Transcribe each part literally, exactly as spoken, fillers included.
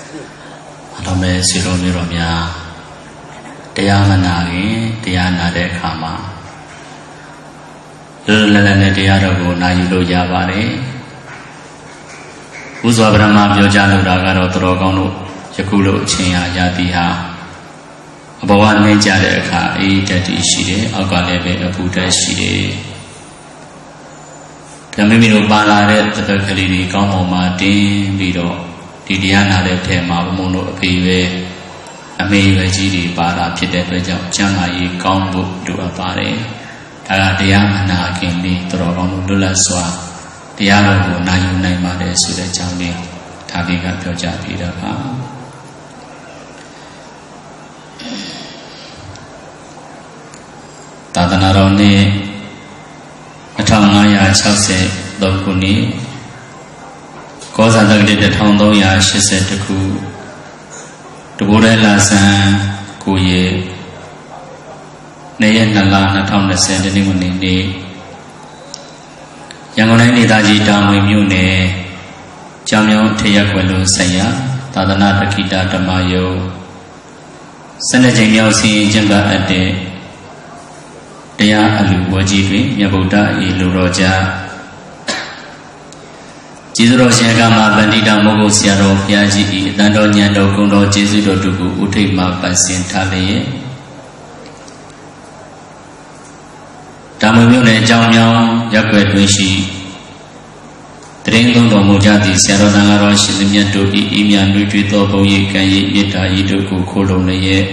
တော်မဲ့စီတော်မျိုးတော်များတရားမနာခင်တရားနာတဲ့အခါမှာလွတ်လွတ်လပ်လပ်နဲ့တရားတော်ကိုနာယူလို့ရပါတယ်ဘုရားဗြဟ္မာပြောကြားလို့တာကတော့တော်တော်ကောင်းလို့ယခုလိုအချိန်ဟာရာသီဟာအဘဝနှင်းကြတဲ့အခါအေးတက်တည်ရှိတယ်အောက်ကလည်းပဲအပူတက်ရှိတယ်ဒါမိမိတို့ပါလာတဲ့တပည့်ကလေးတွေကောင်းပေါ်မှာတင်းပြီးတော့ဒီတရားနာတဲ့ထဲမှာဘုံဘုံတို့အဖေပဲအမေပဲကြီးတွေပါတာဖြစ်တဲ့အတွက်ကြောင့်ကျမ်းမာရေးကောင်းဖို့လိုအပ်ပါတယ်ဒါကတရားမနာခင်လေးတော်တော်ကောင်းလို့လွတ်လပ်စွာတရားတော်ကိုနာယူနိုင်ပါတယ်ဆိုတဲ့အကြောင်းလေးဒါလေးကပြောကြပြီးတော့ပါသာသနာတော်နှစ်တစ်ထောင်ငါးရာခြောက်ဆယ်သုံးခုနှစ်ကောဇာတက္ကတိတစ်ထောင်သုံးရာရှစ်ဆယ်တစ်ခုတဘိုးရဲလာဆန်ကိုရေနေ့ရက်နှစ်လနှစ်ထောင်နှစ်ဆယ်တနင်္ဂနွေနေ့ရန်ကုန်တိုင်းဒေသကြီးတာမွေမြို့နယ်ကျောင်းမြောင်းထရက်ကွယ်လို့ဆက်ရသာသနာ့တက္ကိတဓမ္မယုံစနေချိန်မြောက်စီရင်ကျင့်ပအပ်တဲ့တရားအလူဝကြီးတွင်မြတ်ဗုဒ္ဓ၏လူတော်ကြားကျေးဇူးတော်ရှင်ကမပန္တိတမောဂုတ်ဆရာတော်ဘုရားကြီး၏အတန်တော်ဉာဏ်တော်ဂုဏ်တော်ကျေးဇူးတော်တို့ကိုဥထိပ်မှပတ်စင်ထားလျက်တာမွေမြို့နယ်အကြောင်းမြောင်းရပ်ွယ်တွင်ရှိတရင်သုံးတော်မူကြသည့်ဆရာတော်သံဃာတော်ရှင်သမြတ်တို့၏ဤမြတ်နှွေးထွေးသောဘုံရိပ်ကံရိပ်မေတ္တာဤတို့ကိုခိုးလုံလျက်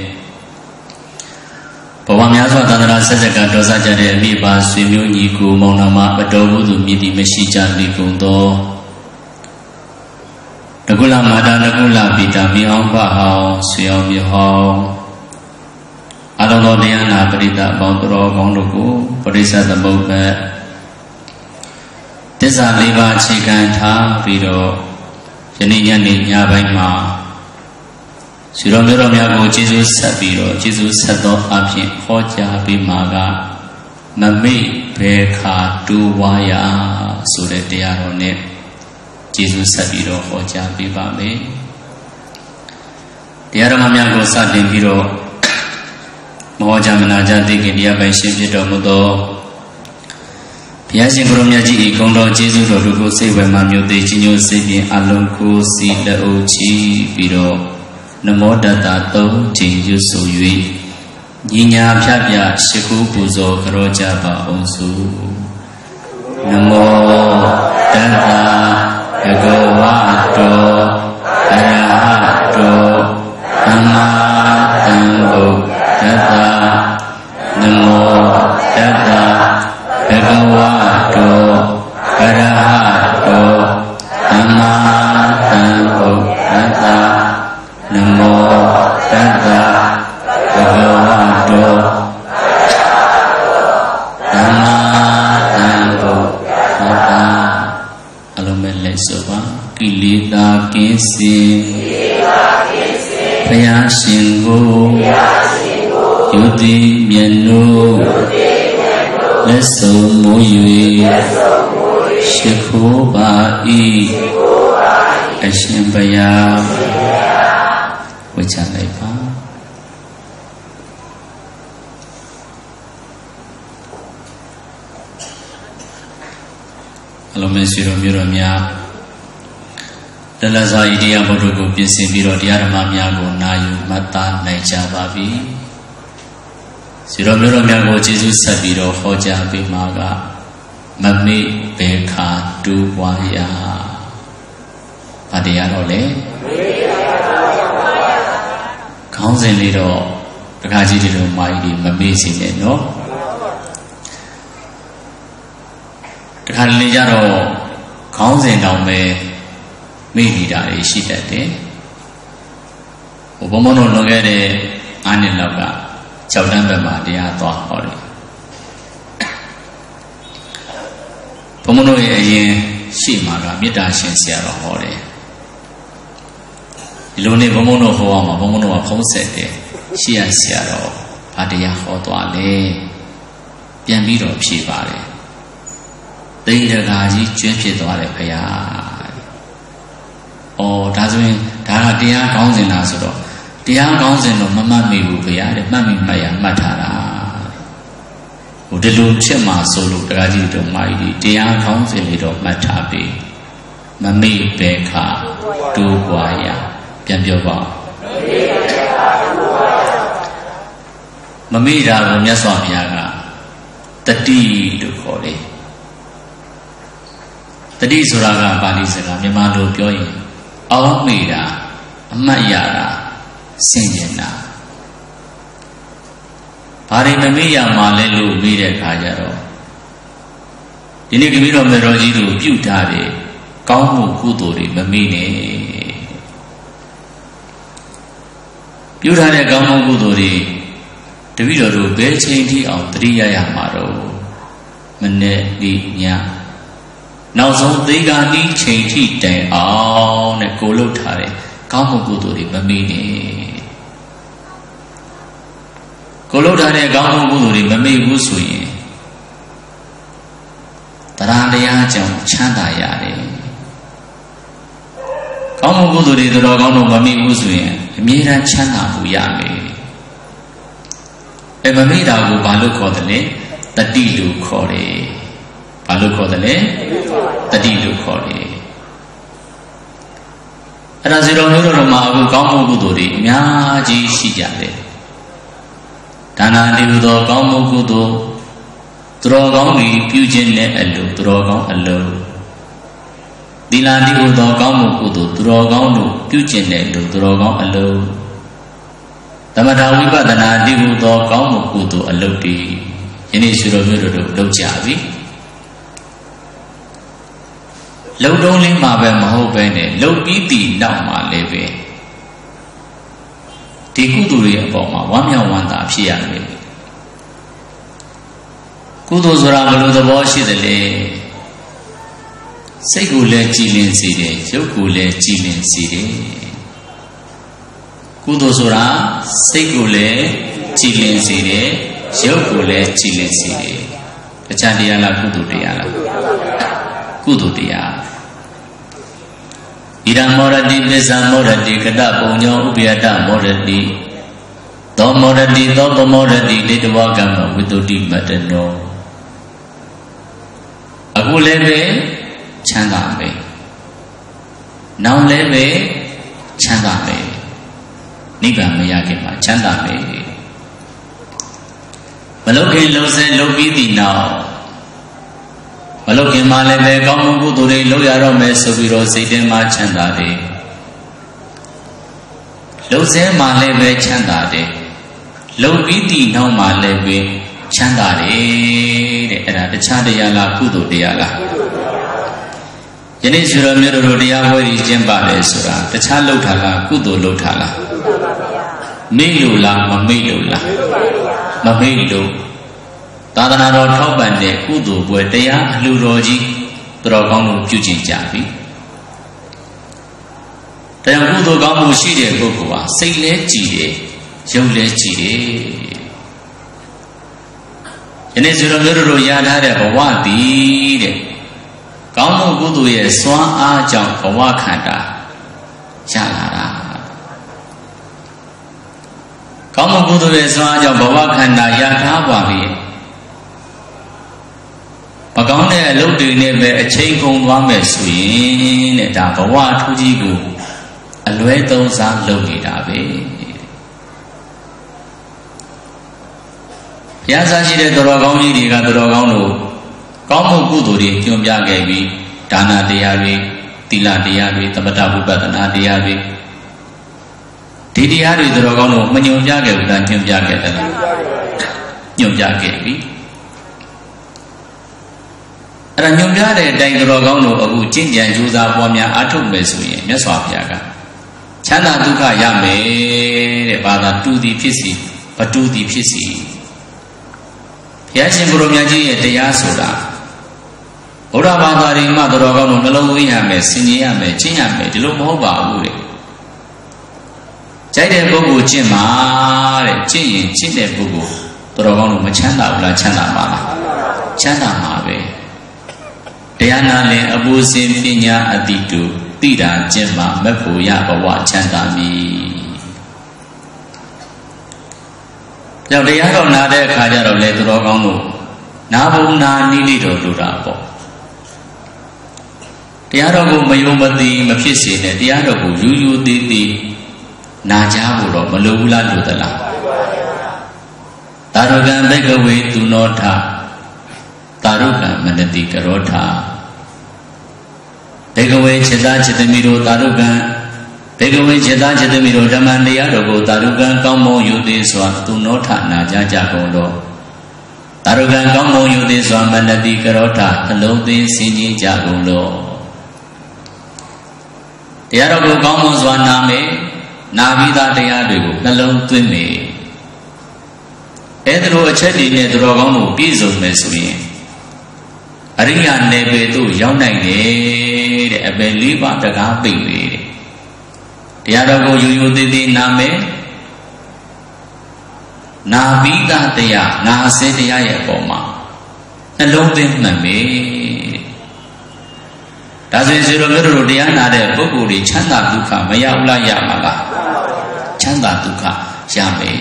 ဘဝများစွာသန္တရာဆက်ဆက်ကဒေါသကြတဲ့အမိပါဆွေမျိုးညီကိုမောင်နှမမတော်ဘူးသူမြည်သည်မရှိကြလေကုန်သောတကုလမာတာတကုလပိတာမြေအောင်ပအောင်ဆွေအောင်မြေဟောင်းအလုံးတော်တရားနာပရိသတ်အပေါင်းတော်ကောင်းတို့ကိုပရိစ္ဆသမုပ္ပါသစ္စာလေးပါးအခြေခံထားပြီးတော့ယနေ့ညနေညပိုင်းမှာဆွေတော်မျိုးတော်များကိုကျေးဇူးဆက်ပြီးတော့ကျေးဇူးဆက်သောအဖြစ်ဟောကြားပေးမှာကမမိတ်ဘေခါတူဝါယာဆိုတဲ့တရားတော်နဲ့ကျေးဇူးဆက်ပြီးတော့ဟောကြားပေးပါမယ်တရားတော်များကိုစတင်ပြီးတော့မဟောကြားမနာကြသိခင်တရားပိုင်ရှင်ဖြစ်တော်မူသောဘုရားရှင်ကိုရမြတ်ကြီး၏ဂုဏ်တော်ကျေးဇူးတော်တို့ကိုစိတ်ဝဲမှမြို့သေးကြီးညိုစိတ်ဖြင့်အလုံးကိုစီလက်အုပ်ချီပြီးတော့နမောတတသုံးချိန်ရွတ်ဆို၍ညီညာဖြတ်ပြရှိခိုးပူဇော်ကြောကြပါအောင်စုနမောတတဘဂဝတောအရဟတောသမ္မာသမ္ဗုဒ္ဓတ္တနမောတတဘဂဝတောအရဟတောသမ္မာသမ္ဗုဒ္ဓတ္တနမောတတ္တဘဂဝတောသမ္မာသမ္ဗုဒ္ဓတ္တအလုံးမဲ့လက်ဆိုပါကိလေသာကင်းစင်ဘုရားရှင်ကိုယုတိမြတ်လို့လက်ဆုံးမူ၍ရှိခိုးပါ၏အရှင်ဘုရားဝိချလိုက်ပါအလုံးမဲ့ဆွေတော်မျိုးတော်များတလဇာဤတရားဘုဒ္ဓကိုပြင်ဆင်ပြီးတော့တရားဓမ္မများကိုနာယူမှတ်သားနိုင်ကြပါပြီဆွေတော်မျိုးတော်များကိုကျေးဇူးဆက်ပြီးတော့ဟောကြားပေးမှာကမမေ့ဘေခါတူဝါယာဘာတရားတော့လဲခေါင်းစဉ်လေးတော့တခါကြီးတွေတော့မာကြီးတွေမမေ့စေနဲ့နော်တခါလေးကြတော့ခေါင်းစဉ်တောင်ပဲမေ့နေတာတွေရှိတတ်တယ်ဟိုဘုံဘုံတို့လွန်ခဲ့တဲ့၅နှစ်လောက်က၆တန်းဘက်မှာတရားသွားဟောတယ်ဘုံဘုံတို့ရဲ့အရင်ရှိမှာကမေတ္တာရှင်ဆရာတော်ဟောတယ်ဒီလိုနဲ့ဘုံဘုံတို့ဟောအောင်မှာဘုံဘုံတို့ကဖုံးဆက်တယ်ရှိရဆရာတော်ဘာတရားဟောသွားလဲပြန်ပြီးတော့ဖြေပါတယ်တိန်တကာကြီးကျွဲဖြစ်သွားတယ်ဖရာ။အော်ဒါဆိုရင်ဒါကတရားကောင်းစဉ်လားဆိုတော့တရားကောင်းစဉ်တော့မမှတ်မိဘူးဗျာတဲ့မှတ်မိမှတ်ရမှတ်ထားတာဟိုဒီလိုဖြစ်မှာဆိုလို့တရားကြီးတို့မာကြီးတရားကောင်းစဉ်လေးတော့မှတ်ထားပြီမမေ့ပဲခါတိုးပွားရပြန်ပြောပါမမေ့တာကိုမြတ်စွာဘုရားကတတိလို့ခေါ်တယ်တတိဆိုတာကပါဠိစကားမြန်မာလိုပြောရင်အောက်မေ့တာအမှတ်ရတာစင်ကြင်တာဘာတွေမမေ့ရမှာလဲလို့မေးတဲ့အခါကျတော့ဒီနေ့ကမိတော်မေတော်ကြီးတို့ပြုထားတယ်ကောင်းမှုကုသိုလ်တွေမမေ့နဲ့ပြုထားတဲ့ကောင်းမှုကုသိုလ်တွေတပည့်တော်တို့ဘယ်ချိန်ထိအောင်တတိယရမှာတော့မနေ့ဒီညနောက်ဆုံးသေကာနီးချိန်ထိတိုင်အောင်တဲ့ကိုလုတ်ထားတယ်ကောင်းမှုကုသိုလ်တွေမမေ့နဲ့ကိုလုတ်ထားတဲ့ကောင်းမှုကုသိုလ်တွေမမေ့ဘူးဆိုရင်တရားတရားကြောင့်ချမ်းသာရတယ်ကောင်းမှုကုသိုလ်တွေတော်ကောင်းတော့မမေ့ဘူးဆိုရင်အမြဲတမ်းချမ်းသာမှုရမယ်အဲမမေ့တာကိုဘာလို့ခေါ်တယ်လဲတတိလို့ခေါ်တယ်ဘာလို့ခေါ်တယ်လဲတတိလို့ခေါ်တယ်အဲ့ဒါစီတော်မျိုးတော်မှာအခုကောင်းမှုကုသိုလ်တွေအများကြီးရှိကြတယ်ဒါနာတိဟုသောကောင်းမှုကုသိုလ်သူတော်ကောင်းတွေပြုခြင်းနဲ့အလိုသူတော်ကောင်းအလိုသီလတိဟုသောကောင်းမှုကုသိုလ်သူတော်ကောင်းတို့ပြုခြင်းနဲ့အလိုသူတော်ကောင်းအလိုသမထဝိပဿနာတိဟုသောကောင်းမှုကုသိုလ်အလိုတွေယနေ့စီတော်မျိုးတော်တို့လုပ်ကြပြီလုံတုံးလေးမှာပဲမဟုတ်ပဲနဲ့လုံပြီးတည်နောက်မှာလည်းပဲဒီကုသိုလ်တွေအပေါ်မှာဝမ်းမြောက်ဝမ်းသာဖြစ်ရမယ်ကုသိုလ်ဆိုတာဘယ်လိုသဘောရှိသလဲစိတ်ကိုလည်းကြည်လင်စေတယ်ရုပ်ကိုလည်းကြည်လင်စေတယ်ကုသိုလ်ဆိုတာစိတ်ကိုလည်းကြည်လင်စေတယ်ရုပ်ကိုလည်းကြည်လင်စေတယ်တခြားတရားလားကုသိုလ်တရားလားကုသိုလ်တရားဣဒံမောရတိပစ္စံမောရတိကတပုံညောဥပယတမောရတိသောမောရတိသောပမောရတိလေတဝကမ္မဝိတုတိမတနောအခုလည်းပဲချမ်းသာမယ်နောက်လည်းပဲချမ်းသာမယ်နိဗ္ဗာန်မရခင်မှာချမ်းသာမယ်မလုခင်လုံးစဲလုံးပြီးသည်နောက်မလုခင်မှာလည်းပဲကောင်းမှုကုသိုလ်တွေလုပ်ရတော့မယ်ဆိုပြီးတော့စိတ်ထဲမှာချမ်းသာတယ်လုံးစဲမှာလည်းပဲချမ်းသာတယ်လုံးပြီးသည်နောက်မှာလည်းပဲချမ်းသာတယ်တဲ့အဲ့ဒါတခြားတရားလားကုသိုလ်တရားလားယနေ့ဆိုတော်မျိုးတို့တရားဟောဒီကျင့်ပါလေဆိုတာတခြားလှုပ်ထားလားကုသိုလ်လှုပ်ထားလားမေ့လို့လားမမေ့လို့လားမမေ့လို့သာသနာတော်ထောက်ပံ့တဲ့ကုသိုလ်ပွဲတရားအလှူတော်ကြီးတော်ကောင်းလို့ပြုကျင့်ကြပြီတရားကုသိုလ်ကောင်းမှုရှိတဲ့ပုဂ္ဂိုလ်ဟာစိတ်လည်းကြည်တယ်ရုပ်လည်းကြည်တယ်ယနေ့ဆိုတော်မျိုးတို့ရထားတဲ့ဘဝတည်တဲ့ကောင်းမှုကုသိုလ်ရဲ့စွမ်းအားကြောင့်ဘဝခန္ဓာရလာတာကောင်းမှုကုသိုလ်ရဲ့စွမ်းအားကြောင့်ဘဝခန္ဓာရထားပါပြီမကောင်းတဲ့အလုပ်တွေနဲ့ပဲအချိန်ကုန်သွားမယ်ဆိုရင်တဲ့ဒါဘဝထူးကြီးကိုအလွဲသုံးစားလုပ်နေတာပဲဘုရားစားရှိတဲ့တော်ကောင်းကြီးတွေကတော်ကောင်းတို့ကောင်းမှုကုသိုလ်တွေညွှန်ပြခဲ့ပြီးဒါနတရားတွေသီလတရားတွေသမထဝိပဿနာတရားတွေဒီတရားတွေတော်ကောင်းတို့မညွှန်ပြခဲ့ဘူးလားညွှန်ပြခဲ့တယ်လားညွှန်ပြခဲ့ပြီအဲ့ဒါညွှန်ပြတဲ့အတိုင်းတော်ကောင်းတို့အခုကျင့်ကြံကြိုးစားပွားများအားထုတ်မယ်ဆိုရင်မြတ်စွာဘုရားကချမ်းသာဒုက္ခရမယ်တဲ့ဘာသာတူသည်ဖြစ်စီမတူသည်ဖြစ်စီဘုရားရှင်ကိုရောမြတ်ကြီးရဲ့တရားဆိုတာဘုရားဘာသာတွေမှတော်ကောင်းတို့နှလုံးသွင်းရမယ်ဆင်ခြင်ရမယ်ကျင့်ရမယ်ဒီလိုမဟုတ်ပါဘူးတဲ့ကြိုက်တဲ့ပုဂ္ဂိုလ်ကျင့်ပါတဲ့ကျင့်ရင်ကျင့်တဲ့ပုဂ္ဂိုလ်တော်ကောင်းတို့မချမ်းသာဘူးလားချမ်းသာပါလားချမ်းသာမှာပဲတရားနာလင်အပူစင်ပညာအတိတုသတိတာကျင့်မှာမက်ဖို့ရဘဝချမ်းသာမည်ကြောင့်တရားတော်နာတဲ့အခါကျတော့လေသူတော်ကောင်းတို့နာဘုံနာနိလိတော်လိုတာပေါ့တရားတော်ကိုမယုံမသိမဖြစ်စေနဲ့တရားတော်ကိုယူယူသေးသေးနာကြဖို့တော့မလိုဘူးလားလို့သလားသာရုကံဘဂဝေသူနောထသာရုကံမနတိကရောထဘဂဝေจิตာจิตမိတို့သာရုကံဘဂဝေจิตာจิตမိတို့ဓမ္မတရားတော်ကိုသာရုကံကောင်းမွန်ယူသေးစွာသူနောထနာကြကြကုန်တော့သာရုကံကောင်းမွန်ယူသေးစွာမနတိကရောထအလုံးသိစင်ကြီးကြကုန်တော့တရားတော်ကိုကောင်းမွန်စွာနာမယ်နာပြီးသားတရားတွေကိုနှလုံးသွင်းမယ်အဲဒါလိုအချက်တွေနဲ့သူတော်ကောင်းတို့ပြည့်စုံမယ်ဆိုရင်အရိယာနယ်ပယ်သို့ရောက်နိုင်တယ်တဲ့အပယ်လေးပါးတကားပိတ်လေတဲ့တရားတော်ကိုယူယူသေးသေးနာမယ်နာပြီးသားတရားနာအစင်းတရားရဲ့အပေါ်မှာနှလုံးသွင်းမှန်မယ်ဒါဆိုရင်ဇေရောမျိုးတို့တရားနာတဲ့ပုဂ္ဂိုလ်တွေချမ်းသာဒုက္ခမရဘူးလားရမှာလားချမ်းသာဒုက္ခရမယ်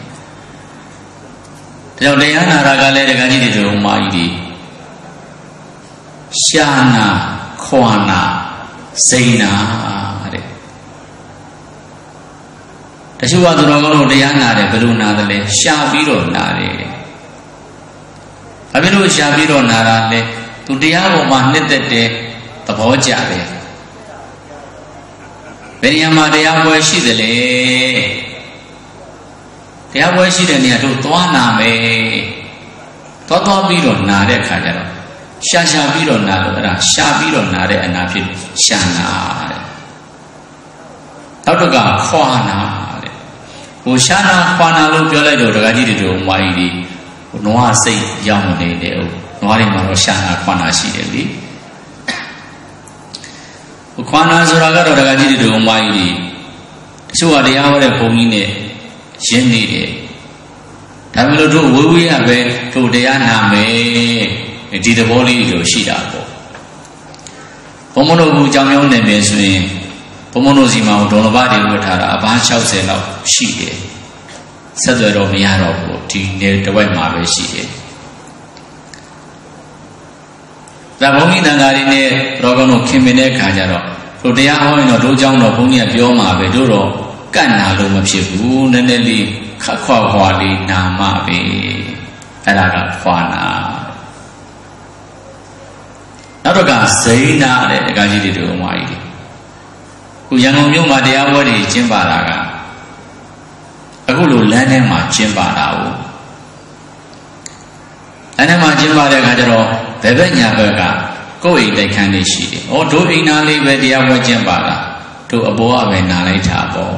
ဒါကြောင့်တရားနာတာကလည်းတက္ကကြီးတွေတို့မာကြီးတွေရှာနာခွာနာစိန်နာတဲ့တချို့ကသူတော်ကောင်းတို့တရားနာတယ်ဘယ်လိုနာတယ်လဲရှာပြီးတော့နာတယ်ဘာဖြစ်လို့ရှာပြီးတော့နာတာလဲသူတရားပေါ်မှာနှစ်သက်တဲ့သဘောကျတယ်ဘယ်နေရာမှာတရားပွဲရှိသလဲတရားပွဲရှိတဲ့နေရာတို့သွားနာမယ်သွားသွားပြီးတော့နာတဲ့အခါကျတော့ရှာရှာပြီးတော့နာလို့အဲ့ဒါရှာပြီးတော့နာတဲ့အနာဖြစ်ရှာနာတဲ့နောက်တစ်ခါခွာနာတဲ့ဟိုရှာနာခွာနာလို့ပြောလိုက်တော့ဒကာကြီးတွေတို့မာကြီးတွေဟိုနွားစိတ်ရောက်မနေတယ်ဟုတ်နွားတွေမှာတော့ရှာနာခွာနာရှိတယ်လေခွာနာဆိုတာကတော့ဒကာကြီးတွေတို့မာကြီးတွေတချို့ကတရားဟောတဲ့ဘုံကြီးနဲ့ရင်းနေတယ်ဒါပေမဲ့တို့ဝေးဝေးရပဲတို့တရားနာမယ်ဒီသဘောလေးလိုရှိတာပေါ့ဘုံမတို့ကူကြောင်ကြောင်နေမယ်ဆိုရင်ဘုံမတို့စီမှာဒေါ်လဘတွေဝတ်ထားတာအပန်း၆၀လောက်ရှိတယ်ဆက်သွယ်တော့မရတော့ဘူးဒီနေတစ်ဝက်မှာပဲရှိတယ်ဒါဘုံကြီးတန်ဃာတွေနဲ့တော်ကောင်းတို့ခင်မင်တဲ့ခါကျတော့တို့တရားဟောရင်တော့တို့เจ้าတော့ဘုန်းကြီးကပြောမှာပဲတို့တော့ကန့်နာလို့မဖြစ်ဘူးနည်းနည်းလေးခက်ခွာခွာလေးနာမပဲအဲ့ဒါကခွာနာနောက်တော့ကဇိနာတဲ့ဒကာကြီးတွေတို့အမကြီးတွေခုရန်ကုန်မြို့မှာတရားပွဲတွေကျင်းပတာကအခုလိုလမ်းထဲမှာကျင်းပတာကိုလမ်းထဲမှာကျင်းပတဲ့အခါကျတော့ဘယ်ဘက်ညာဘက်ကကိုယ်အိမ်တိုက်ခန်းလေးရှိတယ်။ဩတို့အိမ်သားလေးပဲတရားပွဲကျင်းပတာတို့အပေါ်ကပဲနာလိုက်တာပေါ့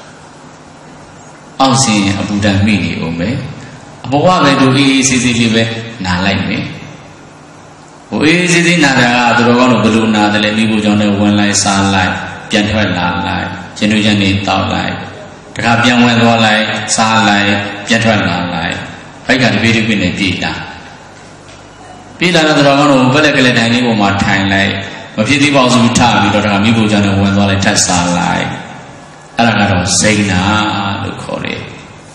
အောက်ဆင်းအပူဓာတ်မိနေဦးမယ်အပေါ်ကပဲတို့အေးအေးဆေးဆေးလေးပဲနာလိုက်မယ်ဟိုအေးအေးဆေးဆေးနာတာကသူတော်ကောင်းတို့ဘယ်လိုနာတယ်လဲမိဖို့ကြောင့်လည်းဝင်လိုက်စားလိုက်ပြန်ထွက်လာလိုက်ရှင်တို့ချင်းနေတောက်လိုက်တခါပြန်ဝင်သွားလိုက်စားလိုက်ပြန်ထွက်လာလိုက်ဖိုက်ကတပြေးတပြေးနဲ့ပြေးလာပြေးလာတော့သူတော်ကောင်းတို့ဘက်လက်ကလေးတိုင်းလေးပေါ်မှာထိုင်လိုက်မဖြစ်သေးပါဘူးထပြီးတော့တခါမိဖို့ကြောင့်လည်းဝင်သွားလိုက်ထပ်စားလိုက်အဲ့ဒါကတော့စိန်နာလို့ခေါ်တယ်။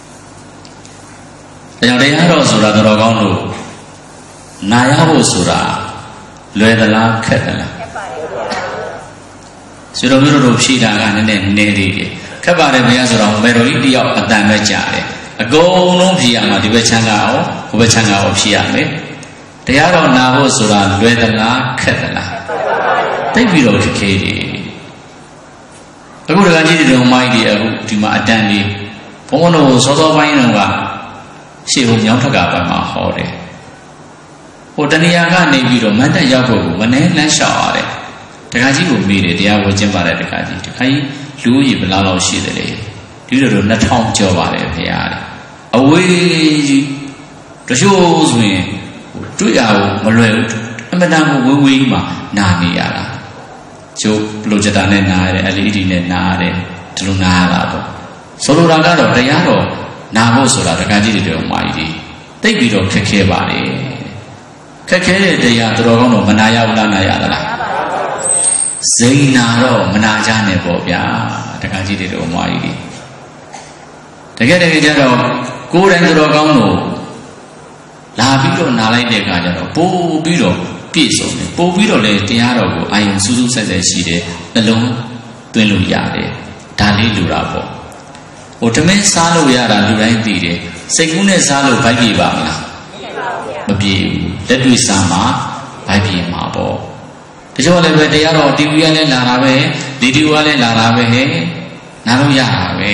ဒါကြောင့်တရားတော်ဆိုတာတော်ကောင်းလို့နာရဖို့ဆိုတာလွယ်သလားခက်သလားခက်ပါတယ်ဗျာ။ဆိုတော့မျိုးတို့ဖြေတာကနည်းနည်းနေသေးတယ်။ခက်ပါတယ်ဗျာဆိုတော့ဘယ်လိုကြီးတယောက်အတန်ပဲကြားတယ်။အကုန်လုံးဖြေရမှာဒီဘက်ချမ်းကအောင်ဟိုဘက်ချမ်းကအောင်ဖြေရမယ်။တရားတော်နာဖို့ဆိုတာလွယ်သလားခက်သလားသိပြီးတော့ခက်ခဲတယ်အခုတကကြီးတွေမိုင်းတွေအခုဒီမှာအတန်လေးဘုံဘုံတို့စောစောပိုင်းတော့ကရှေ့ဟိုညောင်းထက်ကဘက်မှာဟောတယ်ဟိုတဏှာကနေပြီးတော့မတ်တက်ရောက်ဖို့ကိုမနှဲလမ်းလျှောက်ရတယ်တကကြီးကိုမေးတယ်တရားဝဲကျင်းပတဲ့တကကြီးတခါကြီးလူဦးရေဘယ်လောက်လောက်ရှိတယ်လဲဒီလိုတော့နှစ်ထောင်ကျော်ပါတယ်ဖေရတယ်အဝေးကြီးတချို့ဆိုရင်တွေ့ရအောင်မလွယ်ဘူးအမှန်တမ်းကိုဝေးဝေးမှာနာနေရတာကျိုးပလိုဂျက်တာနဲ့နားရတယ် L E D နဲ့နားရတယ်ဒီလိုနားရတာပေါ့ဆိုလိုတာကတော့တရားတော်နာဖို့ဆိုတာတက္ကကြီးတွေတော့မာကြီးတွေတိတ်ပြီးတော့ခက်ခဲပါလေခက်ခဲတဲ့တရားတော်ကောင်းတော့မနာရဘူးလားနာရသလားဇိနာတော့မနာကြနဲ့ပေါ့ဗျာတခါကြည့်တယ်တော့အမကြီးတကယ်တကယ်ကြတော့ကိုယ်တိုင်တော်ကောင်းလို့လာပြီးတော့နာလိုက်တဲ့အခါကျတော့ပို့ပြီးတော့ပြည့်စုံတယ်ပို့ပြီးတော့လေတရားတော်ကိုအာယုံစူးစူးဆက်ဆက်ရှိတယ်နှလုံးသွင်းလို့ရတယ်ဒါလေးလူတာပေါ့ဟိုတမင်းစားလို့ရတာလူတိုင်းသိတယ်စိတ်ကူးနဲ့စားလို့ဗိုက်ပြေပါမလားမပြေဘူးလက်တွေ့စားမှဗိုက်ပြေမှာပေါ့တချို့လည်းပဲတရားတော်တီဗီကလည်းလာတာပဲဒီတီဗီကလည်းလာတာပဲဟဲ့နားလို့ရတာပဲ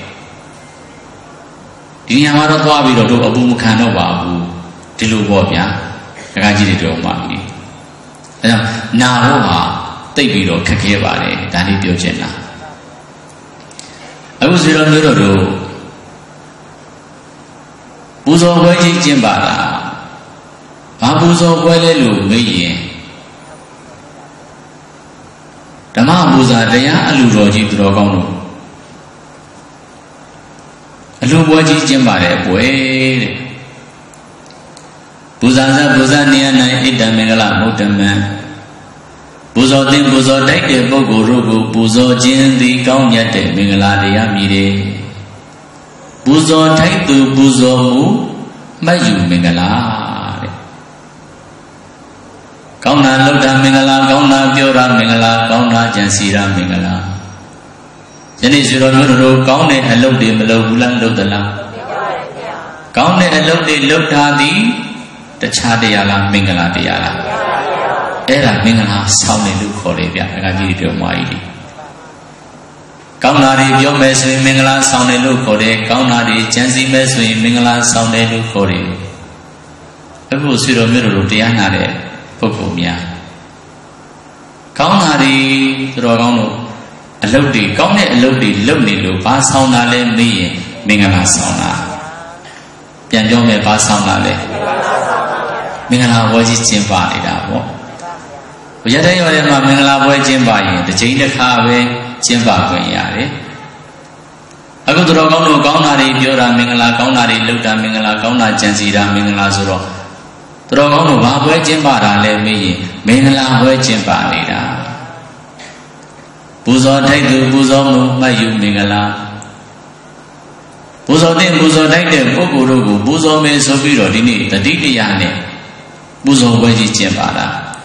ဒီညမှာတော့သွားပြီးတော့တို့အပူမခံတော့ပါဘူးဒီလိုပေါ့ဗျာတခါကြည့်တယ်တော့မှပြီအဲဒါနာဖို့ဟာတိတ်ပြီးတော့ခက်ခဲပါတယ်ဒါလေးပြောချင်တာအခုစီတော်မျိုးတော်တို့ပူဇော်ပွဲကြီးကျင်းပါလားဘာပူဇော်ပွဲလဲလို့မေးရင်ဓမ္မပူဇာတရားအလူတော်ကြီးသူတော်ကောင်းတို့အလူပွဲကြီးကျင်းပါတယ်ပွဲတဲ့ပူဇာဇပူဇာနေရ၌ဣတ္တမင်္ဂလမုဒ္ဓမံပူဇော်သင်ပူဇော်တိုက်တဲ့ပုဂ္ဂိုလ်တို့ကိုပူဇော်ခြင်းသည်ကောင်းမြတ်တဲ့မင်္ဂလာတရားမြည်တယ်ပူဇော်ထိုက်သူပူဇော်မှုမှတ်ယူမင်္ဂလာတဲ့ကောင်းတာလုပ်တာမင်္ဂလာကောင်းတာပြောတာမင်္ဂလာကောင်းတာကြံစီတာမင်္ဂလာယနေ့ဆိုတော်မျိုးတို့ကောင်းတဲ့အလုပ်တွေမလုပ်ဘူးလားလုပ်သလားကောင်းတဲ့အလုပ်တွေလုပ်တာသည်တခြားတရားလားမင်္ဂလာတရားလားအဲ့ဒါမင်္ဂလာဆောင်တယ်လို့ခေါ်တယ်ဗျ။ဒါကကြီးပြောမှကြီး။ကောင်းတာတွေပြောမယ်ဆိုရင်မင်္ဂလာဆောင်တယ်လို့ခေါ်တယ်။ကောင်းတာတွေကြံစည်မယ်ဆိုရင်မင်္ဂလာဆောင်တယ်လို့ခေါ်တယ်။အခုဆွေတော်မျိုးတို့တရားနာတဲ့ပုဂ္ဂိုလ်များကောင်းတာတွေတော်ကောင်းလို့အလုပ်တွေကောင်းတဲ့အလုပ်တွေလုပ်နေလို့ဘာဆောင်တာလဲမေးရင်မင်္ဂလာဆောင်တာ။ပြန်ပြောမယ်ဘာဆောင်တာလဲမင်္ဂလာဝေါ်ကြီးကျင်းပနေတာပေါ့။ရတဲ့ရွာထဲမှာမင်္ဂလာပွဲကျင်းပရင်တစ်ချိန်တစ်ခါပဲကျင်းပခွင့်ရတယ်။အခုတော်ကောင်းတို့ကောင်းတာတွေပြောတာမင်္ဂလာကောင်းတာတွေလုပ်တာမင်္ဂလာကောင်းတာကြံစီတာမင်္ဂလာဆိုတော့တော်ကောင်းတို့ဘာပွဲကျင်းပတာလဲမေးရင်မင်္ဂလာပွဲကျင်းပနေတာ။ပူဇော်ထိုက်သူပူဇော်မှုမှတ်ယူမင်္ဂလာပူဇော်တဲ့ပူဇော်ထိုက်တဲ့ပုဂ္ဂိုလ်တို့ကိုပူဇော်မယ်ဆိုပြီးတော့ဒီနေ့တတိတရားနဲ့ပူဇော်ပွဲကြီးကျင်းပတာ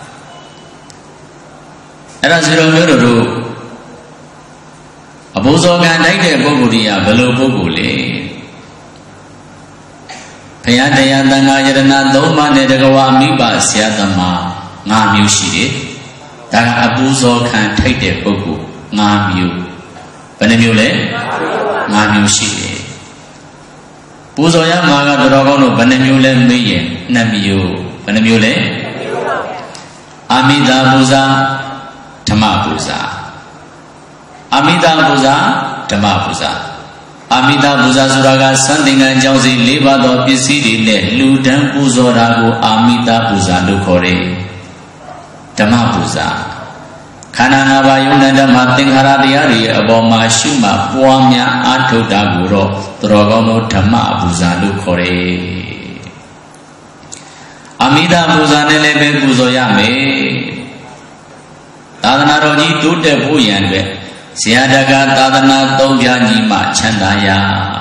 အဲ့ဒါဆိုတော့မျိုးတို့အပူဇော်ကံတိုက်တဲ့ပုဂ္ဂိုလ်ကြီးကဘယ်လိုပုဂ္ဂိုလ်လဲဘုရားတရားသံဃာယတနာသုံးပါးနဲ့တကဝမိဘဆရာသမား၅မျိုးရှိတယ်ဒါကအပူဇော်ခံထိုက်တဲ့ပုဂ္ဂိုလ်၅မျိုးဘယ်နှမျိုးလဲ၅မျိုးရှိတယ်ပူဇော်ရမှာကတော်ကောင်းတို့ဘယ်နှမျိုးလဲမေးရင်၂မျိုးဘယ်နှမျိုးလဲအာမိတာပူဇာဓမ္မပူဇာအာမိတာပူဇာဓမ္မပူဇာအာမိတာပူဇာဆိုတာကစံသင်္ကန်းကြောင့်စီ၄ပါးသောပစ္စည်းတွေနဲ့လူတန်းပူဇော်တာကိုအာမိတာပူဇာလို့ခေါ်တယ်ဓမ္မပူဇာခန္ဓာ၅ပါးယုံနာဓမ္မသင်္ခါရတရားတွေအပေါ်မှာရှုမှတ်ပွားများအားထုတ်တာကိုတော့တော်ကောင်းသောဓမ္မပူဇာလို့ခေါ်တယ်အာမိတာပူဇာနဲ့လည်းပဲပူဇော်ရမယ်သာသနာတော်ကြီးတိုးတက်ဖို့ရန်အတွက်ဇေယတကသာသနာသုံးပြညီမှချမ်းသာရ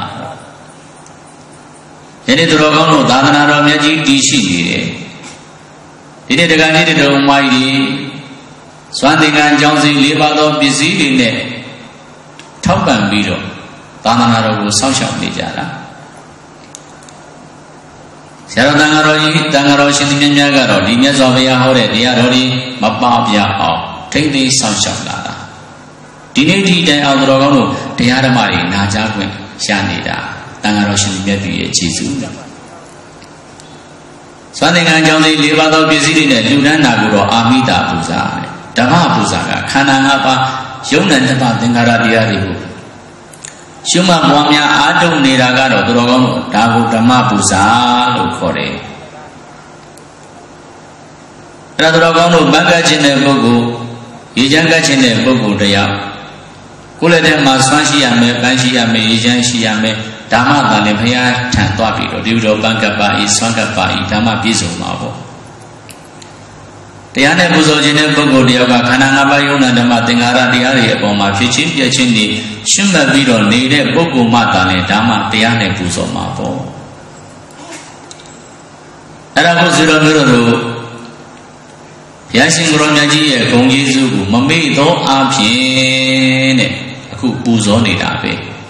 ယနေ့သူတော်ကောင်းတို့သာသနာတော်မြတ်ကြီးတည်ရှိနေတယ်ဒီနေ့တက္ကသိုလ်တော်မကြီးစွမ်းသင်္ကန်းကျောင်းစီ၄ပါးသောပစ္စည်းတွေနဲ့ထောက်ပံ့ပြီးတော့သာသနာတော်ကိုစောင့်ရှောက်နေကြတာဆရာတော်တန်ဃာတော်ကြီးတန်ဃာတော်ရှင်သူများကတော့ဒီမြတ်စွာဘုရားဟောတဲ့တရားတော်ကြီးမပပြအောင်ထိမ့်သိမ်းစောင့်ရှောက်လာတာဒီနေ့ဒီတိုင်အောင်တော်ကောင်းတို့တရားဓမ္မတွေနာကြားခွင့်ရနေတာတန်ဃာတော်ရှင်သူမြတ်ကြီးရဲ့ခြေစွမ်းစွမ်းသင်္ကန်းကျောင်းလေး၄ပါးသောပစ္စည်းတွေနဲ့လူဒန်းနာကိုတော့အာမိတာပူဇာဓမ္မပူဇာကခန္ဓာ၅ပါးယုံနာနှစ်ပါးသင်္ခါရတရားတွေကိုရှုမှတ်ပွားများအားထုတ်နေတာကတော့သူတော်ကောင်းတို့ဒါကိုဓမ္မပူဇာလို့ခေါ်တယ်အဲ့ဒါသူတော်ကောင်းတို့မဂ္ဂခြင်းတဲ့ပုဂ္ဂိုလ်ရေချမ်းကခြင်းတဲ့ပုဂ္ဂိုလ်တရားကိုယ်လည်းထဲမှာဆွမ်းရှိရမယ်ပန်းရှိရမယ်ရေချမ်းရှိရမယ်ဓမ္မသာလည်းဘုရားထံသွားပြီးတော့ဒီလိုပန်းကပ္ပဤဆွမ်းကပ္ပဤဓမ္မပြည့်စုံမှာပေါ့တရားနဲ့ပူဇော်ခြင်းတဲ့ပုဂ္ဂိုလ်တယောက်ကခန္ဓာ၅ပါးယုံနာဓမ္မသင်္ခါရတရားတွေအပေါ်မှာဖြစ်ချင်းပြည့်ချင်းတွေရှင်းမှတ်ပြီးတော့နေတဲ့ပုဂ္ဂိုလ်မှသာလေဒါမှတရားနဲ့ပူဇော်မှာပေါ့အဲ့ဒါကိုဇီတော်မျိုးတို့ဘုရားရှင်ကိုရောမြတ်ကြီးရဲ့ဂုဏ်ကျေးဇူးကိုမမေ့သောအဖြစ်တဲ့အခုပူဇော်နေတာပဲ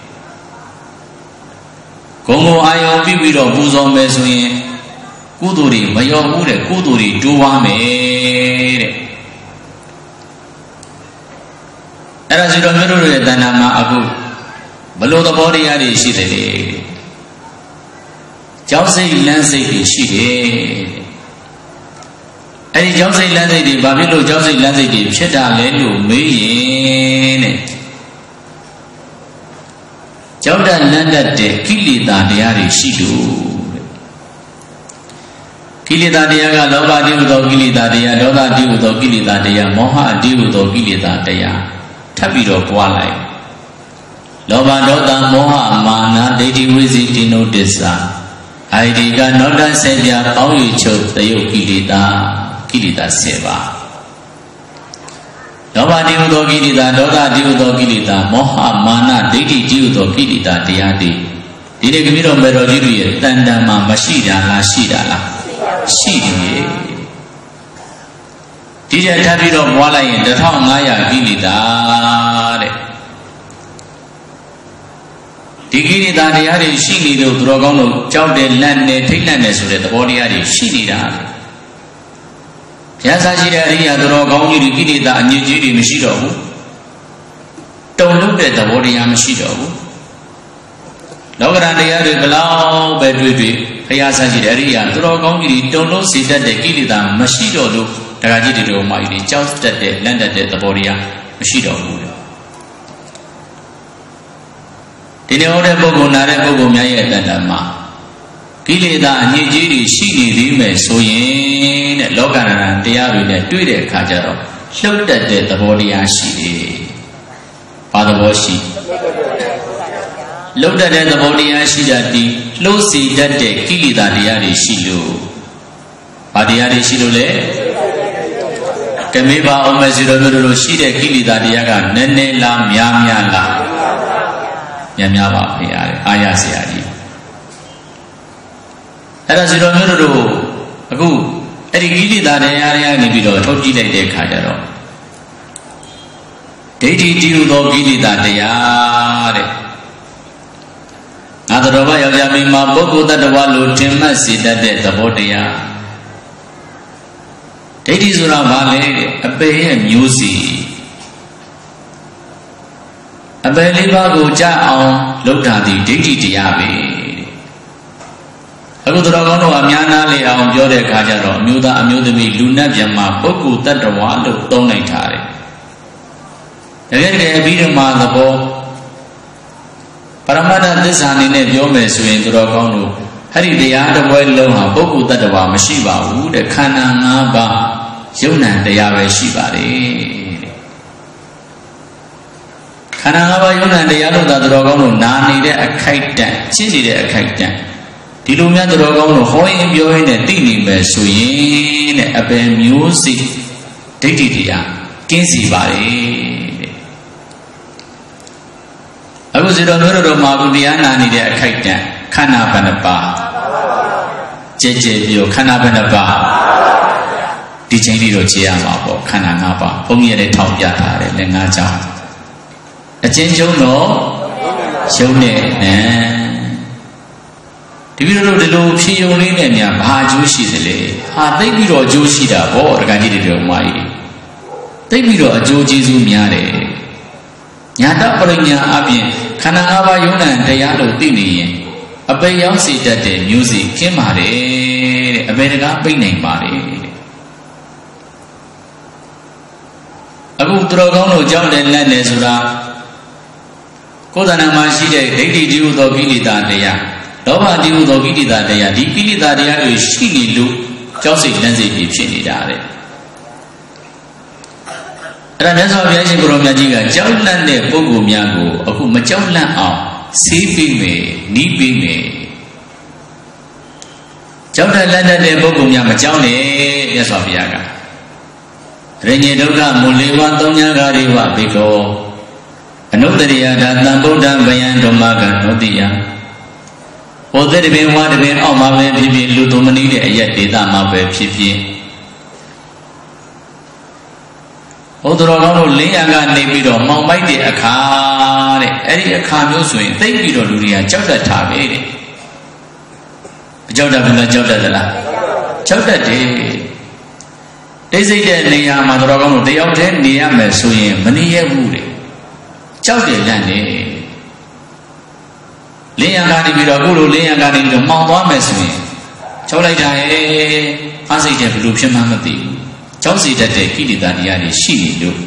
ဂုဏ်ကိုအာယုံပြီးပြီးတော့ပူဇော်မယ်ဆိုရင်ကုသိုလ်တွေမရောဘူးတဲ့ကုသိုလ်တွေတိုးွားမယ်တဲ့အဲ့ဒါဆိုတော့မျိုးတို့ရဲ့တဏ္ဍာမှာအခုဘလို့သဘောတရားတွေရှိတယ်လေကြောက်စိတ်လမ်းစိတ်တွေရှိတယ်အဲ့ဒီကြောက်စိတ်လမ်းစိတ်တွေဘာဖြစ်လို့ကြောက်စိတ်လမ်းစိတ်တွေဖြစ်တာလဲလို့မေးရင်တဲ့ကြောက်တတ်လန့်တတ်တဲ့ကိလေသာတရားတွေရှိလို့ကိလေသာတရားကလောဘတိဟုသောကိလေသာတရားဒေါသတိဟုသောကိလေသာတရားမောဟတိဟုသောကိလေသာတရားထပ်ပြီးတော့ပွားလိုက်လောဘဒေါသမောဟမာနဒိဋ္ဌိဝိဇ္ဇိတိနုတ္တစ္ဆာအိုဒီကနောက်တဆယ်ပြပေါင်းရချုပ်သယုတ်ကိလေသာကိလေသာ၁၀ပါးလောဘတိဟုသောကိလေသာဒေါသတိဟုသောကိလေသာမောဟမာနဒိဋ္ဌိတိဟုသောကိလေသာတရားတွေဒီနေ့ကမိတော်မေတော်ကြီးတို့ရဲ့တန်တန်မှာမရှိတာလားရှိတာလားရှိတယ်ဒီကျထပ်ပြီးတော့ပွားလိုက်ရင်တစ်ထောင်ငါးရာကိလေသာတဲ့ဒီကိလေသာတရားတွေရှိနေလို့သူတော်ကောင်းတို့ကြောက်တယ်လန့်တယ်ထိတ်လန့်တယ်ဆိုတဲ့သဘောတရားတွေရှိနေတာဘုရားစာရှိတဲ့အရိယာသူတော်ကောင်းကြီးတွေကိလေသာအညစ်အကြေးတွေမရှိတော့ဘူးတုံ့လုပ်တဲ့သဘောတရားမရှိတော့ဘူးလောကဓာတ်တရားတွေဘလောက်ပဲတွေ့တွေ့ဘုရားဆန်းရှိတဲ့အရိယာသူတော်ကောင်းကြီးတုံလုံးစေတတ်တဲ့ကိလေသာမရှိတော့လို့တရားကြီးတွေတော်မှကြီးကြောက်တတ်တဲ့လန့်တတ်တဲ့သဘောတရားမရှိတော့ဘူးလေဒီနေ့ဟောတဲ့ပုဂ္ဂိုလ်နာတဲ့ပုဂ္ဂိုလ်များရဲ့တဏ္ဍာမှာကိလေသာအညစ်အကြေးတွေရှိနေသေးမယ်ဆိုရင်တဲ့လောကဓာတ်တရားတွေနဲ့တွေ့တဲ့အခါကျတော့လှုပ်တတ်တဲ့သဘောတရားရှိတယ်။ဘာသဘောရှိလှုပ်တတ်တဲ့သဘောတရားရှိတတ်ဒီလှုပ်စီတတ်တဲ့ကိလေသာတရားတွေရှိလို့ဘာတရားတွေရှိလို့လဲကမေဘာအောင်မယ်စီတော်တို့လိုရှိတဲ့ကိလေသာတရားကနည်းနည်းလားများများလားများများပါဖေရတယ်အားရစရာကြီးအဲ့ဒါစီတော်မျိုးတို့အခုအဲ့ဒီကိလေသာတရားတွေကနေပြီးတော့ထုတ်ကြည့်လိုက်တဲ့အခါကျတော့ဒိဋ္ဌိတည်ဟူသောကိလေသာတရားတဲ့ငါတော်ဘာယောက်ျားမိန်းမပုဂ္ဂိုလ်တ attva လို့ထင်မှတ်စေတတ်တဲ့သဘောတရားဒိဋ္ဌိဆိုတာဘာလဲတဲ့အပေရဲ့မျိုးစီအပေလေးပါးကိုကြားအောင်လုပ်တာဒီဒိဋ္ဌိတရားပဲအခုတော်ကောင်းတို့အများနာလေအောင်ပြောတဲ့အခါကျတော့အမျိုးသားအမျိုးသမီးလူနတ်မြတ်မှာပုဂ္ဂိုလ်တ attva လို့သုံးလိုက်ထားတယ်တကယ်တကယ်အဘိဓမ္မာသဘောပရမတ္ထသစ္စာအနေနဲ့ပြောမယ်ဆိုရင်တော်ကောင်းတို့အဲ့ဒီတရားတစ်ပွဲလုံးဟာပုဂ္ဂိုလ်တ attva မရှိပါဘူးတဲ့ခန္ဓာ၅ပါးယုံနာတရားပဲရှိပါတယ်တဲ့ခန္ဓာ၅ပါးယုံနာတရားလို့သာတော်ကောင်းတို့နာနေတဲ့အခိုက်အတန့်ရှင်းနေတဲ့အခိုက်အတန့်ဒီလိုများတော်ကောင်းတို့ဟောရင်ပြောရင်နဲ့သိနေမယ်ဆိုရင်တဲ့အပယ်မျိုးစိဒိဋ္ဌိတရားကင်းစီပါတယ်တဲ့အခုစီတော်မျိုးတော်မှာဘုရားနာနေတဲ့အခိုက်အတန့်ခန္ဓာဘယ်နှပါကြဲကြဲပြောခန္ဓာဘယ်နှပါဒီချိန်လေးတော့ကြည်ရမှာပေါ့ခန္ဓာ၅ပါးဘုန်းကြီးလည်းထောက်ပြထားတယ်လည်း၅ကြောင်းအချင်းချင်းတော့ရုံနဲ့နဲဒီပြီးတော့ဒီလိုဖြည့်ယုံလေးနဲ့များဘာအကျိုးရှိသလဲဟာသိပြီးတော့အကျိုးရှိတာပေါ့တက္ကကြီးတွေတော်မကြီးသိပြီးတော့အကျိုးကျေးဇူးများတယ်ညာတပရိညာအပြင်ခန္ဓာ၅ပါးယုံနဲ့တရားလို့သိနေရင်အပေရောက်စေတတ်တဲ့မျိုးစိခင်းပါတယ်တဲ့အပေတကားပိတ်နိုင်ပါတယ်အခုသူတော်ကောင်းတို့ကြောက်တယ်လက်တယ်ဆိုတာကိုယ်တဏ္ဍာမှာရှိတဲ့ဒိဋ္ဌိတည်းဟူသောကိလေသာတရားလောဘတည်းဟူသောကိလေသာတရားဒီကိလေသာတရားတွေရှိနေလို့ကြောက်စိတ်လန့်စိတ်တွေဖြစ်နေတာတဲ့အဲ့ဒါမြတ်စွာဘုရားရှင်ကိုရောမြတ်ကြီးကကြောက်လန့်တဲ့ပုဂ္ဂိုလ်များကိုအခုမကြောက်လန့်အောင်ဆေးပေးမယ်နီးပေးမယ်ကြောက်တဲ့လန့်တဲ့ပုဂ္ဂိုလ်များမကြောက်နဲ့မြတ်စွာဘုရားကရိညေဒုက္ခမူလေးဝါသုံးညာဂါရိဝဘေကောအနုတ္တရိယဒါတံဗုဒ္ဓဗယံဓမ္မကံနောတိယဘုဒ္ဓတပင်ဝါတပင်အောက်မှာပဲဖြစ်ဖြစ်လူသူမနည်းတဲ့အရက်ဒေသမှာပဲဖြစ်ဖြစ်ဘုဒ္ဓတော်ကောင်းတို့လင်းရကနေပြီးတော့မောင်မိုက်တဲ့အခါတဲ့အဲ့ဒီအခါမျိုးဆိုရင်သိပြီးတော့လူတွေကကြောက်တတ်တာပဲတဲ့မကြောက်တတ်ဘူးလားကြောက်တတ်သလားကြောက်တတ်တယ်တိတ်ဆိတ်တဲ့နေရာမှာတော်ကောင်းတို့တယောက်တည်းနေရမယ်ဆိုရင်မနေရဘူးတဲ့ကြောက်တယ်လန့်နေလင်းရကနေပြီးတော့အခုလိုလင်းရကနေပြီးတော့မှောင်သွားမယ်ဆိုရင်ကြောက်လိုက်တာရဲ့အားစိတ်တဲ့ဘယ်လိုဖြစ်မှမသိဘူးကြောက်စီတတ်တဲ့ကိလေသာတရားတွေရှိနေလို့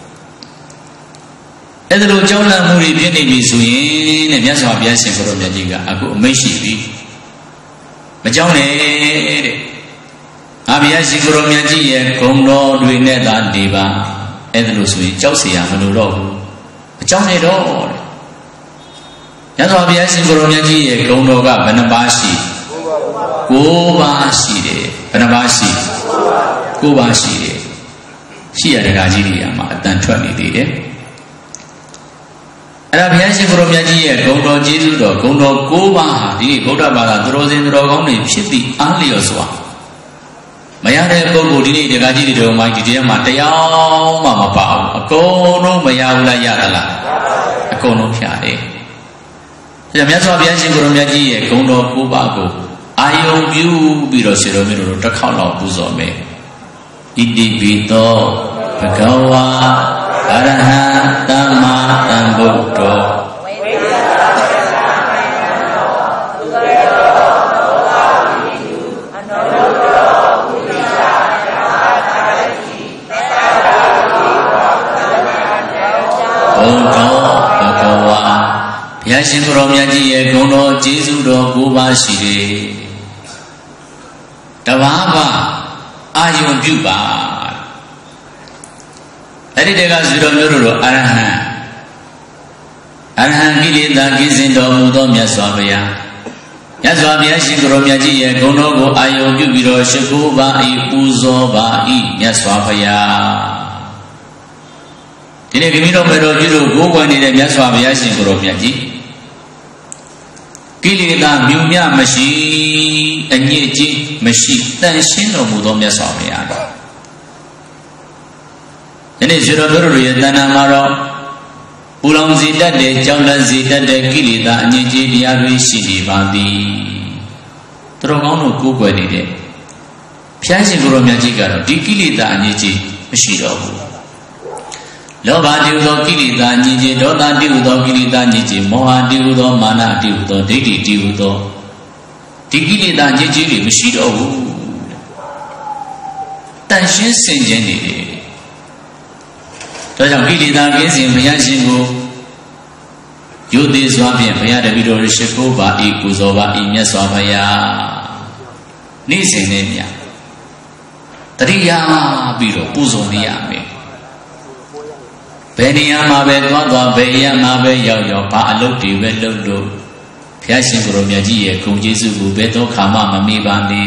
အဲ့ဒါလိုကြောက်လန့်မှုတွေဖြစ်နေပြီဆိုရင်တဲ့မြတ်စွာဘုရားရှင်ကိုရောမြတ်ကြီးကအခုအမိန့်ရှိပြီမကြောက်နဲ့တဲ့အာဘုရားရှင်ကိုရောမြတ်ကြီးရဲ့ဂုဏ်တော်တွေနဲ့သာနေပါအဲ့ဒါလိုဆိုရင်ကြောက်เสียရမလို့တော့ဘူးမကြောက်နဲ့တော့တဲ့မြတ်စွာဘုရားရှင်ကိုရောမြတ်ကြီးရဲ့ဂုဏ်တော်ကဘယ်နှပါးရှိ၉ပါးရှိတယ်ဘယ်နှပါးရှိ၉ပါးရှိတယ်ရှိရတဲ့ဓာကြီးတွေကမှအတန်ထွက်နေသေးတယ်အဲ့ဒါဘုရားရှင်ကိုရောမြတ်ကြီးရဲ့ဂုဏ်တော်ကျေးဇူးတော်ဂုဏ်တော်၉ပါးဟာဒီဗုဒ္ဓဘာသာသူတော်စင်သူတော်ကောင်းတွေဖြစ်သည့်အားလျော်စွာမရတဲ့ပုဂ္ဂိုလ်ဒီနေ့ဓာကြီးတွေတော်မှဒီထဲမှာတရားမှမပါဘူးအကုန်လုံးမရဘူးလားရတာလားအကုန်လုံးဖြာတယ်ဒါမြတ်စွာဘုရားရှင်ကိုရောမြတ်ကြီးရဲ့ဂုဏ်တော်၉ပါးကိုအာယုံပြုပြီးတော့ဆရာတော်မျိုးတို့တစ်ခေါက်လောက်ပူဇော်မယ်ဣတိပိသောဘဂဝါအရဟံသမ္မာသမ္ဗုဒ္ဓောဘုရားရှင်ကိုရောမြတ်ကြီးရဲ့ဂုဏ်တော်ကျေးဇူးတော်၉ပါးရှိတယ်တဘာဘာအာယုံပြုပါအဲ့ဒီတကဇီတော်မျိုးတို့အရဟံအရဟံကိလေသာကိစ္စင်တော်မူသောမြတ်စွာဘုရားမြတ်စွာဘုရားရှင်ကိုရောမြတ်ကြီးရဲ့ဂုဏ်တော်ကိုအာယုံပြုပြီးတော့ရှိခိုးပါ၏ပူဇော်ပါ၏မြတ်စွာဘုရားဒီနေ့မိမိတို့မေတော်ကြီးတို့ကိုးကွယ်နေတဲ့မြတ်စွာဘုရားရှင်ကိုရောမြတ်ကြီးကိလေသာမြူမြမရှိအညစ်အကြေးမရှိတန်ရှင်းတော်မူသောမြတ်စွာဘုရားယနေ့ဇေတော်မျိုးတို့ရဲ့တဏ္ဍာမှာတော့ပူလောင်စေတတ်တဲ့ကြောက်လန့်စေတတ်တဲ့ကိလေသာအညစ်အကြေးတရားတွေရှိနေပါသည်သူတော်ကောင်းတို့ကိုးကွယ်နေတဲ့ဘုရားရှင်ကိုရောမြတ်ကြီးကတော့ဒီကိလေသာအညစ်အကြေးမရှိတော့ဘူးလောဘတိဟုသောကိလေသာညစ်ကြေဒေါသတိဟုသောကိလေသာညစ်ကြေမောဟတိဟုသောမာနတိဟုသောဒိဋ္ဌိတိဟုသောဒီကိလေသာညစ်ကြေတွေမရှိတော့ဘူးတန်ရှင်းစင်ကြင်နေတယ်ဒါကြောင့်ကိလေသာကင်းစင်ဘုရားရှင်ကိုယုသေးစွာဖြင့်ဘုရားတပည့်တော်ရှိခိုးပါ၏ကုသိုလ်ပါ၏မြတ်စွာဘုရားနေ့စဉ်နဲ့မြတ်တတိယပြီးတော့ပူဇော်နေရမယ်ဘယ်နေရာမှာပဲသွားသွားဘယ်အရာမှာပဲရောက်ရောက်ဘာအလုပ်တွေပဲလုပ်လို့ဘုရားရှင်ကိုရောမြတ်ကြီးရဲ့ဂုဏ်ကျေးဇူးကိုဘယ်တော့ခါမှမမေ့ပါနဲ့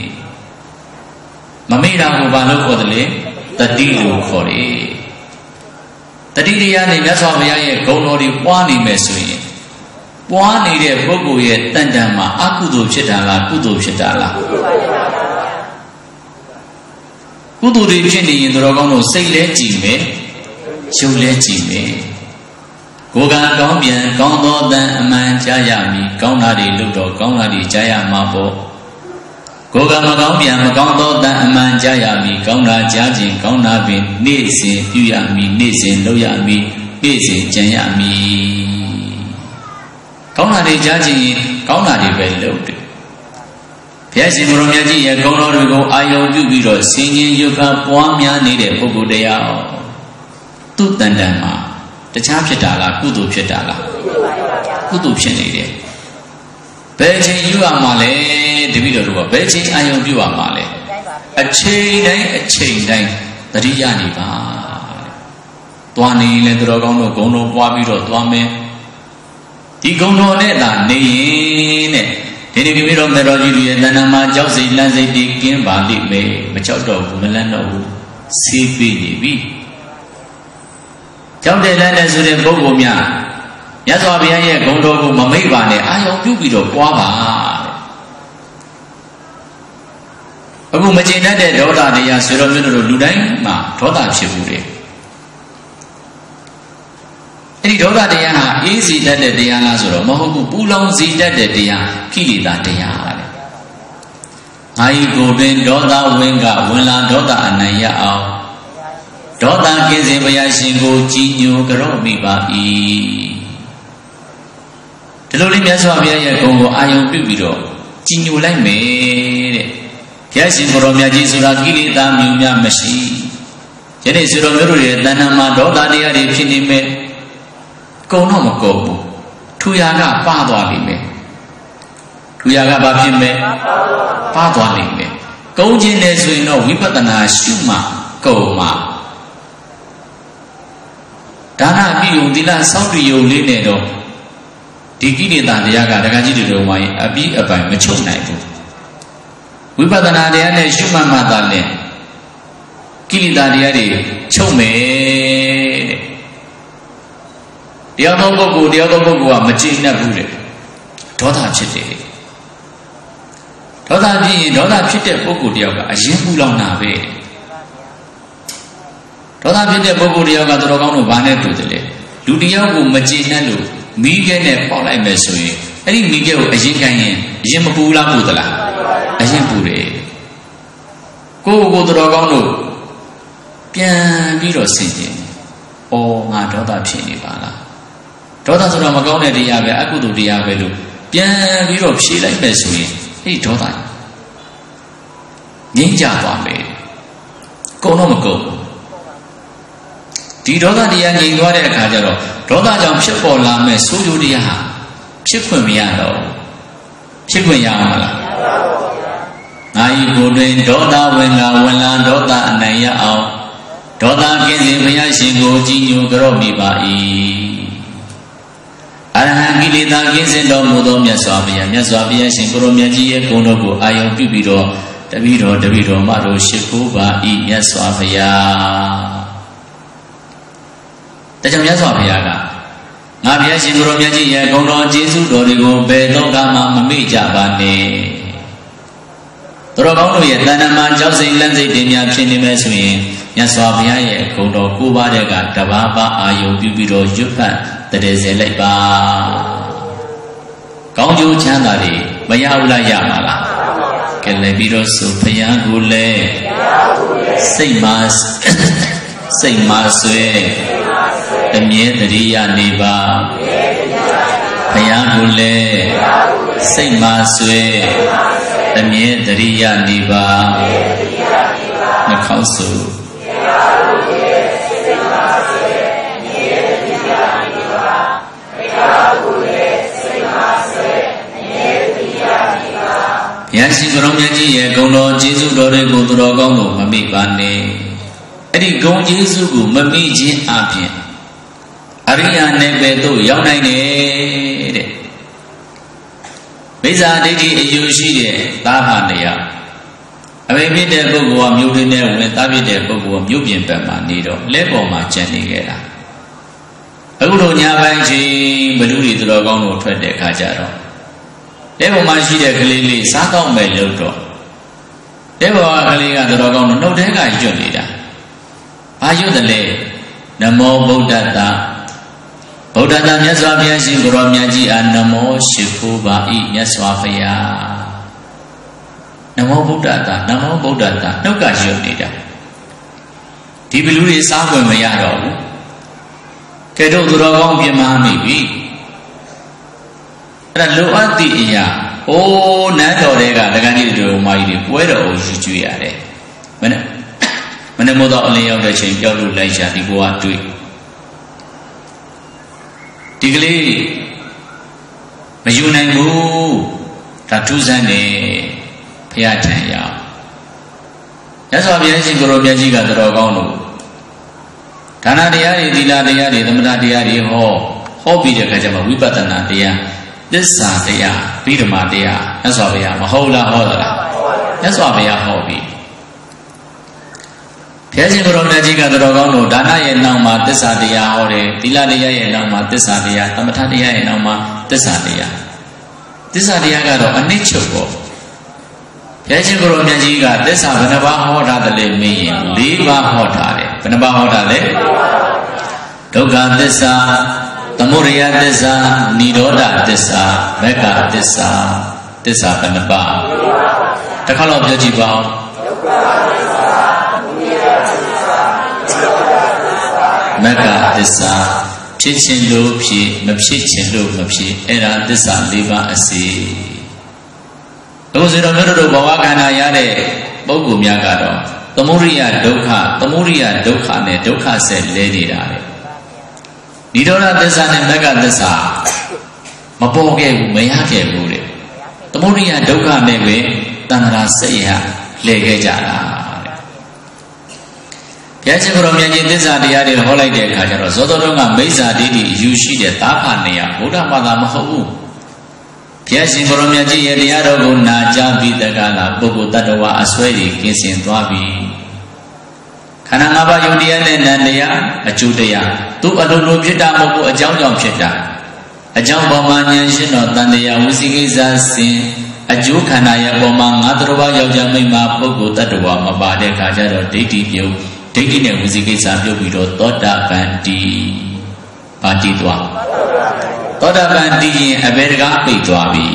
မမေ့တာကိုဘာလို့ခေါ်တယ်လဲတတိလို့ခေါ်တယ်တတိတရားနဲ့မြတ်စွာဘုရားရဲ့ဂုဏ်တော်တွေပွားနေမယ်ဆိုရင်ပွားနေတဲ့ပုဂ္ဂိုလ်ရဲ့တန်တန်မှာအကုသိုလ်ဖြစ်တာလားကုသိုလ်ဖြစ်တာလားကုသိုလ်တွေဖြစ်နေရင်တော်ကောင်းတို့စိတ်လဲကြည်မယ်ရှုပ်လဲကြည့်မယ်ကိုယ်ကကောင်းပြန်ကောင်းသောတန်အမှန်ကြားရမည်ကောင်းတာတွေလို့တော့ကောင်းတာတွေကြားရမှာပေါ့ကိုယ်ကမကောင်းပြန်မကောင်းသောတန်အမှန်ကြားရမည်ကောင်းတာကြားခြင်းကောင်းတာပင်နေ့စဉ်ပြုရမည်နေ့စဉ်လုပ်ရမည်နေ့စဉ်ကြံရမည်ကောင်းတာတွေကြားခြင်းရင်ကောင်းတာတွေပဲလုပ်တယ်ဘုရားရှင်ကိုရောမြတ်ကြီးရဲ့ဂုဏ်တော်တွေကိုအာယုံပြုပြီးတော့ဆင်ញင်ယုခပွားများနေတဲ့ပုဂ္ဂိုလ်တရားသူ့တန်တန်မှာတခြားဖြစ်တာလားကုသိုလ်ဖြစ်တာလားကုသိုလ်ဖြစ်နေတယ်ဘယ်ချိန်ယူရမှာလဲတပည့်တော်တို့ကဘယ်ချိန်အာယုံပြုရမှာလဲအချိန်တိုင်းအချိန်တိုင်းတတိယနေပါသွားနေလဲတော်ကောင်းတို့ဂုံတော်ပွားပြီးတော့သွားမယ်ဒီဂုံတော်နဲ့သာနေရင်တဲ့ဒီနေ့တပည့်တော်မေတော်ကြီးတွေရဲ့တဏ္ဍာမှာကြောက်စိတ်လန့်စိတ်တည်ကင်းပါလိမ့်မယ်မကြောက်တော့ဘူးမလန့်တော့ဘူးဆေးပေးနေပြီကြောင့်တဲ့လမ်းနဲ့ဆိုတဲ့ပုဂ္ဂိုလ်များမြတ်စွာဘုရားရဲ့ဂုဏ်တော်ကိုမမိတ်ပါနဲ့အာယုံပြုပြီးတော့ပွားပါအခုမကျေနပ်တဲ့ဒေါသတရားဆွေတော်မျိုးတို့လူတိုင်းမှာဒေါသဖြစ်ဘူးလေအဲ့ဒီဒေါသတရားဟာအေးစီတတ်တဲ့တရားလားဆိုတော့မဟုတ်ဘူးပူလောင်စီတတ်တဲ့တရားကိလေသာတရားလေငါဤကိုတွင်ဒေါသဝင်ကဝင်လာဒေါသအနိုင်ရအောင်ဒေါသကင်းစေဘုရားရှင်ကိုကြည်ညိုကြော့မိပါ၏ဒီလိုလေးမြတ်စွာဘုရားရဲ့ဂုဏ်ကိုအာယုံပြုပြီးတော့ကြည်ညိုလိုက်မယ်တဲ့ဘုရားရှင်ကိုယ်တော်မြတ်ကြီးဆိုတာကိလေသာမျိုးများမရှိယနေ့ဆွေတော်မျိုးတို့ရဲ့တဏ္ဍာမှာဒေါသတရားတွေဖြစ်နေမယ်ကုံတော့မကုန်ဘူးထူရာကပါသွားလိမ့်မယ်ထူရာကဘာဖြစ်မယ်ပါသွားလိမ့်မယ်ကုံခြင်းနဲ့ဆိုရင်တော့ဝိပဿနာရှုမှကုံမှာဒါနပြုုံသီလစောင့်တည်ုံလေးနဲ့တော့ဒီကိလေသာတရားကတက္ကကြီးတွေတော်ဝိုင်းအပြီးအပိုင်မချုပ်နိုင်ဘူးဝိပဿနာတရားနဲ့ရှုမှတ်မှသာလဲကိလေသာတရားတွေချုပ်မယ်တဲ့တရားတော်ပုဂ္ဂိုလ်တရားတော်ပုဂ္ဂိုလ်ကမကျေနပ်ဘူးတဲ့ဒေါသဖြစ်တယ်ဒေါသဖြစ်ရင်ဒေါသဖြစ်တဲ့ပုဂ္ဂိုလ်တယောက်ကအရင်ပူလောင်တာပဲဒေါသဖြစ်တဲ့ပုဂ္ဂိုလ်တယောက်ကတော်ကောင်းလို့ဘာနဲ့တူတယ်လဲလူတယောက်ကိုမကျေနပ်လို့မိခဲနဲ့ပေါက်လိုက်မယ်ဆိုရင်အဲ့ဒီမိခဲကိုအရင်ကန်ရင်အရင်မပူလားပူသလားအရင်ပူတယ်ကိုယ့်ကိုယ်တော်ကောင်းလို့ပြန်ပြီးတော့ဆင်ခြင်အော်ငါဒေါသဖြစ်နေပါလားဒေါသဆိုတော့မကောင်းတဲ့တရားပဲအကုသိုလ်တရားပဲလို့ပြန်ပြီးတော့ဖြေလိုက်မယ်ဆိုရင်အဲ့ဒီဒေါသငြိမ်းချသွားမယ်ကုန်တော့မကုန်ဒီဒေါသတရားငြိမ်သွားတဲ့အခါကျတော့ဒေါသကြောင့်ဖြစ်ပေါ်လာမဲ့ဆိုးကျိုးတရားဟာဖြစ်ခွင့်မရတော့ဖြစ်ခွင့်ရအောင်မလားငါဤကိုယ်တွင်ဒေါသဝင်လာဝင်လာဒေါသအနိုင်ရအောင်ဒေါသကင်းစေဘုရားရှင်ကိုကြည်ညိုကြော့မိပါ၏အရဟံကိလေသာကင်းစင်တော်မူသောမြတ်စွာဘုရားမြတ်စွာဘုရားရှင်ကိုရောမြတ်ကြီးရဲ့ဂုဏ်တော်ကိုအာယုံပြုပြီးတော့တပည့်တော်တပည့်တော်မတို့ရှိခိုးပါ၏မြတ်စွာဘုရားဒါကြောင့်မြတ်စွာဘုရားကငါဘုရားရှင်ကိုရောမြတ်ကြီးရဲ့ဂုဏ်တော်ကျေးဇူးတော်တွေကိုဘယ်တော့မှမမေ့ကြပါနဲ့တော်ကောင်းတို့ရဲ့တဏ္ဍာမှာကြောက်စိတ်လန့်စိတ်တင်များဖြစ်နေမယ်ဆိုရင်မြတ်စွာဘုရားရဲ့ဂုဏ်တော်ကိုးပါးတဲ့ကတပါးပါအာယုံပြုပြီးတော့ရွတ်ဖတ်တည်စေလိုက်ပါကောင်းကျိုးချမ်းသာတွေမရဘူးလားရမှာလားကဲလည်းပြီးတော့ဆိုဘုရားကိုလည်းစိတ်မှာစိတ်မှာဆွဲအမြဲတရိယာနေပါဘုရားကိုလည်းစိတ်မှာဆွဲအမြဲတရိယာနေပါနှာခေါင်းဆိုဘုရားရှင်ကိုရောမြတ်ကြီးရဲ့ဂုဏ်တော်ကျေးဇူးတော်တွေကိုသူတော်ကောင်းတို့မမေ့ပါနဲ့အဲ့ဒီဂုဏ်ကျေးဇူးကိုမမေ့ခြင်းအပြင်အရိယာနယ်ပယ်သို့ရောက်နိုင်တယ်တဲ့မိစ္ဆာဒိဋ္ဌိအယူရှိတဲ့သာဟနေယအမေဖြစ်တဲ့ပုဂ္ဂိုလ်ကမြို့တွင်းထဲဝင်သားဖြစ်တဲ့ပုဂ္ဂိုလ်ကမြို့ပြင်ဘက်မှာနေတော့လက်ပေါ်မှာကျန်နေခဲ့တာအခုတို့ညာပိုင်းချင်းဘလူတွေသူတော်ကောင်းတို့ထွက်တဲ့အခါကျတော့လက်ပေါ်မှာရှိတဲ့ကလေးလေးစားကောင်းမဲ့လို့တော့လက်ပေါ်ကကလေးကသူတော်ကောင်းတို့နှုတ်ထဲကရွတ်နေတာဘာရွတ်တယ်လဲနမောဗုဒ္ဓတဗုဒ္ဓတမြတ်စွာဘုရားရှင်ကိုရောမြတ်ကြီးအားနမောရှိခိုးပါ၏မြတ်စွာဘုရားနမောဗုဒ္ဓတနမောဗုဒ္ဓတနှုတ်ကရွတ်နေတာဒီဘလူတွေစားခွင့်မရတော့ဘူးကဲတော့သူတော်ကောင်းပြင်မာမိပြီအဲ့ဒါလိုအပ်သည့်အရာအိုးနန်းတော်တွေကတက္ကကြီးတို့မာကြီးတွေပွဲတော်ကိုယူကျွေးရတယ်မနဲ့မနဲ့မို့တော့အလင်းရောက်တဲ့ချိန်ပြောက်လို့လိုက်ရှာဒီဘဝတွေ့ဒီကလေးမယူနိုင်ဘူးဒါထူးဆန်းနေဖရာထံရောက်ရသော်ဘုရားရှင်ကိုရောမြတ်ကြီးကတော်ကောင်းလို့ဒါနတရားတွေသီလတရားတွေသမထတရားတွေဟောဟောပြီးတဲ့အခါကျမှဝိပဿနာတရားသစ္စာတရားဗိဓမာတရားမြတ်စွာဘုရားမဟုတ်လားဟောသလားမြတ်စွာဘုရားဟောပြီးဘဘုရားရှင်ကိုရောမြတ်ကြီးကတော်ကောင်းတို့ဒါနရဲ့နောက်မှာသစ္စာတရားဟောတယ်သီလတရားရဲ့နောက်မှာသစ္စာတရားသမထတရားရဲ့နောက်မှာသစ္စာတရားသစ္စာတရားကတော့အနိစ္စချုပ်ပေါ့ဘုရားရှင်ကိုရောမြတ်ကြီးကသစ္စာဘယ်နှပါးဟောထားတယ်လဲမေးရင်၄ပါးဟောထားတယ်ဘယ်နှပါးဟောထားလဲဒုက္ခသစ္စာသမုဒယသစ္စာនិရောဓသစ္စာမဂ္ဂသစ္စာသစ္စာဘယ်နှပါးတစ်ခါတော့ပြောကြည့်ပါဦးမဂ္ဂသစ္စာဖြစ်ခြင်းလို့ဖြစ်မဖြစ်ခြင်းလို့မဖြစ်အဲ့ဒါသစ္စာ၄ပါးအစီအခုဆိုတော့တို့တို့ဘဝခန္ဓာရတဲ့ပုဂ္ဂိုလ်များကတော့သမုဒိယဒုက္ခသမုဒိယဒုက္ခနဲ့ဒုက္ခဆက်လဲနေတာလေនិရောဓသစ္စာနဲ့မဂ္ဂသစ္စာမပေါ်ခဲ့ဘူးမရခဲ့ဘူးတဲ့သမုဒိယဒုက္ခနဲ့ပဲတဏှာဆက်ရလဲခဲ့ကြတာဘုရားရှင်ကိုရောမြတ်ကြီးသစ္စာတရားတွေဟောလိုက်တဲ့အခါကျတော့ဇောတော်တော်ကမိစ္ဆာဒိဋ္ဌိအယူရှိတဲ့သာဖနေရဗုဒ္ဓဘာသာမဟုတ်ဘူးဘုရားရှင်ကိုရောမြတ်ကြီးရဲ့တရားတော်ကိုနာကြားပြီးတကလားပုဂ္ဂိုလ်တ attva အစွဲကြီးကင်းစင်သွားပြီခန္ဓာ၅ပါးယုတ်တရားနဲ့နံတရားအကျိုးတရားသူအလိုလိုဖြစ်တာမဟုတ်ဘူးအကြောင်းကြောင့်ဖြစ်တာအကြောင်းပေါ်မှာဉာဏ်ရှင်းတော်တန်တရားဝစီကိစ္စစင်အကျိုးခန္ဓာရဲ့ပေါ်မှာငါတော်ဘာယောက်ျားမိန်းမပုဂ္ဂိုလ်တ attva မပါတဲ့အခါကျတော့ဒိဋ္ဌိပြုတ်ဒိဋ္ဌိနဲ့ဝစီကိစ္စပြုတ်ပြီးတော့သောတာပန်တိပါတိသွားသောတာပန်တိရင်အဘယ်တကားပိတ်သွားပြီ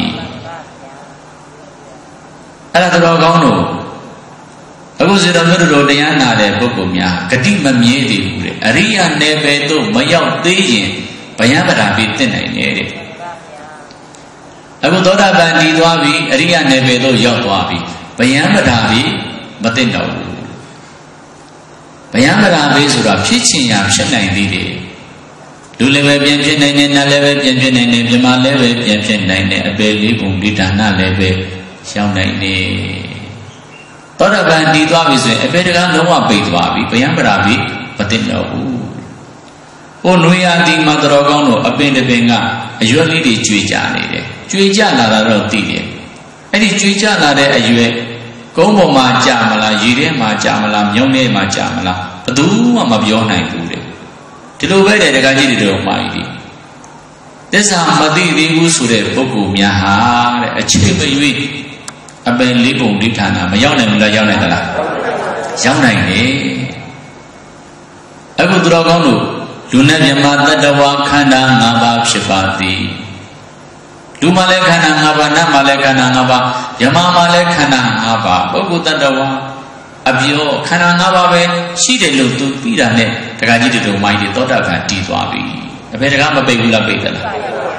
အဲ့ဒါတော်ကောင်းလို့အခုစေတော်မြတ်တို့တရားနာတဲ့ပုဂ္ဂိုလ်များဂတိမမြဲသေးဘူးတဲ့အရိယာနယ်ပယ်သို့မရောက်သေးရင်ဗယံပဒာပိသိနိုင်တယ်တဲ့အခုသောတာပန်တည်သွားပြီအရိယာနယ်ပယ်သို့ရောက်သွားပြီဗယံပဒာပိမသိတော့ဘူးဗယံပဒာပိဆိုတာဖြစ်ချင်ရာဖြစ်နိုင်သေးတယ်လူလည်းပဲပြန်ဖြစ်နိုင်တယ်နတ်လည်းပဲပြန်ဖြစ်နိုင်တယ်မြမလည်းပဲပြန်ဖြစ်နိုင်တယ်အပေလေးပုံဒီဒါနလည်းပဲရှောင်းနိုင်တယ်သောတာပန်တည်သွားပြီဆိုရင်အပေတကားလုံးဝပိတ်သွားပြီဗယံပဒာပိမသိတော့ဘူးဟိုနွေရာသီမှာတော်ကောင်းတို့အပင်တပင်ကအရွက်လေးတွေကျွေကြနေတယ်ကျွေကြလာတာတော့သိတယ်အဲ့ဒီကျွေကြလာတဲ့အရွက်ကုန်းပေါ်မှာကြာမလားရေထဲမှာကြာမလားမြောင်းထဲမှာကြာမလားဘယ်သူမှမပြောနိုင်ဘူးတဲ့ဒီလိုပဲတဲ့တက္ကကြီးတွေတော့မှာကြီးသစ္စာမသိသေးဘူးဆိုတဲ့ပုဂ္ဂိုလ်များဟာတဲ့အချိန်မရွေးအပင်လေးပုံလေးဌာနမရောက်နိုင်ဘူးလားရောက်နိုင်သလားရောက်နိုင်တယ်အခုသူတော်ကောင်းတို့လူနဲ့မြမတ attva ခန္ဓာ၅ပါးဖြစ်ပါသည်လူမှလည်းခန္ဓာ၅ပါးနတ်မှလည်းခန္ဓာ၅ပါးယမမှလည်းခန္ဓာ၅ပါးပုဂ္ဂိုလ်တ attva အပြောခန္ဓာ၅ပါးပဲရှိတယ်လို့သူပြီးတာနဲ့တက္ကကြီးတို့မိုင်းတွေသောတာပန်တည်သွားပြီအဖေတက္ကမပိတ်ဘူးလားပိတ်သလား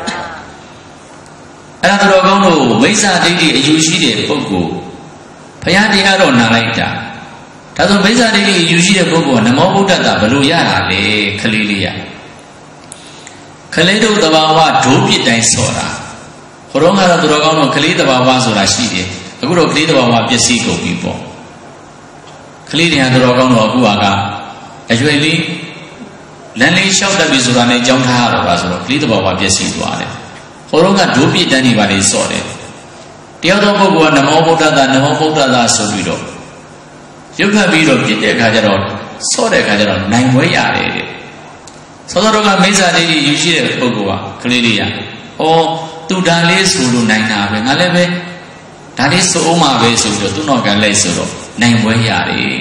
အဲ့ဒါတော်ကောင်းတို့မိစ္ဆာဒိဋ္ဌိအယူရှိတဲ့ပုဂ္ဂိုလ်ဘုရားတရားတော်နာလိုက်တာဒါဆိုမိစ္ဆာဒိဋ္ဌိအယူရှိတဲ့ပုဂ္ဂိုလ်ကနမောဗုဒ္ဓတဘလို့ရတာလဲခလေးလေးရခလေးတို့တဘာဝဒိုးပြစ်တိုင်းစော်တာဘုရောကတော့သူတော်ကောင်းတို့ခလေးတဘာဝဆိုတာရှိတယ်အခုတော့ခလေးတဘာဝပျက်စီးကုန်ပြီပေါ့ခလေးတွေကသူတော်ကောင်းတို့အခုကအရွယ်လေးလမ်းလေးလျှောက်တတ်ပြီဆိုတာနဲ့ကြောင်းထားရတော့ပါဆိုတော့ခလေးတဘာဝပျက်စီးသွားတယ်ဘုရောကဒိုးပြစ်တိုင်းနေပါလေစော်တယ်တယောက်သောပုဂ္ဂိုလ်ကနမောဗုဒ္ဓတနမောဗုဒ္ဓတဆိုပြီးတော့ရုပ်ခတ်ပြီးတော့ပြစ်တဲ့အခါကျတော့စော့တဲ့အခါကျတော့နိုင်ဝဲရတယ်တဲ့သောတော်ကမိစ္ဆာဒိဋ္ဌိယူရှိတဲ့ပုဂ္ဂိုလ်ကကလေးလေးရဩသူဒါလေးဆိုလို့နိုင်တာပဲငါလည်းပဲဒါလေးဆိုအောင်မှာပဲဆိုပြီးတော့သူ့နောက်ကလိုက်ဆိုတော့နိုင်ဝဲရတယ်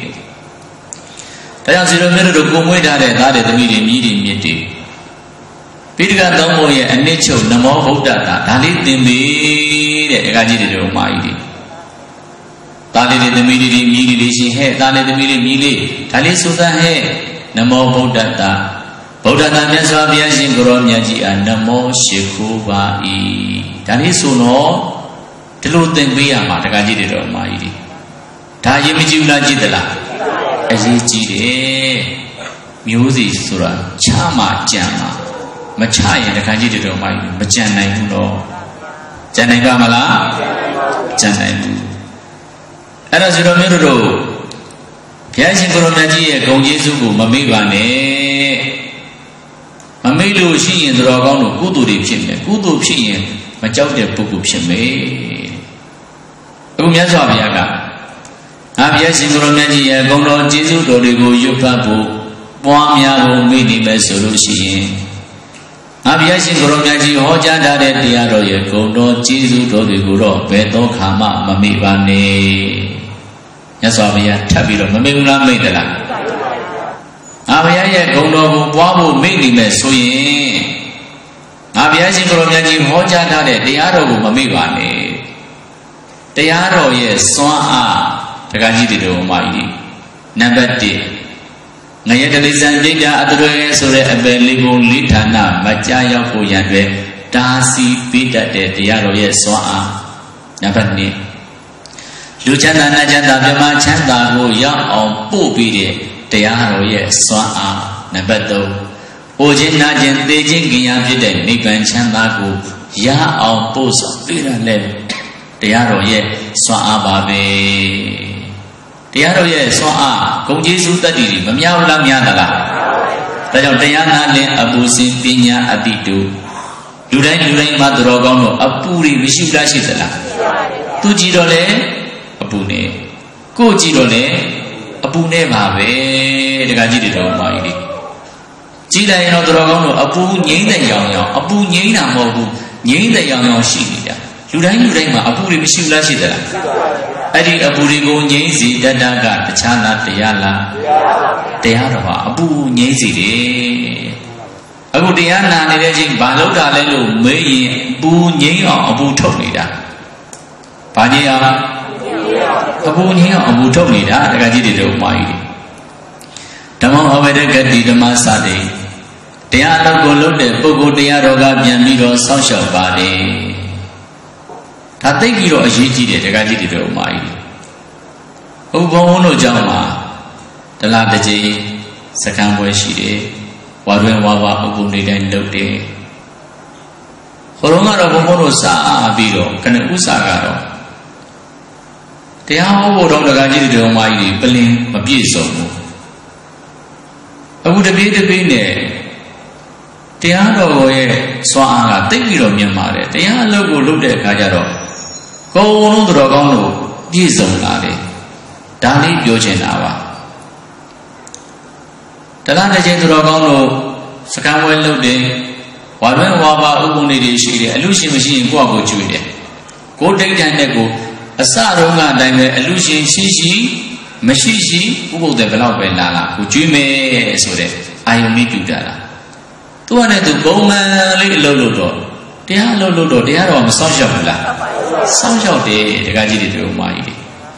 တဲ့ဒါကြောင့်ဇီရောမြတ်တို့ကိုမွေးထားတဲ့သားတွေသမီးတွေမြည်တွေမြစ်တွေပိဋကသုံးပုံရဲ့အနစ်ချုပ်နမောဗုဒ္ဓတာဒါလေးသင်ပေးတဲ့ဒကာကြီးတွေတို့မာကြီးတွေသားလေးတွေသမီးတွေမြည်တွေရှင်ဟဲ့သားလေးသမီးတွေမြည်လေးဒါလေးဆိုသဟဲ့နမောဗုဒ္ဓတာဗုဒ္ဓတာမြတ်စွာဘုရားရှင်ကိုရောမြတ်ကြီးအားနမောရှိခိုးပါ၏ဒါလေးဆိုတော့ဒီလိုသင်ပေးရမှာဒကာကြီးတွေတို့မာကြီးတွေဒါရေးမကြည့်ဘူးလားကြည့်သလားအရေးကြီးတယ်မျိုးစီဆိုတာချမှကြံမှာမချရင်ဒကာကြီးတွေတို့မာကြီးမကြံနိုင်ဘူးတော့ကြံနိုင်ပါမလားကြံနိုင်ဘူးအဲ့ဒါဆိုတော့မျိုးတို့ဘုရားရှင်ကိုရောမြတ်ကြီးရဲ့ဂုဏ်ကျေးဇူးကိုမမေ့ပါနဲ့မမေ့လို့ရှိရင်တော်ကောင်းတို့ကုသိုလ်တွေဖြစ်မယ်ကုသိုလ်ဖြစ်ရင်မကြောက်တဲ့ပုဂ္ဂိုလ်ဖြစ်မယ်အခုမြတ်စွာဘုရားကငါဘုရားရှင်ကိုရောမြတ်ကြီးရဲ့ဂုဏ်တော်ကျေးဇူးတော်တွေကိုရွတ်ဖတ်ဖို့ပွားများဖို့မိနေမယ်ဆိုလို့ရှိရင်ငါဘုရားရှင်ကိုရောမြတ်ကြီးဟောကြားထားတဲ့တရားတော်ရဲ့ဂုဏ်တော်ကျေးဇူးတော်တွေကိုတော့ဘယ်တော့ခါမှမမေ့ပါနဲ့မြတ်စွာဘုရားထပ်ပြီးတော့မမေ့ဘူးလားမေ့သလားငါဘုရားရဲ့ဂုဏ်တော်ကိုပွားဖို့မိနေမယ်ဆိုရင်ငါဘုရားရှင်ကိုရောမြတ်ကြီးဟောကြားထားတဲ့တရားတော်ကိုမမေ့ပါနဲ့တရားတော်ရဲ့စွမ်းအားတက္ကကြီးတွေတော်မှာကြီးနံပါတ်တစ်ငရဲတလိဇံဒိဋ္ဌအတရရဲ့ဆိုတဲ့အပယ်လေးပုံလေးဌာနမကြားရောက်ဖို့ရန်အတွက်တာစီပေးတတ်တဲ့တရားတော်ရဲ့စွမ်းအားနံပါတ်နှစ်လူချမ်းသာနာချမ်းသာပြမချမ်းသာကိုရောက်အောင်ပို့ပြီးတဲ့တရားတော်ရဲ့စွမ်းအားနံပါတ်သုံးအိုခြင်းနာခြင်းသေခြင်းကြင်ရဖြစ်တဲ့နိဗ္ဗာန်ချမ်းသာကိုရအောင်ပို့ဆောင်ပေးရလဲတရားတော်ရဲ့စွမ်းအားပါပဲတရားတော်ရဲ့စွမ်းအားဂုဏ်ကျေးဇူးတတ္တိတွေမများဘူးလားများသလားဒါကြောင့်တရားနာလင်အပူစင်ပညာအတိတုလူတိုင်းလူတိုင်းမှာတော်ကောင်းတော့အပူတွေမရှိဘူးလားရှိသလားသူကြည့်တော့လေအပူနဲ့ကိုကြည့်တော့လေအပူနဲ့ပါပဲတခါကြည့်တယ်တော့ပါကြီးကြည့်လိုက်ရင်တော့တော်ကောင်းတော့အပူငြိမ့်တဲ့ရောင်ရောင်အပူငြိမ့်တာမဟုတ်ဘူးငြိမ့်တဲ့ရောင်ရောင်ရှိနေတာလူတိုင်းလူတိုင်းမှာအပူတွေမရှိဘူးလားရှိသလားအဲ့ဒီအပူတွေကိုငြိမ့်စီတတ္တကတခြားလားတရားလားတရားတော်ပါအပူငြိမ့်စီတယ်အခုတရားနာနေတဲ့အချိန်ဘာလို့တာလဲလို့မေးရင်ပူငြိမ့်အောင်အပူထုတ်နေတာဘာငြိမ့်အောင်အပူငြိမ့်အောင်အပူထုတ်နေတာတခါကြီးတွေတော့မှာကြီးဓမ္မဟောဝေဒကတိဓမ္မစတိတရားအလုပ်ကိုလုပ်တဲ့ပုဂ္ဂိုလ်တရားတော်ကပြန်ပြီးတော့စောင့်ရှောက်ပါတယ်ဒါသိပြီးတော့အရေးကြီးတယ်တခါကြီးတွေတော့မှာကြီးဥပ္ဘုံတို့ကြောင့်မှာတလားတစ်ကြိမ်စကံပွဲရှိတယ်ဝါတွင်ဝါဝါဥပ္ဘုံတွေတိုင်းလုပ်တယ်ဟိုတော့ကတော့ဘုံဘုံတို့စားပြီးတော့ခဏဥစ္စာကတော့တရားဟောဖို့တော့တခါကြီးတွေတော့မှာကြီးပလင်မပြည့်စုံဘူးအခုတပြေးတပြေးနဲ့တရားတော်ရဲ့စွမ်းအားကသိပြီးတော့မြင်ပါတယ်တရားအလုပ်ကိုလုပ်တဲ့အခါကျတော့ကိုယ်လုံးတော်ကောင်းလို့ပြည့်စုံလာတယ်ဒါလေးပြောချင်တာပါတလားတစ်ချိန်တော်ကောင်းလို့စကံဝဲလုပ်တယ်ဝါတွင်ဝါပါဥပ္ပုံတွေရှိတယ်အလူရှင်မရှိရင်ကိုယ့်အကိုကျွေးတယ်ကိုယ်တိတ်တန်တဲ့ကိုအစတုန်းကအတိုင်းပဲအလူရှင်ရှိရှိမရှိရှိဥပုပ်တယ်ဘယ်တော့ပဲလာလာကိုကျွေးမယ်ဆိုတဲ့အာယုန်လေးပြုတာလားသူကလည်းသူပုံမှန်လေးအလုပ်လုပ်တော့တရားအလုပ်လုပ်တော့တရားတော်မစောင့်ရှောက်ဘူးလားစောင့်ရှောက်တယ်တခါကြီးတွေတို့မာကြီးတွေ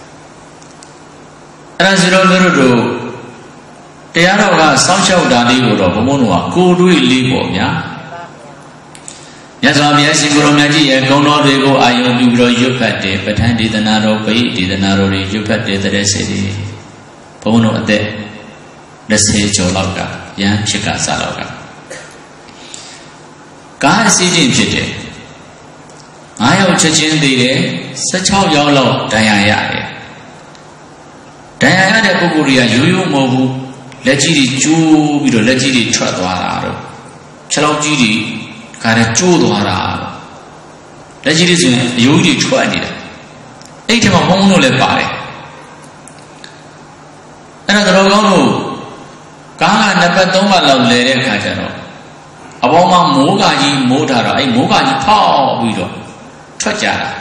အဲ့ဒါဆိုတော့တို့တို့တရားတော်ကစောင့်ရှောက်တာလေးကိုတော့ဘုံဘုံတို့ကကိုတွေးလေးပေါ့ဗျာမြတ်စွာဘုရားရှင်ကိုရောမြတ်ကြီးရဲ့ဂုဏ်တော်တွေကိုအာယုံပြုပြီးတော့ရွတ်ဖတ်တယ်ပဋ္ဌာန်းဒေသနာတော်ပိဋဒေသနာတော်တွေရွတ်ဖတ်တယ်တဲ့စေတီဘုံဘုံတို့အသက်နှစ်ဆယ်ကျော်လောက်ကရဟန်းဖြစ်ကစားလောက်ကကားအစီအစဉ်ဖြစ်တယ်ငါးယောက်ချက်ချင်းသေးတယ်ဆယ်ခြောက်ယောက်လောက်ဒဏ်ရာရတယ်ဒဏ်ရာရတဲ့ပုဂ္ဂိုလ်တွေကရိုးရိုးမဟုတ်ဘူးလက်ကြီးတွေကျိုးပြီးတော့လက်ကြီးတွေထွက်သွားတာတော့ခြေထောက်ကြီးတွေခါတဲ့ကျိုးသွားတာလက်ကြီးတွေဆိုရင်အယိုးကြီးတွေထွက်နေတာအဲ့ဒီမှာဘုံဘုံတို့လည်းပါတယ်အဲ့ဒါတော်ကောင်းတို့ကားကနံပါတ်သုံးပါလောက်လဲတဲ့အခါကျတော့အပေါ်မှာမိုးကကြီးမိုးထားတော့အဲ့မိုးကကြီးဖောက်ပြီးတော့ထွက်ကြတာ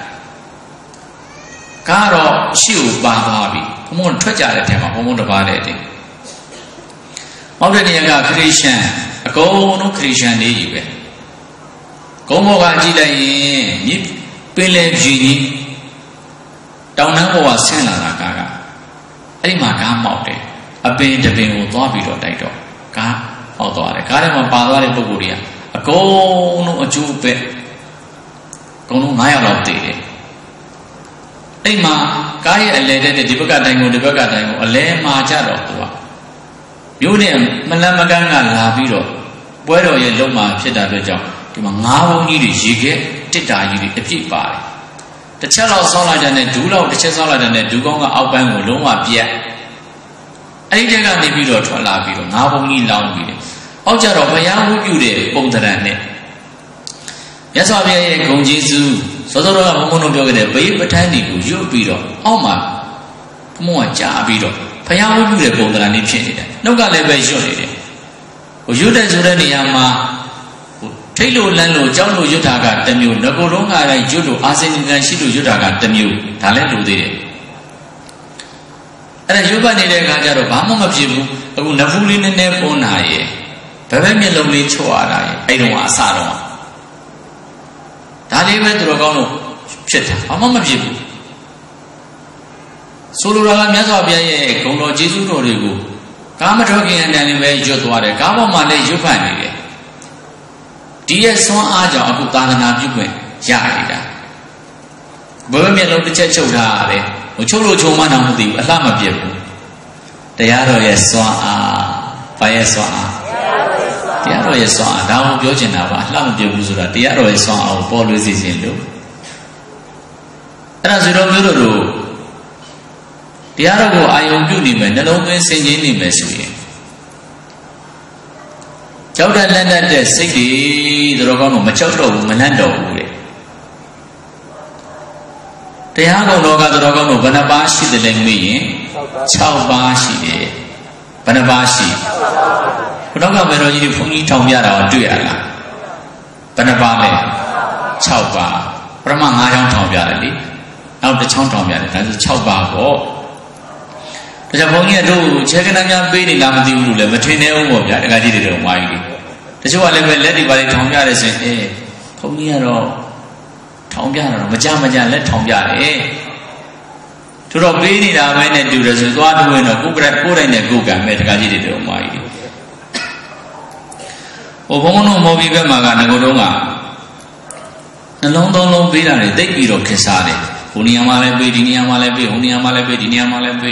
ကားတော့ရှေ့ကိုပါသွားပြီဘုံဘုံထွက်ကြတဲ့ထဲမှာဘုံဘုံတစ်ပါးတဲ့တင်ဟောတဲ့နေရာကခရစ်ယာန်အကုန်လုံးခရစ်ယာန်နေကြီးပဲကုန်းဘောကကြည့်လိုက်ရင်မြစ်ပင်လယ်ပြင်ကြီးတောင်တန်းဘောကဆင်းလာတာကားကအဲ့ဒီမှာကားမောက်တယ်အပင်တပင်ကိုသွားပြီးတော့တိုက်တော့ကားဟောသွားတယ်ကားထဲမှာပါသွားတဲ့ပုဂ္ဂိုလ်တွေကအကုန်လုံးအကျိုးပဲအကုန်လုံးငါးယောက်လောက်တည်တယ်အဲ့မှာကားရဲ့အလဲတဲ့ဒီဘက်ကတိုင်ကိုဒီဘက်ကတိုင်ကိုအလဲမှာကြတော့သူကမြို့နဲ့မလန်မကန်းကလာပြီးတော့ပွဲတော်ရဲ့လုံမှာဖြစ်တာအတွက်ကြောင့်ဒီမှာငါးဘုံကြီးတွေရေခဲတစ်တာကြီးတွေအပြည့်ပါတယ်တစ်ချက်လောက်ဆောင်းလိုက်တဲ့ဒူးလောက်တစ်ချက်ဆောင်းလိုက်တဲ့ဒူးကောင်းကအောက်ပိုင်းကိုလုံးဝပြက်အဲ့ဒီတက်ကနေပြီးတော့ထွက်လာပြီးတော့ငါးဘုံကြီးလောင်းပြီးတယ်အောက်ကြတော့ဘုရားဝုပြုတဲ့ပုံသဏ္ဍာန်နဲ့မြတ်စွာဘုရားရဲ့ဂုဏ်ကျေးဇူးစောစောကဘုံဘုံတို့ပြောခဲ့တဲ့ဘေးပဋ္ဌာန်းတွေကိုရွတ်ပြီးတော့အောက်မှာဘမောကြာပြီးတော့ဖျားဝုပြုတဲ့ပုံသဏ္ဍာန်လေးဖြစ်နေတယ်နှုတ်ကလည်းပဲရွတ်နေတယ်ဟိုရွတ်တဲ့ဆိုတဲ့နေရာမှာဟိုထိတ်လို့လန်းလို့ကြောက်လို့ရွတ်တာကတစ်မျိုးငကိုလုံးကလည်းရွတ်လို့အာစင်ကန်ရှိလို့ရွတ်တာကတစ်မျိုးဒါလည်းလိုသေးတယ်အဲ့ဒါရွတ်ပတ်နေတဲ့အခါကျတော့ဘာမှမဖြစ်ဘူးအခုနဖူးလေးနည်းနည်းပုံနာရဲ့ဘယ်ဘက်မျက်လုံးလေးချော့ရတာရဲ့အဲ့တုန်းကအစတော့ဒါလေးပဲသူတော်ကောင်းလို့ဖြစ်တာဘာမှမဖြစ်ဘူးဆိုလိုတာကမြတ်စွာဘုရားရဲ့ဂုဏ်တော်ကျေးဇူးတော်တွေကိုကာမထောခင်အတန်လေးပဲရွတ်သွားတယ်ကားပေါ်မှာလည်းရွတ်ဖတ်နေတယ်ဒီရဲ့ဆွမ်းအားကြောင့်အခုသာသနာပြုခွင့်ရနေတာဘယ်မျက်လုံးတစ်ချက်ချုပ်ထားရတယ်ဟိုချုပ်လို့ချုံမှတော့မသိဘူးအလှမပြတ်ဘူးတရားတော်ရဲ့ဆွမ်းအားဘာရဲ့ဆွမ်းအားတရားတော်ရဲ့ဆွမ်းအားဒါကိုပြောချင်တာပါအလှမပြတ်ဘူးဆိုတာတရားတော်ရဲ့ဆွမ်းအားကိုပေါ်လွှဲစေခြင်းလို့အဲ့ဒါဆိုတော့မျိုးတို့တရားတော်ကိုအာယုံပြုနေမယ်နှလုံးသွင်းဆင်ခြင်နေမယ်ဆိုရင်ကြောက်တဲ့လက်နက်တဲ့စိတ်တွေတော်ကောင်းတော့မကြောက်တော့ဘူးမလန့်တော့ဘူးတဲ့တရားကုံတော်ကတော်ကောင်းတော့ဘယ်နှပါးရှိတယ်လဲမေးရင်၆ပါးရှိတယ်ဘယ်နှပါးရှိဘုနောက်ကမေတော်ကြီးတွေဘုန်းကြီးထောင်ပြတာကိုတွေ့ရလားဘယ်နှပါးလဲ၆ပါးပရမ၅ချောင်းထောင်ပြတယ်လေနောက်တစ်ချောင်းထောင်ပြတယ်ဒါဆို၆ပါးပေါ့ဒါကြောင့်ဘုန်းကြီးတို့ခြေကနများပေးနေလားမသိဘူးလို့လည်းမထင်နေဘူးပေါ့ဗျာတခါကြီးတွေတော့အများကြီးတချို့ကလည်းပဲလက်တွေပါလေထောင်ပြတယ်ဆိုရင်အေးဘုန်းကြီးကတော့ထောင်ပြတာတော့မကြမကြလက်ထောင်ပြတယ်သူတော့ပေးနေတာပဲနဲ့တူတယ်ဆိုသွားတွေ့ရင်တော့ကိုယ်ကကိုယ်တိုင်းနဲ့ကိုယ်ကံပဲတခါကြီးတွေတော့အများကြီးဟိုဘုန်းတော်မော်ဘီဘက်မှာကငကိုတုံးကနှလုံးသုံးလုံးပေးတာတွေတိတ်ပြီးတော့ခက်စားတယ်ဟိုနေရာမှာလည်းပေးဒီနေရာမှာလည်းပေးဟိုနေရာမှာလည်းပေးဒီနေရာမှာလည်းပေး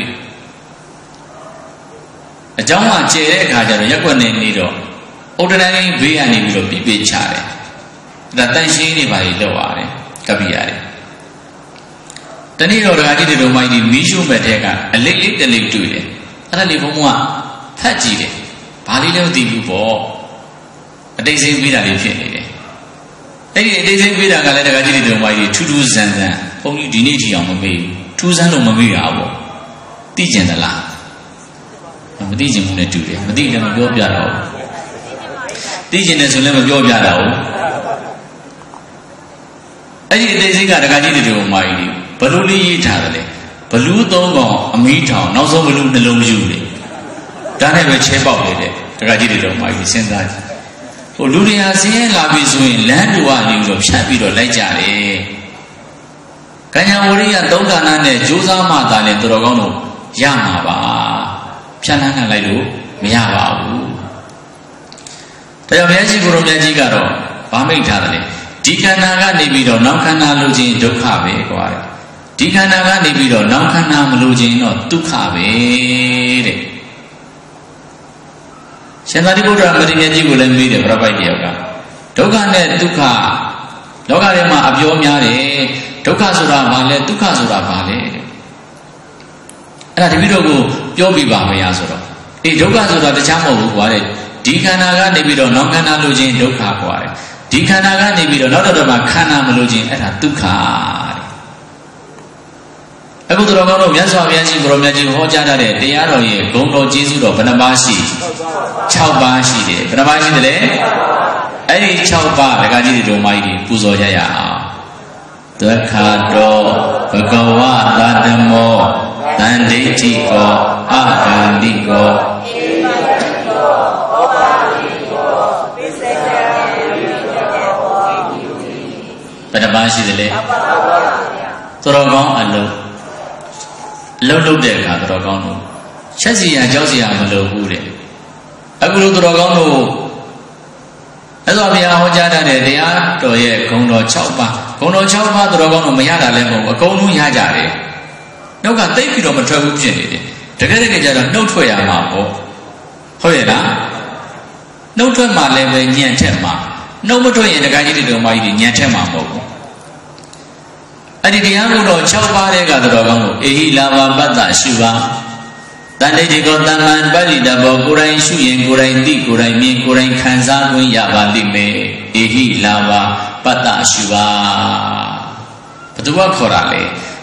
အเจ้าကကျဲတဲ့အခါကျတော့ရက်ွက်နေနေတော့ဥဒ္ဒရာကြီးဘေးကနေပြီးတော့ပြပြချတယ်ဒါတန်ရှင်းနေပါလေလောက်ရတယ်ကပ္ပိရတယ်တနေ့တော့ဒကာကြီးတွေတို့မိုင်းဒီမီးရှို့မဲ့တဲ့ကအလေးလေးတလေးတွေ့တယ်အဲ့ဒါလေးဘုံကဖတ်ကြည့်တယ်ဘာလေးလဲမသိဘူးပေါ့အတိတ်စိမ့်ပေးတာလေးဖြစ်နေတယ်အဲ့ဒီအတိတ်စိမ့်ပေးတာကလည်းဒကာကြီးတွေတို့မိုင်းဒီထူးထူးဆန်းဆန်းဘုံကြီးဒီနေ့ထိအောင်မမေးဘူးထူးဆန်းလို့မမေးရဘူးသိကျင်သလားမသိကျင်ဘူးနဲ့တူတယ်မသိလည်းမပြောပြတော့ဘူးသိကျင်တယ်ဆိုလည်းမပြောပြတော့ဘူးအဲ့ဒီအသေးစိတ်ကဒကာကြီးတွေမာကြီးဘလူလေးရေးထားတယ်လေဘလူသုံးကောင်အမီးထောင်နောက်ဆုံးဘလူနှလုံးယူတယ်ဒါနဲ့ပဲချဲပေါက်လေတဲ့ဒကာကြီးတွေမာကြီးစဉ်းစားကြည့်ဟိုလူတွေဟာဆင်းရဲလာပြီဆိုရင်လမ်းတူကနေပြီးတော့ဖြတ်ပြီးတော့လိုက်ကြတယ်ကညာဝရိယသုံးဌာနနဲ့ကြိုးစားမှသာလေတော်တော်ကောင်းလို့ရမှာပါဖြတ်လန်းခံလိုက်လို့မရပါဘူးတရားဘုရားရှိခိုးတော်မြတ်ကြီးကတော့ဗာမိတ်ထားတယ်ဒီခန္ဓာကနေပြီးတော့နောက်ခန္ဓာလိုခြင်းဒုက္ခပဲကွာဒီခန္ဓာကနေပြီးတော့နောက်ခန္ဓာမလိုခြင်းတော့ဒုက္ခပဲတဲ့ရှင်သာရိပုတ္တရာမထေရကြီးကိုလည်းမေးတယ်ပြပိုက်တယောက်ကဒုက္ခနဲ့ဒုက္ခလောကထဲမှာအပြောများတယ်ဒုက္ခဆိုတာဘာလဲဒုက္ခဆိုတာဘာလဲတဲ့အဲ့ဒါတပည့်တော်ကိုပြောပြပါမယ်ဆိုတော့အေးဒုက္ခဆိုတာတခြားမဟုတ်ဘူးကွာတဲ့ဒီခန္ဓာကနေပြီးတော့နောက်ခန္ဓာလိုခြင်းဒုက္ခကွာတဲ့ဒီခန္ဓာကနေပြီးတော့နောက်တော့မှခန္ဓာမလိုခြင်းအဲ့ဒါဒုက္ခတဲ့အခုတော်ကောင်းတို့မြတ်စွာဘုရားရှင်ကိုရောမြတ်ကြီးဟောကြားတဲ့တရားတော်ရဲ့ဂုဏ်တော်ကျေးဇူးတော်ဘယ်နှပါးရှိ၆ပါးရှိတယ်ဘယ်နှပါးရှိတယ်လဲအဲ့ဒီ၆ပါးဒကာကြီးတွေတော်မကြီးတွေပူဇော်ရရအောင်ဒုက္ခတောဘဂဝါသတ္တမောတန်ဒိဋ္ဌိကောအာဂန္တိကောဘယ်နှပါးရှိသလဲတော်တော်ကောင်းအလုံးအလုံးလုံးတဲ့အခါတော်တော်ကောင်းလို့ချက်စီရကြောက်စီရမလိုဘူးတဲ့အခုလိုတော်တော်ကောင်းလို့အဲ့တော့ဘုရားဟောကြားတဲ့တရားတော်ရဲ့ဂုဏ်တော်၆ပါးဂုဏ်တော်၆ပါးတော်တော်ကောင်းလို့မရတာလည်းမဟုတ်ဘူးအကုန်လုံးရကြတယ်နှုတ်ကတိတ်ပြီးတော့မထွက်ဘူးဖြစ်နေတယ်တကယ်တကယ်ကျတော့နှုတ်ထွက်ရမှာပေါ့ဟုတ်ရဲ့လားနှုတ်ထွက်မှလည်းပဲညံ့ထက်မှာနှုတ်မထွက်ရင်တကယ်ကြီးတွေတော်မကြီးညံ့ထက်မှာမဟုတ်ဘူးအဲ့ဒီတရားကိုတော့၆ပါးတဲ့ကတော်ကောင်းလို့အေဟိလာဘပတ္တရှုပါတန်တိတ်ကိုတန်မှန်ပရိတဘောကိုယ်တိုင်ရှုရင်ကိုယ်တိုင်သိကိုယ်တိုင်မြင်ကိုယ်တိုင်ခံစားခွင့်ရပါလိမ့်မယ်အေဟိလာဘပတ္တရှုပါဘယ်သူကခေါ်တာလဲ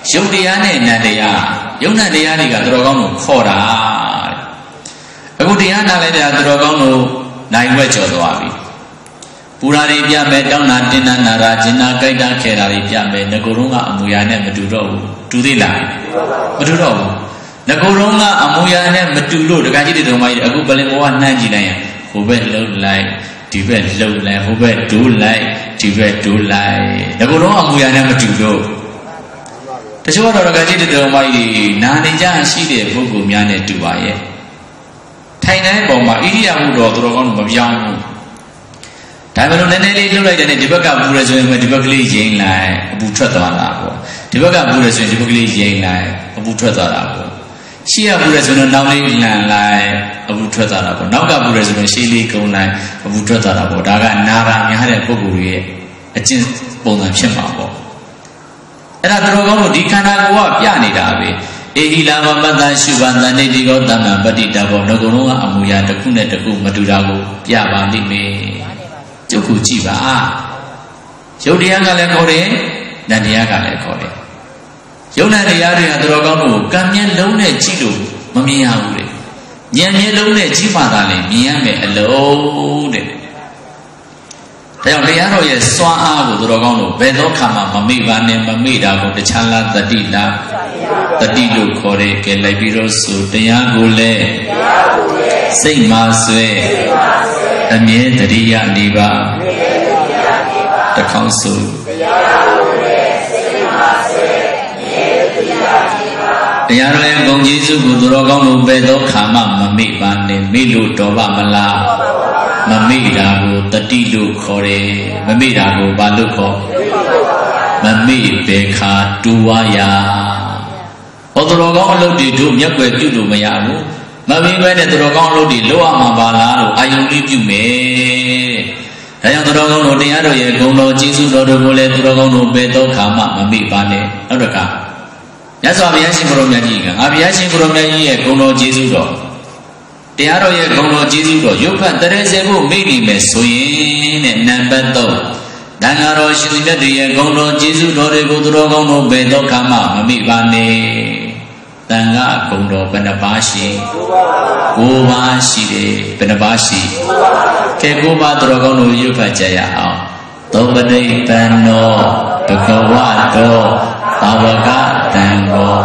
ယုတ်တရားနဲ့နံတရားယုတ်နံတရားတွေကသူတော်ကောင်းတို့ခေါ်တာအခုတရားနာလိုက်တာသူတော်ကောင်းတို့နိုင်ဝက်ကျော်သွားပြီပူရာတွေပြမယ်တောင်းတာတင်းတာနာတာဂျင်နာကြိုက်တာခဲတာတွေပြမယ်ငကိုယ်လုံးကအမူအရာနဲ့မတူတော့ဘူးတူသေးလားမတူတော့ဘူးငကိုယ်လုံးကအမူအရာနဲ့မတူလို့တခါကြီးတဲ့တော်မကြီးအခုပလင်ဘောကနှမ်းကြည့်လိုက်ရင်ဟိုဘက်လှုပ်လိုက်ဒီဘက်လှုပ်လိုက်ဟိုဘက်ဒိုးလိုက်ဒီဘက်ဒိုးလိုက်ငကိုယ်လုံးအမူအရာနဲ့မတူလို့တချို့တော့တခါကြီးတဲ့တော်မကြီးနာနေကြရှိတဲ့ပုဂ္ဂိုလ်များနဲ့တူပါရဲ့ထိုင်တဲ့ပုံမှာဣရိယာပုတော်သူတော်ကောင်းမပြောင်းဘူးဒါပေမဲ့နည်းနည်းလေးလှုပ်လိုက်တဲ့ဒီဘက်ကပူရဆိုရင်ဒီဘက်ကလေးရင်လိုက်အပူထွက်သွားတာပေါ့ဒီဘက်ကပူရဆိုရင်ဒီဘက်ကလေးရင်လိုက်အပူထွက်သွားတာပေါ့ရှေ့ကပူရဆိုရင်နောက်လေးလန်လိုက်အပူထွက်သွားတာပေါ့နောက်ကပူရဆိုရင်ရှေ့လေးကုန်းလိုက်အပူထွက်သွားတာပေါ့ဒါကနာတာများတဲ့ပုဂ္ဂိုလ်ရဲ့အကျင့်ပုံစံဖြစ်မှာပေါ့အဲ့ဒါတော်ကောင်းလို့ဒီခန္ဓာကိုယ်ကပြနေတာပဲအေဟိလာမပတ္တရှုပါတဏိတိကောတမ္မပတိတဘောငကုံလုံးကအမူအရာတစ်ခုနဲ့တစ်ခုမတူတာကိုပြပါလိမ့်မယ်ကျုပ်ခုကြည့်ပါယုတ်တရားကလည်းခေါ်တယ်နံတရားကလည်းခေါ်တယ်ယုတ်နံတရားတွေဟာသူတော်ကောင်းတို့ကံမျက်လုံးနဲ့ကြည့်လို့မမြင်ရဘူးလေဉာဏ်မျက်လုံးနဲ့ကြည့်မှသာလေမြင်ရမယ်အလုံးတဲ့ဒါကြောင့်တရားတော်ရဲ့စွမ်းအားကိုသူတော်ကောင်းတို့ဘယ်သောခါမှမမေ့ပါနဲ့မမေ့တာကိုတခြားလားတတိလားတတိလို့ခေါ်တယ်ကဲလိုက်ပြီးတော့ဆိုတရားကိုလည်းစိတ်မှာဆွဲအမြဲတရိယာနေပါတခေါင်းဆိုတရားကိုလည်းစိတ်မှာဆွဲအမြဲတရိယာနေပါတရားတော်ရဲ့ဂုဏ်ကျေးဇူးကိုသူတော်ကောင်းတို့ဘယ်သောခါမှမမေ့ပါနဲ့မေ့လို့တော်ပါမလားမမေ့တာကိုတတိလို့ခေါ်တယ်မမေ့တာကိုဘာလို့ခေါ်မမေ့ဘယ်ခါတူဝါယာဟောသူတော်ကောင်းအလုပ်တွေတို့မျက်ွယ်ပြုလို့မရဘူးမမေ့ပဲနဲ့သူတော်ကောင်းအလုပ်တွေလုပ်ရမှာပါလားလို့အာယုံလေးပြုမယ်ဒါကြောင့်သူတော်ကောင်းတို့တရားတော်ရဲ့ဂုဏ်တော်ကျေးဇူးတော်တို့ကိုလည်းသူတော်ကောင်းတို့ဘယ်တော့ခါမှမမေ့ပါနဲ့နောက်တစ်ခါမြတ်စွာဘုရားရှင်ကိုရောမြတ်ကြီးကငါဘုရားရှင်ကိုရောမြတ်ကြီးရဲ့ဂုဏ်တော်ကျေးဇူးတော်တရားတော်ရဲ့ဂုဏ်တော်ကျေးဇူးတော်ရုပ်ဖတ်တရေစေဖို့မိနေမယ်ဆိုရင်တဲ့နံပါတ်သုံးတန်ဃာတော်ရှင်မြတ်တွေရဲ့ဂုဏ်တော်ကျေးဇူးတော်တွေကိုသူတော်ကောင်းတို့ဘယ်တော့ခါမှမမေ့ပါနဲ့တန်ဃာဂုဏ်တော်ဘယ်နှပါးရှိကိုးပါးရှိတယ်ဘယ်နှပါးရှိကဲကိုးပါးသူတော်ကောင်းတို့ရုပ်ဖတ်ကြရအောင်သောပတိတံနောဘဂဝတောသာဝကတံဘော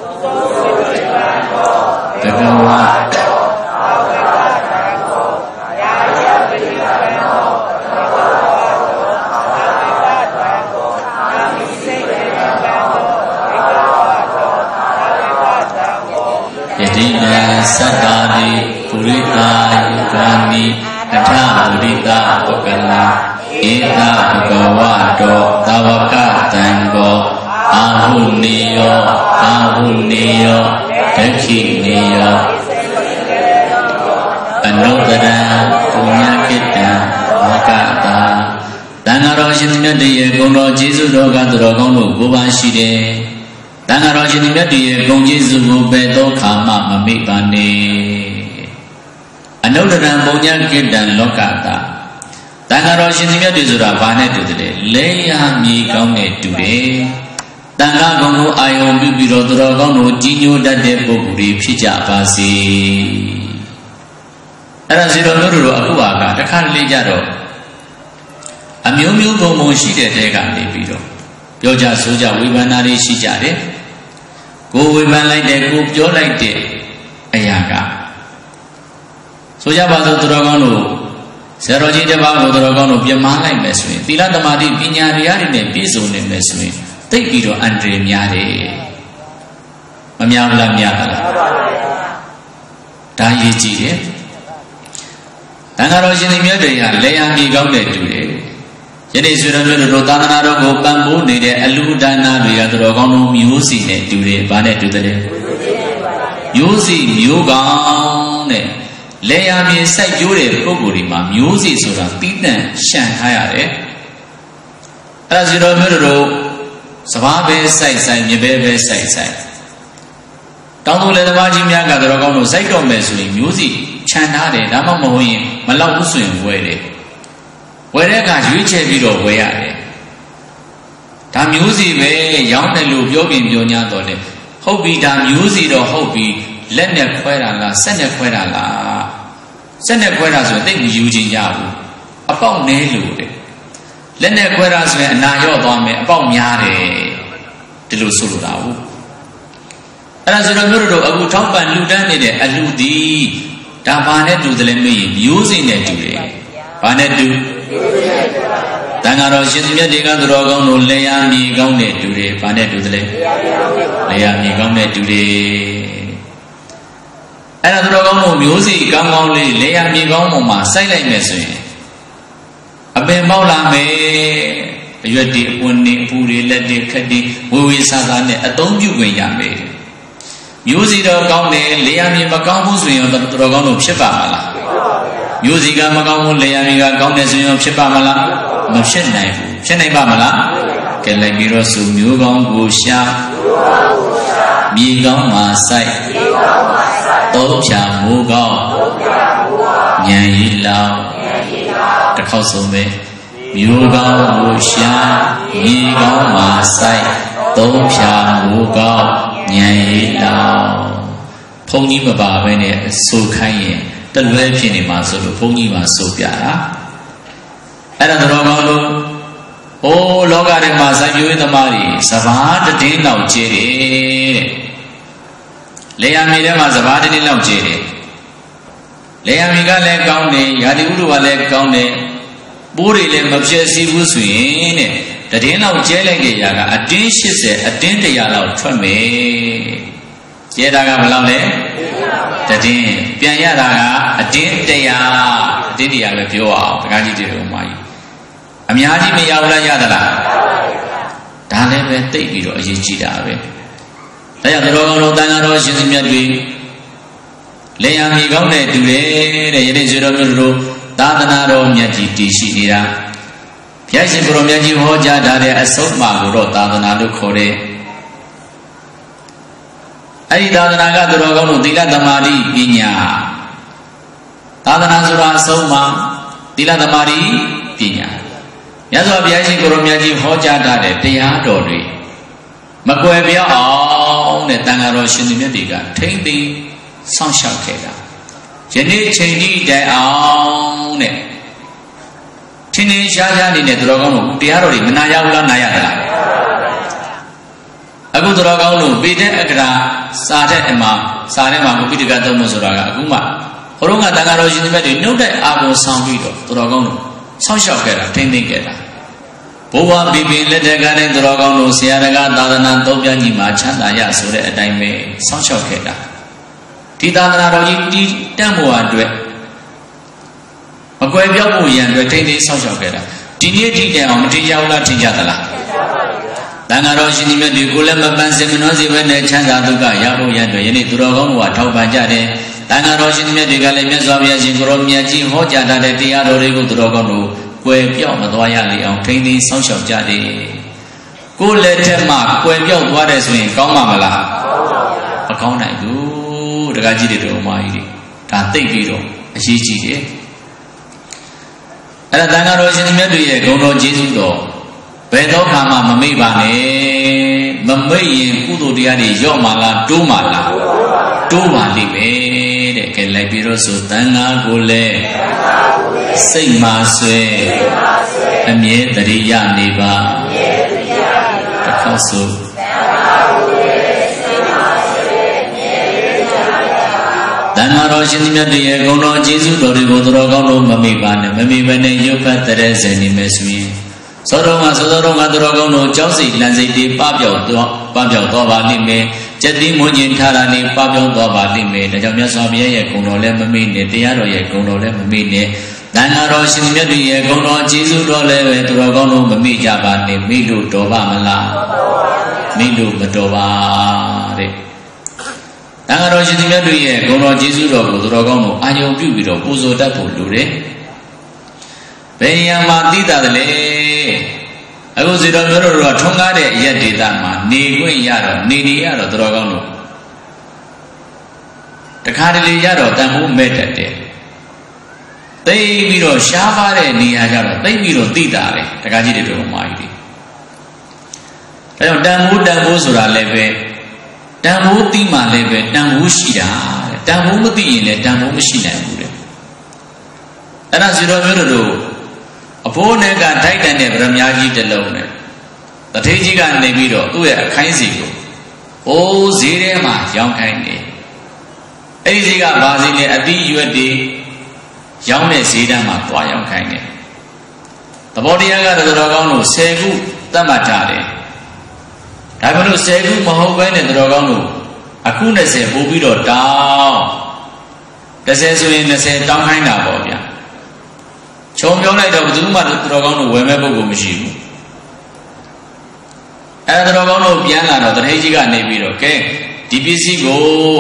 ဘဂဝသတ္တာတိပုရိတာယုဂာနိအထပုရိတာပုဂ္ဂလာဧတဘဂဝတောသာဝကတံဘောအာဟုနိယောအာဟုနိယောဒက္ခိနိယောအနုတရံပုညခိတံဝကတာတန်ဃာတော်ရှင်မြတ်ရဲ့ဂုဏ်တော်ကျေးဇူးတော်ကသူတော်ကောင်းတို့ကိုးပါးရှိတယ်တန်ဃာတော်ရှင်မြတ်ရဲ့ဂုဏ်ကျေးဇူးကိုဘယ်တော့ခါမှမမေ့ပါနဲ့အနုတ္တရံပုံညာကိတံလောကတာတန်ဃာတော်ရှင်မြတ်တွေဆိုတာဘာနဲ့တူတယ်လဲရမြေကောင်းနဲ့တူတယ်တန်ဃာကုံကိုအာယုံပြုပြီးတော့သူတော်ကောင်းတို့ကြီးညိုတတ်တဲ့ပုဂ္ဂိုလ်တွေဖြစ်ကြပါစေအဲ့ဒါစီတော်တို့တို့အခုအာကတခါတလေကြတော့အမျိုးမျိုးပုံပုံရှိတဲ့တဲကနေပြီးတော့ပြောကြဆိုကြဝေဖန်တာတွေရှိကြတယ်ကိုဝေဖန်လိုက်တယ်ကိုပြောလိုက်တဲ့အရာကဆိုကြပါစို့သူတော်ကောင်းတို့ဆရာတော်ကြီးတစ်ပါးကိုသူတော်ကောင်းတို့ပြမလိုက်မယ်ဆိုရင်သီလသမာဓိပညာတရားတွေနဲ့ပြည့်စုံနေမယ်ဆိုရင်သိပြီးတော့အန္တရာယ်များတယ်မများဘူးလားများလားဒါရေးကြည့်တယ်တန်ဃာတော်ရှင်မြတ်တွေဟာလေယာမြေကောင်းတဲ့တူတယ်ယနေ့ဆွေတော်မျိုးတို့သာသနာတော်ကိုပံ့ပိုးနေတဲ့အလူဒါနတွေကသူတော်ကောင်းတို့မျိုးစီနဲ့တူတယ်ဘာနဲ့တူတယ်မျိုးစီမျိုးကောင်းတဲ့လေယာမြေစိုက်ကျိုးတဲ့ပုဂ္ဂိုလ်တွေမှာမျိုးစီဆိုတာတီးတန့်ရှံထားရတယ်အဲ့ဒါဆွေတော်မျိုးတို့စဘာပဲစိုက်စိုက်မြေပဲပဲစိုက်စိုက်တောင်းတလေသမားကြီးများကသူတော်ကောင်းတို့စိုက်တော့မယ်ဆိုရင်မျိုးစီခြံထားတယ်ဒါမှမဟုတ်ရင်မလောက်ဘူးဆိုရင်ဝဲတယ်ဝယ်တဲ့အခါရွေးချယ်ပြီးတော့ဝယ်ရတယ်ဒါမျိုးစီပဲရောင်းတယ်လို့ပြောပြင်ပြောညာတော့လေဟုတ်ပြီဒါမျိုးစီတော့ဟုတ်ပြီလက်နဲ့ခွဲတာလားဆက်နဲ့ခွဲတာလားဆက်နဲ့ခွဲတာဆိုရင်သိမယူခြင်းကြဘူးအပေါက်နဲလို့တဲ့လက်နဲ့ခွဲတာဆိုရင်အနာရော့သွားမယ်အပေါက်များတယ်ဒီလိုဆိုလိုတာဟုတ်အဲ့ဒါဆိုတော့မျိုးတို့အခုထောက်ပံ့လှူဒန်းနေတဲ့အလှူသည်ဒါဘာနဲ့တူတယ်လဲမေးရင်မျိုးစိနဲ့တူတယ်ဘာနဲ့တူတန်ဃာတော်ရှင်မြတ်တွေကသူတော်ကောင်းတို့လေယာမြေကောင်းနဲ့တူတယ်ဘာနဲ့တူတယ်လဲလေယာမြေကောင်းနဲ့တူတယ်အဲ့ဒါသူတော်ကောင်းတို့မျိုးစိကောင်းကောင်းလေးလေယာမြေကောင်းပေါ်မှာစိုက်လိုက်မယ်ဆိုရင်အပင်ပေါက်လာမယ်အရွက်တွေအပွင့်တွေအပူတွေလက်တွေခက်တွေဝေဝေဆာဆာနဲ့အသုံးပြုခွင့်ရမယ်မျိုးစီတော့ကောင်းတယ်လေယာမြေမကောင်းဘူးဆိုရင်တော်တော်ကောင်းလို့ဖြစ်ပါမလားမျိုးစီကမကောင်းဘူးလေယာမြေကကောင်းတယ်ဆိုရင်ဖြစ်ပါမလားမဖြစ်နိုင်ဘူးဖြစ်နိုင်ပါမလားကဲလိုက်ပြီးတော့ဆိုမျိုးကောင်းကိုရှာမြေကောင်းမှာစိုက်တောဖြာမိုးကောင်းဉာဏ်ရည်လောင်တစ်ခေါက်ဆုံးပဲမျိုးကောင်းကိုရှာမြေကောင်းမှာစိုက်တောဖြာမိုးကောင်းဉာဏ်ရည်လောင်ဘုန်းကြီးမပါဘဲနဲ့ဆိုခိုင်းရင်တလွဲဖြစ်နေမှာဆိုလို့ဘုန်းကြီးမှာဆိုပြတာအဲ့ဒါတော်ကောင်းလို့အိုးလောကထဲမှာစိုက်ပျိုးရေးသမားတွေစဘာတည်င်းလောက်ကျဲတယ်တဲ့လေယာမြေထဲမှာစဘာတည်င်းလောက်ကျဲတယ်လေယာမြေကလည်းကောင်းတယ်ရာသီဥတုကလည်းကောင်းတယ်ပိုးတွေလည်းမဖြစ်စီဘူးဆိုရင်တဲ့တည်င်းလောက်ကျဲလိုက်တဲ့ຢာကအတင်းရှစ်ဆယ်အတင်းတရာလောက်ထွက်မယ်ကျဲတာကဘယ်လောက်လဲတည်င်းပြန်ရတာကအတင်းတရာအတင်းတရာပဲပြောအောင်တကားကြီးတွေတော့မှာကြီးအများကြီးမရဘူးလားရသလားဒါလည်းပဲသိပြီးတော့အရေးကြီးတာပဲဒါကြောင့်တော်ကောင်းတော်တန်ဃာတော်ရှင်စမြတ်တွေလေယာမြေကောင်းတဲ့တူတယ်တဲ့ယနေ့ဆွေတော်မျိုးတို့သာသနာတော်မြတ်ကြီးတည်ရှိနေတာဘုရားရှင်ကိုရောမြတ်ကြီးဟောကြားထားတဲ့အဆုံးအမကိုတော့သာသနာလို့ခေါ်တယ်အဲ့ဒီသာသနာကသူတော်ကောင်းတို့သီလသမာဓိပညာသာသနာဆိုတာအဆုံးအမသီလသမာဓိပညာမြတ်စွာဘုရားရှင်ကိုရောမြတ်ကြီးဟောကြားထားတဲ့တရားတော်တွေမကွယ်ပြောင်းအောင်တဲ့တန်ဃာတော်ရှင်သူမြတ်တွေကထိမ့်သိစောင့်ရှောက်ခဲ့တာယနေ့ချိန်ကြီးတိုင်အောင်တဲ့ထင်းထင်းရှားရှားနေတဲ့သူတော်ကောင်းတို့တရားတော်တွေမနာရဘူးလားနာရသလားအခုသူတော်ကောင်းတို့ပေတဲ့အက္ခရာစာတဲ့အမှာစာထဲမှာဘုပိဋကသုံးဖို့ဆိုတာကအခုမှဟောတော့ကတန်ဃာတော်ရှင်သူမြတ်တွေနှုတ်တဲ့အာဘုံဆောင်ပြီးတော့သူတော်ကောင်းတို့စောင့်ရှောက်ခဲ့တာထိမ့်သိခဲ့တာဘုရားဘီပင်လက်ထက်ကနဲ့သူတော်ကောင်းတို့ဆရာတော်ကသာသနာသုံးပြကြီးမှာချမ်းသာရဆိုတဲ့အတိုင်းပဲစောင့်ရှောက်ခဲ့တာဒီသာသနာတော်ကြီးတည်တံ့ဖို့အတွက်မကွယ်ပြောက်ဖို့ရန်အတွက်ထိမ့်သိစောင့်ရှောက်ခဲ့တာဒီနေ့ဒီတိုင်အောင်မထင်ကြဘူးလားထင်ကြသလားတန်ဃာတော်ရှင်ကြီးမြတ်တွေကိုလည်းမပန်းစင်မနှောစီပဲနဲ့ချမ်းသာဒုက္ခရဖို့ရန်အတွက်ယနေ့သူတော်ကောင်းတို့ကထောက်ပံ့ကြတယ်တန်ဃာတော်ရှင်ကြီးမြတ်တွေကလည်းမြတ်စွာဘုရားရှင်ကိုရောမြတ်ကြီးဟောကြားထားတဲ့တရားတော်တွေကိုသူတော်ကောင်းတို့ကွယ်ပြောက်မသွားရလေအောင်ထိမ့်သိစောင့်ရှောက်ကြတယ်ကိုယ်လက်ထက်မှာကွယ်ပြောက်သွားတယ်ဆိုရင်ကောင်းမှာမလားမကောင်းနိုင်ဘူးတကားကြီးတွေတော်မာကြီးတွေဒါသိပြီးတော့အရေးကြီးတယ်အဲ့ဒါတန်ဃာတော်ရှင်မြတ်တွေရဲ့ဂုဏ်တော်ကျေးဇူးတော်ဘယ်တော့မှမမေ့ပါနဲ့မမေ့ရင်ကုသိုလ်တရားတွေရော့မှာလားတိုးမှာလားတိုးပါလိမ့်မယ်တဲ့ကဲလိုက်ပြီးတော့ဆိုတန်ဃာကိုလည်းစိတ်မှာဆွဲအမြဲတရိယာနေပါတစ်ခေါက်ဆိုတန်ဃာတော်ရှင်မြတ်တွေရဲ့ဂုဏ်တော်ကျေးဇူးတော်တွေကိုသူတော်ကောင်းတို့မမေ့ပါနဲ့မမေ့ဘဲနဲ့ရုပ်ဖတ်တဲ့ဇင်နေမယ်ဆိုရင်သောတော်မှာသောတော်မှာသူတော်ကောင်းတို့ကြောက်စိတ်လန့်စိတ်တွေပပျောက်တော့ပပျောက်တော့ပါလိမ့်မယ်ကျက်တိမွန်းကျင်ထားတာနေပပျောက်တော့ပါလိမ့်မယ်ဒါကြောင့်မြတ်စွာဘုရားရဲ့ဂုဏ်တော်လည်းမမေ့နဲ့တရားတော်ရဲ့ဂုဏ်တော်လည်းမမေ့နဲ့တန်ဃာတော်ရှင်မြတ်တွေရဲ့ဂုဏ်တော်ကျေးဇူးတော်လည်းပဲသူတော်ကောင်းတို့မမေ့ကြပါနဲ့မေ့လို့တော်ပါမလားမေ့လို့မတော်ပါတဲ့တန်ဃာတော်ရှင်မြတ်တွေရဲ့ဂုဏ်တော်ကျေးဇူးတော်ကိုသူတော်ကောင်းတို့အာယုံပြုပြီးတော့ပူဇော်တတ်ဖို့လိုတယ်ဘယ်နေရာမှာသိတာတလဲအခုစီတော်မျိုးတို့ကထွန်းကားတဲ့အရက်ဒေသမှာနေခွင့်ရတော့နေနေရတော့သူတော်ကောင်းတို့တခါတလေရတော့တန်ဖိုးမဲ့တတ်တယ်သိပြီးတော့ရှားပါတဲ့နေရာကြတော့သိပြီးတော့သိတာလေတခါကြီးတွေတော်မာကြီးတွေဒါကြောင့်တန်ဖိုးတန်ဖိုးဆိုတာလည်းပဲတန်ဖိုးသိမှလည်းပဲတန်ဖိုးရှိတာတဲ့တန်ဖိုးမသိရင်လည်းတန်ဖိုးမရှိနိုင်ဘူးတဲ့အဲ့ဒါစီတော်မျိုးတို့အဖိုးနဲ့ကထိုက်တန်တဲ့ဗရမ ्या ကြီးတစ်လုံးနဲ့တထေးကြီးကနေပြီးတော့သူ့ရဲ့အခိုင်းစီကိုအိုးဈေးထဲမှာရောင်းခိုင်းနေအဲ့ဒီဈေးကဘာဈေးလဲအသီးအရွက်တွေရောင်းတဲ့ဈေးတန်းမှာတွားရောင်းခိုင်းတယ်သဘောတရားကတော့တော်ကောင်းလို့ဆယ်ခုသတ်မှတ်ထားတယ်ဒါပေမဲ့လို့ဆယ်ခုမဟုတ်ဘဲနဲ့တော်ကောင်းလို့အခုနှစ်ဆယ်ပို့ပြီးတော့တောင်းတစ်ဆယ်ဆိုရင်နှစ်ဆယ်တောင်းခိုင်းတာပေါ့ဗျာခြုံပြောလိုက်တော့ဘယ်သူမှတော်ကောင်းလို့ဝယ်မဲ့ပုဂ္ဂိုလ်မရှိဘူးအဲ့ဒါတော်ကောင်းလို့ပြန်လာတော့တထေးကြီးကနေပြီးတော့ကဲဒီပစ္စည်းကို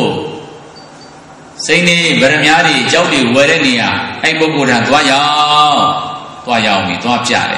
စိတ်နေဗရမ ्या တွေကြောက်တွေဝယ်တဲ့နေရာအဲ့ပုဂ္ဂိုလ်ထံသွားရောက်သွားရောက်ပြီးသွားပြတယ်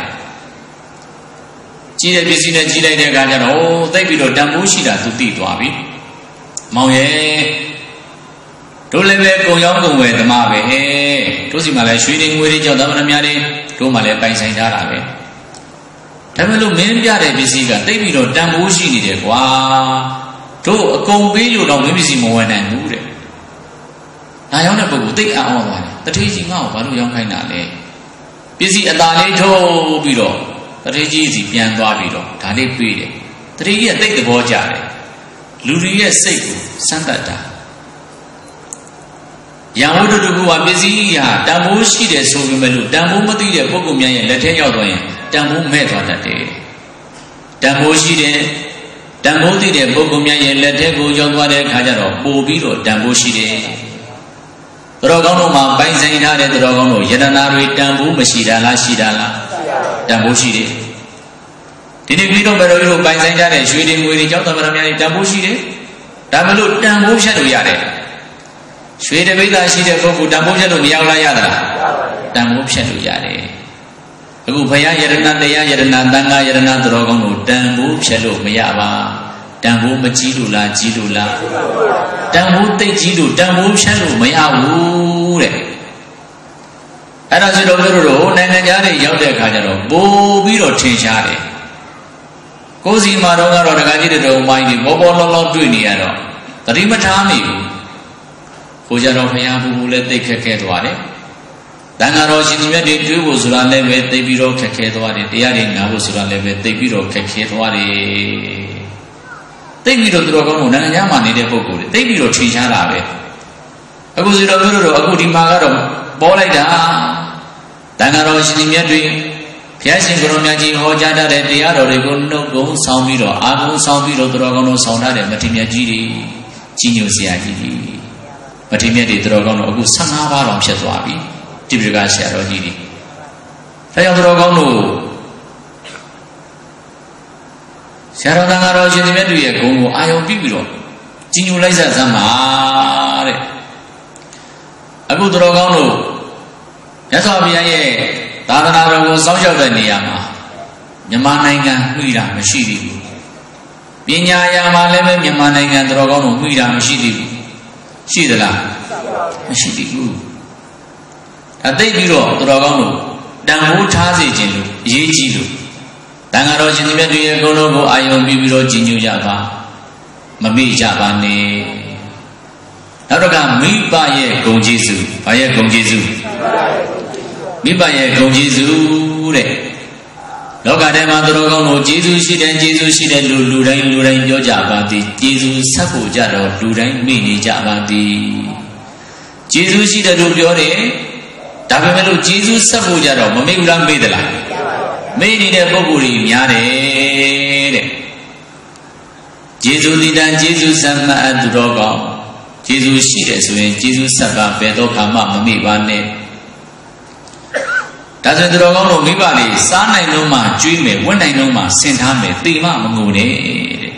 ကြီးတဲ့ပစ္စည်းနဲ့ကြီးလိုက်တဲ့အခါကျတော့သိပ်ပြီးတော့တန်ဖိုးရှိတာသူသိသွားပြီမောင်ရဲ့တို့လည်းပဲကုံရောက်ကုံဝယ်သမားပဲဟဲ့တို့စီမှာလည်းရွှေတွေငွေတွေကြောက်သားဗရမ ्या တွေတို့မှလည်းပိုင်ဆိုင်ထားတာပဲဒါပေမဲ့လို့မင်းပြတဲ့ပစ္စည်းကသိပ်ပြီးတော့တန်ဖိုးရှိနေတယ်ကွာတို့အကုန်ပေးလို့တော့မင်းပစ္စည်းမဝယ်နိုင်ဘူးတဲ့ဒါရောက်တဲ့ပုဂ္ဂိုလ်သိပ်အောင်သွားတယ်တထေးကြီးငါ့ကိုဘာလို့ရောင်းခိုင်းတာလဲပစ္စည်းအသာလေးထုတ်ပြီးတော့တထေးကြီးစီပြန်သွားပြီးတော့ဒါလေးပေးတယ်တထေးကြီးကသိပ်သဘောကျတယ်လူတွေရဲ့စိတ်ကိုစမ်းသပ်တာရံဝတ္ထုတကူကပစ္စည်းဟာတန်ဖိုးရှိတယ်ဆိုပေမဲ့လို့တန်ဖိုးမသိတဲ့ပုဂ္ဂိုလ်များရဲ့လက်ထဲရောက်သွားရင်တန်ဖိုးမဲ့သွားတတ်တယ်တန်ဖိုးရှိတယ်တန်ဖိုးသိတဲ့ပုဂ္ဂိုလ်များရဲ့လက်ထဲကိုရောက်သွားတဲ့အခါကျတော့ပို့ပြီးတော့တန်ဖိုးရှိတယ်တော်ကောင်းတို့မှာပိုင်ဆိုင်ထားတဲ့တော်ကောင်းတို့ယတနာတွေတန်ဖိုးမရှိတာလားရှိတာလားတန်ဖိုးရှိတယ်ဒီနေ့ပြီးတော့ဘယ်လိုလိုပိုင်ဆိုင်ကြတဲ့ရွှေတွေငွေတွေကြောက်တော်ဗရမ ्या တွေတန်ဖိုးရှိတယ်ဒါမလို့တန်ဖိုးဖြတ်လို့ရတယ်ရွှေတပိဿာရှိတဲ့ပုဂ္ဂိုလ်တန်ဖိုးဖြတ်လို့မရောက်လားရသလားတန်ဖိုးဖြတ်လို့ရတယ်အခုဘုရားယတနာတရားယတနာသံဃာယတနာတော်ကောင်းတို့တန်ဖိုးဖြတ်လို့မရပါတန်ဖိုးမကြီးလို့လားကြီးလို့လားတန်ဖိုးသိကြီးလို့တန်ဖိုးဖြတ်လို့မရဘူးတဲ့အဲ့ဒါဆိုတော့တို့တို့နိုင်ငံသားတွေရောက်တဲ့အခါကျတော့ပို့ပြီးတော့ထင်ရှားတယ်ကိုယ်စီမှာတော့ကတော့ဒကာကြီးတို့မိုင်းဒီဘောဘောလောလောတွေ့နေရတော့တတိမထားမိဘူးကိုကြတော့ဘုရားဘူးဘူးလည်းသိခက်ခဲသွားတယ်တန်ဃာတော်ရှင်သူမြတ်တွေတွေ့ဖို့ဆိုတာလည်းပဲသိပြီးတော့ခက်ခဲသွားတယ်တရားတွေနားဖို့ဆိုတာလည်းပဲသိပြီးတော့ခက်ခဲသွားတယ်သိပြီးတော့သူတော်ကောင်းကိုနိုင်ငံခြားမှာနေတဲ့ပုဂ္ဂိုလ်တွေသိပြီးတော့ထင်ရှားတာပဲအခုစီတော်တို့တို့အခုဒီမှာကတော့ပေါ်လိုက်တာတန်ဃာတော်ရှင်သူမြတ်တွေဘုရားရှင်ကိုရောမြတ်ကြီးဟောကြားတဲ့တရားတော်တွေကိုနှုတ်ကုံဆောင်ပြီးတော့အာကုံဆောင်ပြီးတော့သူတော်ကောင်းတို့ဆောင်ထားတဲ့မထေရမြတ်ကြီးတွေကြီးညိုစရာကြီးကြီးမထေရမြတ်တွေသူတော်ကောင်းတို့အခုဆယ့်ငါးပါးတော်ဖြစ်သွားပြီတိပိဋကဆရာတော်ကြီးတွေဒါကြောင့်သူတော်ကောင်းတို့ဆရာတော်တန်ဃာတော်ရှင်သူမြတ်တွေရဲ့ဂုဏ်ကိုအာယုံပြီးပြီးတော့ကြီးညိုလိုက်စစမ်းပါတဲ့အခုသူတော်ကောင်းတို့မြတ်စွာဘုရားရဲ့သာသနာတော်ကိုစောင့်ရှောက်တဲ့နေရာမှာမြန်မာနိုင်ငံမှီတာမရှိသေးဘူးပညာရာမှာလည်းပဲမြန်မာနိုင်ငံသူတော်ကောင်းတို့မှီတာမရှိသေးဘူးရှိသလားမရှိသေးဘူးဒါသိပြီးတော့သူတော်ကောင်းတို့တန်ဖိုးထားစေခြင်းလို့အရေးကြီးလို့တန်ဃာတော်ရှင်သူမြတ်တွေရဲ့ဂုဏ်တော်ကိုအာယုံပြီးပြီးတော့ကြီးညိုကြပါမမေ့ကြပါနဲ့နောက်တော့ကမိဘရဲ့ဂုဏ်ကျေးဇူးဘာရဲ့ဂုဏ်ကျေးဇူးမိဘရဲ့ဂုဏ်ကျေးဇူးတဲ့လောကထဲမှာသူတော်ကောင်းတို့ကျေးဇူးရှိတယ်ကျေးဇူးရှိတယ်လူလူတိုင်းလူတိုင်းပြောကြပါသည်ကျေးဇူးဆက်ဖို့ကြတော့လူတိုင်းမေ့နေကြပါသည်ကျေးဇူးရှိတယ်လို့ပြောတယ်ဒါပေမဲ့လို့ကျေးဇူးဆက်ဖို့ကြတော့မမေ့ဘူးလားမေ့သလားမေ့နေတဲ့ပုဂ္ဂိုလ်ကြီးများတယ်တဲ့ကျေးဇူးတည်တံကျေးဇူးဆက်မှတ်သူတော်ကောင်းကျေးဇူးရှိတယ်ဆိုရင်ကျေးဇူးဆက်ပါဘယ်တော့မှမမေ့ပါနဲ့ဒါဆိုသူတော်ကောင်းတို့မိဘတွေစားနိုင်လို့မှကျွေးမယ်ဝတ်နိုင်လို့မှဆင်ထားမယ်တိမမငိုနဲ့တဲ့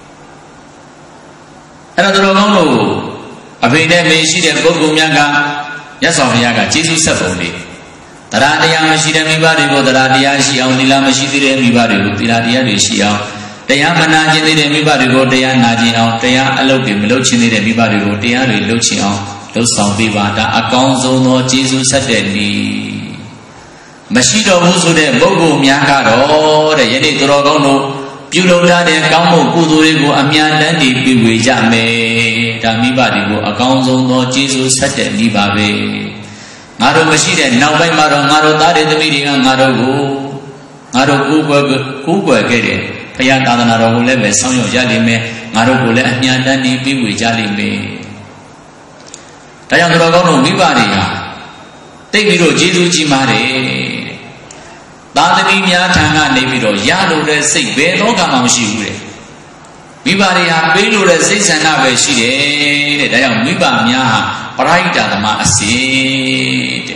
အဲ့တော့သူတော်ကောင်းတို့အဖေနဲ့မေရှိတဲ့ပုဂ္ဂိုလ်များကမြတ်စွာဘုရားကကျေးဇူးဆက်ပုံလေးတရားတရားမရှိတဲ့မိဘတွေကိုတရားတရားရှိအောင်သီလမရှိသေးတဲ့မိဘတွေကိုသီလတရားတွေရှိအောင်တရားမနာခြင်းသေးတဲ့မိဘတွေကိုတရားနာခြင်းအောင်တရားအလုပ်တွေမလုပ်ခြင်းသေးတဲ့မိဘတွေကိုတရားတွေလုပ်ခြင်းအောင်လှုပ်ဆောင်ပေးပါဒါအကောင်းဆုံးသောကျေးဇူးဆက်တဲ့နည်းမရှိတော့ဘူးဆိုတဲ့ပုဂ္ဂိုလ်များကတော့တဲ့ယနေ့သူတော်ကောင်းတို့ပြုလုပ်ထားတဲ့ကောင်းမှုကုသိုလ်တွေကိုအများတန်းနေပြုဝေကြမယ်ဒါမိဘတွေကိုအကောင်းဆုံးသောကျေးဇူးဆက်တဲ့မိဘပဲငါတို့မရှိတဲ့နောက်ပိုင်းမှာတော့ငါတို့သားတွေသမီးတွေကငါတို့ကိုငါတို့ကိုယ်ကွယ်ကိုယ်ကွယ်ခဲ့တဲ့ဘုရားသာသနာတော်ကိုလည်းပဲဆောင်ရွက်ရလိမ့်မယ်ငါတို့ကိုလည်းအများတန်းနေပြုဝေကြလိမ့်မယ်ဒါကြောင့်တော်ကောင်းတို့မိဘတွေဟာတိတ်ပြီးတော့ကျေးဇူးကြီးမားတယ်သာသမီများထံကနေပြီးတော့ရလို့တဲ့စိတ်ဘယ်တော့မှမရှိဘူးတဲ့မိဘတွေဟာပေးလို့တဲ့စိတ်ဆန္ဒပဲရှိတယ်တဲ့ဒါကြောင့်မိဘများဟာပရိဒာသမအစေတဲ့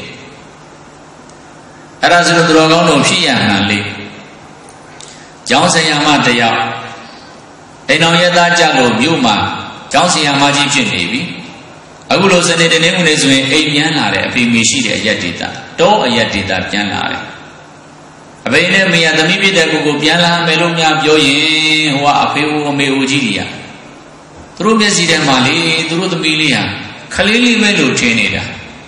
အဲ့ဒါဆိုတော့တော်ကောင်းတို့ဖြစ်ရမှန်လေကျောင်းဆရာမတယောက်အိမ်တော်ရသားကြလို့မြို့မှာကျောင်းဆရာမကြီးဖြစ်နေပြီအခုလိုစနေတနေ့ဦးနေဆိုရင်အိမ်ပြန်လာတယ်အဖေမေရှိတဲ့အရက်ဒေတာတောအရက်ဒေတာပြန်လာတယ်အဖေနဲ့မေရသမီးပြတဲ့ကိုကိုပြန်လာမယ်လို့များပြောရင်ဟိုကအဖေဦးအမေဦးကြီးတွေကသူတို့မျက်စိထဲမှာလေသူတို့သမီးလေးဟာခလေးလေးပဲလို့ထင်နေတာ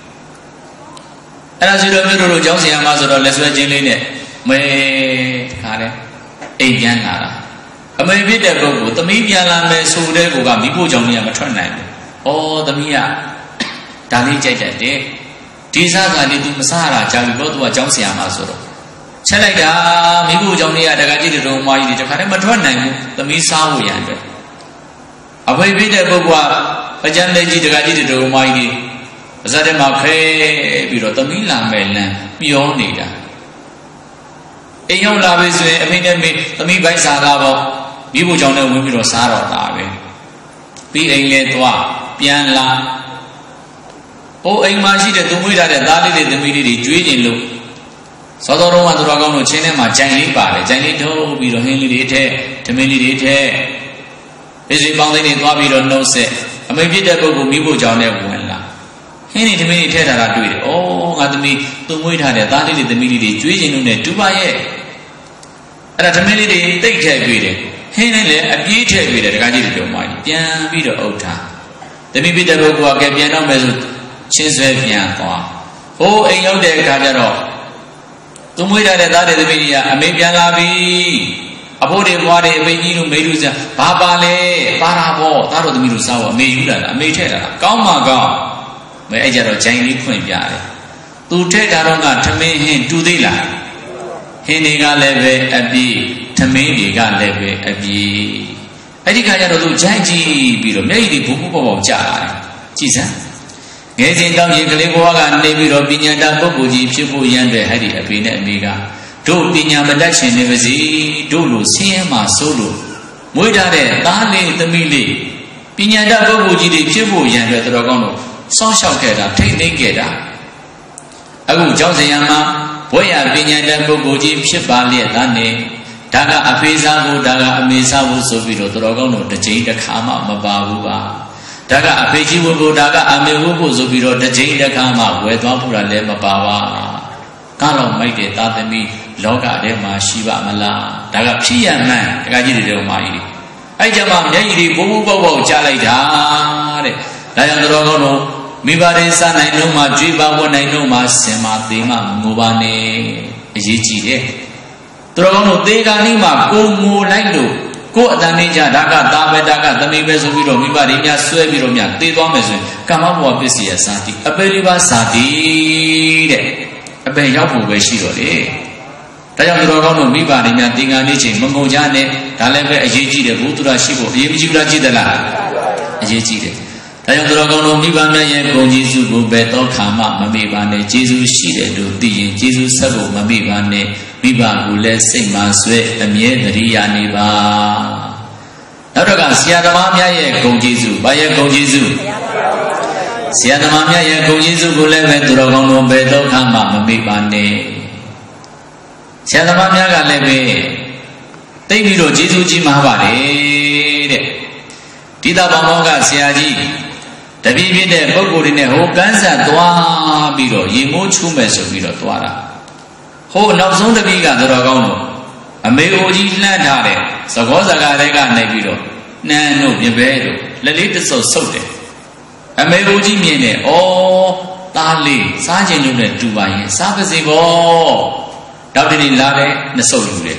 အဲ့ဒါဆိုတော့မြို့တို့ကျောင်းဆရာမဆိုတော့လက်ဆွဲချင်းလေးနဲ့မဲခါတယ်အိမ်ပြန်လာတာအမေပြတဲ့ကိုကိုသမီးပြန်လာမယ်ဆိုတဲ့ကိုကမိဖို့ကြောင့်လည်းမထွက်နိုင်ဘူးဩသမီးကဒါလေးကြိုက်တတ်တယ်ဒီစားကလေး तू မစားရတာကြာပြီတော့ तू ကကျောင်းဆရာမဆိုတော့ချက်လိုက်တာမိဖို့ကြောင့်လေးကတကကြီးတုံးမကြီးတွေတခါတည်းမထွက်နိုင်ဘူးသမီးစားဖို့ရန်အတွက်အဖေပြတဲ့ပုဂ္ဂိုလ်ကအကျမ်းလေးကြီးတကကြီးတုံးမကြီးတွေပါဇက်ထဲမှာခဲပြီးတော့သမီးလာမယ်လမ်းပြောနေတာအိမ်ရောက်လာပြီဆိုရင်အဖေနဲ့မေသမီးပိုက်စားကားပေါ့မိဖို့ကြောင့်လည်းဝင်ပြီးတော့စားတော့တာပဲပြီးအိမ်လဲသွားပြန်လာဟိုအိမ်မှာရှိတဲ့သူမွေးထားတဲ့သားလေးတွေသမီးလေးတွေကျွေးကျင်လို့စောစောတုန်းကသူတော်ကောင်းတို့ချင်းထဲမှာဂျိုင်လေးပါတယ်ဂျိုင်လေးထုတ်ပြီးတော့ဟင်းလေးတွေထည့်ဓမင်းလေးတွေထည့်ပစ္စည်းပေါင်းသိန်းတွေသွားပြီးတော့နှုတ်ဆက်အမေပြတဲ့ပုဂ္ဂိုလ်မိဖို့ကြောင့်လည်းဝင်လာဟင်းတွေဓမင်းတွေထည့်ထားတာတွေ့တယ်ဩငါသမီးသူမွေးထားတဲ့သားလေးတွေသမီးလေးတွေကျွေးကျင်လို့နဲ့တူပါရဲ့အဲ့ဒါဓမင်းလေးတွေတိတ်ထည့်တွေ့တယ်ဟင်းနဲ့လည်းအပြေးထည့်ပြီးတယ်တခါကြီးတွေတော့မှပြန်ပြီးတော့အုပ်ထားတမိပိတ္တပုဂ္ဂိုလ်ကပြန်တော့မယ်ဆိုချင်းဆွဲပြန်သွားဟိုအိမ်ရောက်တဲ့အခါကျတော့သူမွေးထားတဲ့သားတွေသမီးတွေကအမေပြန်လာပြီအဖိုးတွေဘွားတွေအမေကြီးတို့မေတို့စားဘာပါလဲပါတာပေါ့သားတို့သမီးတို့စားဖို့အမေယူလာတာအမေထည့်လာတာကောင်းမှကောင်းမဲအဲ့ကြတော့ဂျိုင်လေးဖွင့်ပြတယ်သူထည့်တာတော့ကထမင်းဟင်းတူသေးလားဟင်းတွေကလည်းပဲအပြည့်ထမင်းတွေကလည်းပဲအပြည့်အဲ့ဒီခါကျတော့သူဂျိုင်းကြည့်ပြီးတော့မျက်ရည်တွေဘုဘပေါပေါကြာလာတယ်ကြည်စမ်းငယ်စဉ်တောင်းရင်ကလေးဘဝကနေပြီးတော့ပညာတတ်ပုဂ္ဂိုလ်ကြီးဖြစ်ဖို့ရန်တဲ့အဲ့ဒီအဖေနဲ့အမေကတို့ပညာမတတ်ရှင်နေပါစေတို့လိုဆင်းရဲမှစိုးလို့မွေးထားတဲ့သားလေးသမီးလေးပညာတတ်ပုဂ္ဂိုလ်ကြီးတွေဖြစ်ဖို့ရန်တဲ့တော်ကောင်းတို့စောင့်ရှောက်ခဲ့တာထိတ်သိမ်းခဲ့တာအခုကျောင်းဆရာမဘွဲ့ရပညာတတ်ပုဂ္ဂိုလ်ကြီးဖြစ်ပါလျက်သားနေဒါကအဖေစားဖို့ဒါကအမေစားဖို့ဆိုပြီးတော့တော်ကောင်းတို့တစ်ချိန်တစ်ခါမှမပါဘူးပါဒါကအဖေကြီးဝတ်ဖို့ဒါကအမေဝတ်ဖို့ဆိုပြီးတော့တစ်ချိန်တစ်ခါမှဝယ်သွားဖို့လည်းမပါပါကတော့မိုက်တဲ့သားသမီးလောကထဲမှာရှိပါမလားဒါကဖြစ်ရမှန်းတကကြီးတွေတော့မာကြီးအဲ့ကြမှာမျက်ရည်တွေဘိုးဘိုးပေါက်ပေါက်ကြားလိုက်တာတဲ့ဒါကြောင့်တော်ကောင်းတို့မိဘတွေစားနိုင်လို့မှကြွေးပါဝတ်နိုင်လို့မှစင်မသေးမှငိုပါနဲ့အရေးကြီးတယ်တော်ကောင်းတို့သေကာနီးမှာကိုငိုလိုက်လို့ကိုအတန်နေကြဒါကသားပဲဒါကသမီးပဲဆိုပြီးတော့မိဘတွေများဆွဲပြီးတော့များသေသွားမယ်ဆိုရင်ကမ္မဘဝပစ္စည်းရဇာတိအပေလေးပါဇာတိတဲ့အပေရောက်ဖို့ပဲရှိတော့လေဒါကြောင့်တော်ကောင်းတို့မိဘတွေများသင်္ကန်းနေချိန်မငုံကြနဲ့ဒါလည်းပဲအရေးကြီးတယ်ဘုသူရရှိဖို့အရေးမကြီးဘူးလားကြည့်သလားအရေးကြီးတယ်ဒါကြောင့်တော်ကောင်းတို့မိဘများရဲ့ဂုဏ်ကျေးဇူးကိုပဲတောခါမှမမေ့ပါနဲ့ကျေးဇူးရှိတယ်လို့သိရင်ကျေးဇူးဆက်ဖို့မမေ့ပါနဲ့မိဘကိုလည်းစိတ်မှဆွဲအမြဲတရိယာနေပါနောက်တော့ကဆရာသမားများရဲ့ဂုဏ်ကျေးဇူးဘာရဲ့ဂုဏ်ကျေးဇူးဆရာသမားများရဲ့ဂုဏ်ကျေးဇူးကိုလည်းပဲသူတော်ကောင်းတို့ပဲတောခါမှမမေ့ပါနဲ့ဆရာသမားများကလည်းပဲသိပြီးတော့ကျေးဇူးကြီးမှာပါတယ်တဲ့ဒီသာပေါင်းပေါင်းကဆရာကြီးတပည့်ဖြစ်တဲ့ပုဂ္ဂိုလ်တွေနဲ့ဟိုကန်းဆက်သွားပြီးတော့ရေမိုးချိုးမယ်ဆိုပြီးတော့သွားတာဟိုနောက်ဆုံးတပည့်ကတော်ကောင်းတော့အမေအိုကြီးလှမ်းထားတဲ့သကောစကားတွေကနေပြီးတော့နှမ်းတို့ပြပဲတို့လက်လေးတဆုပ်ဆုပ်တယ်အမေအိုကြီးမြင်တယ်ဩသားလေးစားခြင်းလို့နဲ့တူပါရင်စားပါစေပေါ့နောက်တနေ့လာတယ်နှဆုပ်ယူတယ်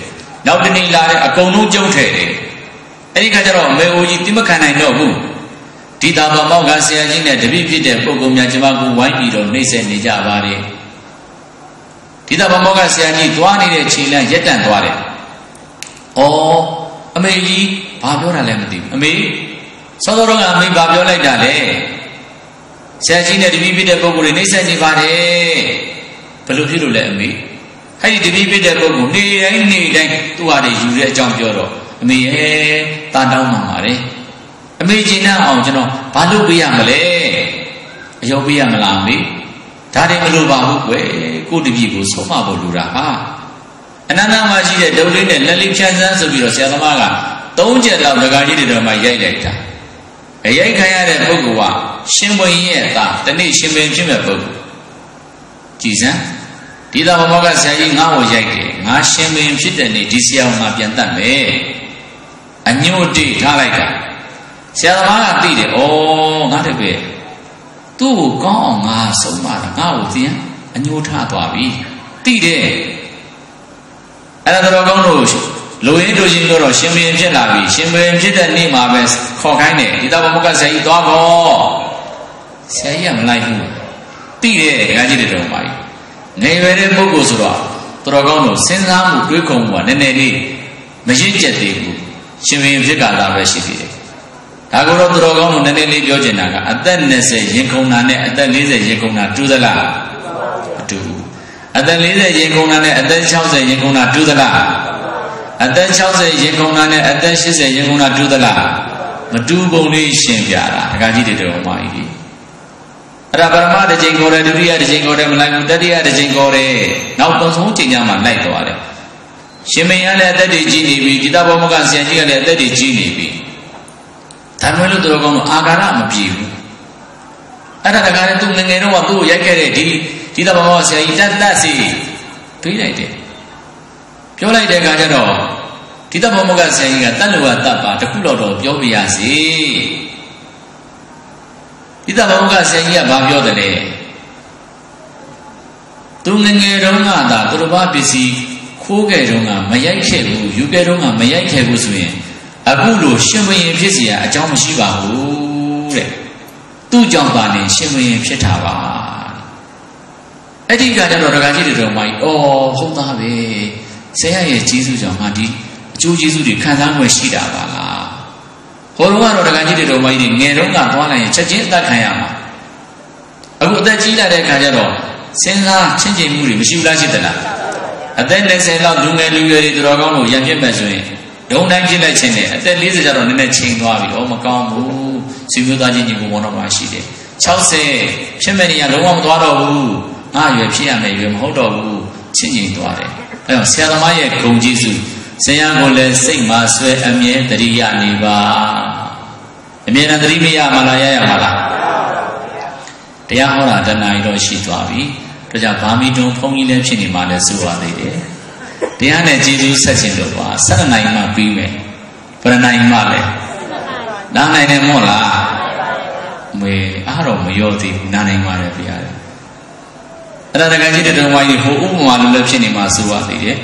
နောက်တနေ့လာတဲ့အကုန်လုံးကျုံထဲတယ်အဲ့ဒီခါကျတော့မေအိုကြီးတိမခံနိုင်တော့ဘူးဒီတာဘောမောက်ကဆရာကြီးနဲ့တပည့်ဖြစ်တဲ့ပုဂ္ဂိုလ်များကျွန်မကိုဝိုင်းပြီးတော့နှိမ့်ဆက်နေကြပါတယ်ဒီတာဘောမောက်ကဆရာကြီးသွားနေတဲ့ခြေလမ်းရက်တန့်သွားတယ်ဩအမေကြီးဘာပြောတာလဲမသိဘူးအမေစောစောတော့ကအမေဘာပြောလိုက်တာလဲဆရာကြီးနဲ့တပည့်ဖြစ်တဲ့ပုဂ္ဂိုလ်တွေနှိမ့်ဆက်နေပါတယ်ဘယ်လိုဖြစ်လို့လဲအမေအဲ့ဒီတပည့်ဖြစ်တဲ့ပုဂ္ဂိုလ်နေတိုင်းနေတိုင်းသူ့ဟာတွေယူတဲ့အကြောင်းပြောတော့အမေရဲ့တာတောင်းမှပါတယ်အမေကျင်နှံ့အောင်ကျွန်တော်ဘာလုပ်ပေးရမလဲအယောပေးရမလားအမေဒါတွေမလိုပါဘူးကွယ်ကိုတပည့်ကိုဆုံးမဖို့လိုတာဟာအနန္တမှာရှိတဲ့ဒုတ်လေးနဲ့လက်လေးဖြန်းစမ်းဆိုပြီးတော့ဆရာသမားကသုံးချက်လောက်ဒကာကြီးတွေတော်မှရိုက်လိုက်တာအရိုက်ခံရတဲ့ပုဂ္ဂိုလ်ကရှင်ဘုရင်ရဲ့သားတနေ့ရှင်ဘုရင်ဖြစ်မဲ့ပုဂ္ဂိုလ်ကြည်စမ်းဒီတော်ဘောကဆရာကြီးငါ့ကိုရိုက်တယ်ငါရှင်ဘုရင်ဖြစ်တဲ့နေ့ဒီဆရာကပြန်တတ်မယ်အညို့တိထားလိုက်တာဆရာသမားကသိတယ်ဩငါတပည့်သူ့ကိုကောင်းအောင်ငါဆုံးမတာငါ့ကိုသိရင်အညို့ထားသွားပြီသိတယ်အဲ့ဒါတော်ကောင်းလို့လူရင်းတို့ချင်းတို့တော့ရှင်ဘုရင်ဖြစ်လာပြီရှင်ဘုရင်ဖြစ်တဲ့နေ့မှာပဲခေါ်ခိုင်းတယ်ဒီတော်ဘောကဆရာကြီးသွားပေါ့ဆရာကြီးကမလိုက်ဘူးသိတယ်ဒကာကြီးတွေတော်ပါပြီနေရတဲ့ပုဂ္ဂိုလ်ဆိုတော့တော်ကောင်းလို့စဉ်းစားမှုတွေးခုံမှုကနည်းနည်းလေးမရင့်ကျက်သေးဘူးရှင်ဘုရင်ဖြစ်ကလာပဲရှိသေးတယ်ဒါကိုတော့တော်ကောင်းလို့နည်းနည်းလေးပြောချင်တာကအသက်၂၀ရင်ခုန်တာနဲ့အသက်၄၀ရင်ခုန်တာတူသလားမတူဘူးအသက်၄၀ရင်ခုန်တာနဲ့အသက်၆၀ရင်ခုန်တာတူသလားအသက်၆၀ရင်ခုန်တာနဲ့အသက်၈၀ရင်ခုန်တာတူသလားမတူပုံလေးရှင်းပြတာဒကာကြီးတွေတော်မှကြီးအဲ့ဒါပရမတစ်ချိန်ခေါ်တယ်ဒုတိယတစ်ချိန်ခေါ်တယ်မလိုက်ဘူးတတိယတစ်ချိန်ခေါ်တယ်နောက်သုံးဆုံးချိန်ကြမှာလိုက်သွားတယ်ရှင်မင်းရလည်းအသက်တွေကြီးနေပြီဒီတဘောမကဆရာကြီးကလည်းအသက်တွေကြီးနေပြီဒါမှမဟုတ်တော်ကောင်းတော့အာဃာရမပြေဘူးအဲ့ဒါတကားလည်းသူငငယ်တော့ကသူ့ကိုရိုက်ခဲ့တဲ့ဒီဒီတဘောမကဆရာကြီးတတ်တတ်စီတွေးလိုက်တယ်ပြောလိုက်တဲ့အခါကျတော့ဒီတဘောမကဆရာကြီးကတတ်လို့ကတတ်ပါတခုတော့တော့ပြောပြရစီဒီတဘောမကဆရာကြီးကဘာပြောတယ်လဲသူငငယ်တုန်းကသာသူတို့ဘာပစ္စည်းခိုးခဲ့တုန်းကမရိုက်ခဲ့ဘူးယူခဲ့တုန်းကမရိုက်ခဲ့ဘူးဆိုရင်အခုလိုရှင်ဘုရင်ဖြစ်เสียအကြောင်းမရှိပါဘူးတဲ့သူ့ကြောင့်ပါနေရှင်ဘုရင်ဖြစ်တာပါအဲ့ဒီကကြတော့ဒကာကြီးတွေတော်မကြီးအော်ဟုတ်သားပဲဆရာရဲ့ကျေးဇူးကြောင့်ငါဒီအကျိုးကျေးဇူးတွေခံစား권ရှိတာပါလားဟိုတော့ကတော့ဒကာကြီးတွေတော်မကြီးတွေငယ်တော့ကသွားလိုက်ရင်ချက်ချင်းအသက်ခံရမှာအခုအသက်ကြီးလာတဲ့အခါကျတော့စဉ်းစားချင်းချင်းမှုတွေမရှိဘူးလားရှိသလားအသက်၂၀လောက်လူငယ်လူရွယ်တွေတော်ကောင်းလို့ရံပြစ်မဲ့ဆိုရင်ဒုံတိုင်းဖြစ်လိုက်ခြင်းနဲ့အသက်၄၀ကျတော့နည်းနည်းချိန်သွားပြီ။ဩမကောင်းဘူး။စီမျိုးသားချင်းညီကိုဘောတော့မှရှိတယ်။၆၀ဖြစ်မဲ့နေရလုံးဝမသွားတော့ဘူး။ငါရွယ်ဖြစ်ရမယ်ရွယ်မဟုတ်တော့ဘူး။ချင်းချင်းသွားတယ်။အဲတော့ဆရာသမားရဲ့ဂုဏ်ကျေးဇူးဆရာကိုလည်းစိတ်မှာဆွဲအမြဲတရိယာနေပါ။အမြဲတမ်းတရိမရမလားရရမှာလား။တရားဟောတာတဏှာကြီးတော့ရှိသွားပြီ။ဒါကြောင့်ဗာမီတုံဘုန်းကြီးလည်းဖြစ်နေမှလည်းဆိုရသေးတယ်။တရားနဲ့ကျေးဇူးဆက်ခြင်းလို့ပါ၁၂နိုင်မှပြီးမယ်ဘယ်နိုင်မှလဲနားနိုင်တယ်မို့လားမေအားတော့မရောသေးဘူးနားနိုင်ပါလေဗျာအဲ့ဒါတကယ်ကြီးတဲ့တော်ဝိုင်းကြီးဟိုဥပမာလိုလည်းဖြစ်နေမှာဆိုရသေးတယ်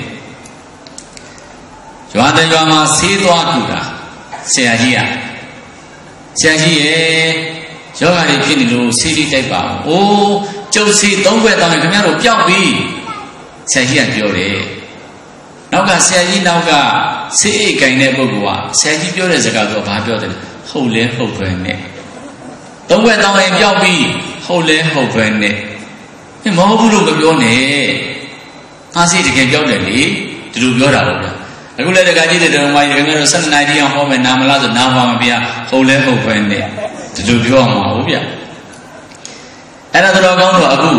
ရွာတရွာမှာဆေးသွားကူတာဆရာကြီးကဆရာကြီးရဲ့ယောဂါတွေဖြစ်နေလို့ဆေးလေးတိုက်ပါဦးအိုးကျုပ်ဆေးသုံးခွက်တောင်းရင်ခင်ဗျားတို့ပျောက်ပြီဆရာကြီးကပြောတယ်နောက်ကဆရာကြီးနောက်ကဆေးအိတ်ကင်တဲ့ပုဂ္ဂိုလ်ကဆရာကြီးပြောတဲ့စကားဆိုဘာပြောတယ်ဟုတ်လဲဟုတ်ပဲနဲ့သုံးဘက်တောင်းရင်ပြောက်ပြီးဟုတ်လဲဟုတ်ပဲနဲ့မဟုတ်ဘူးလို့မပြောနဲ့ငါစိတ်တကယ်ပြောက်တယ်လေဒီလိုပြောတာပေါ့ဗျာအခုလည်းတကကြီးတဲ့တော်မကြီးငါတို့၁၂နိုင်တိအောင်ဟောမယ်နာမလားဆိုနာပါမဗျာဟုတ်လဲဟုတ်ပဲနဲ့ဒီလိုပြောအောင်ပါဟုတ်ဗျာအဲ့ဒါတော်ကောင်းတော့အခု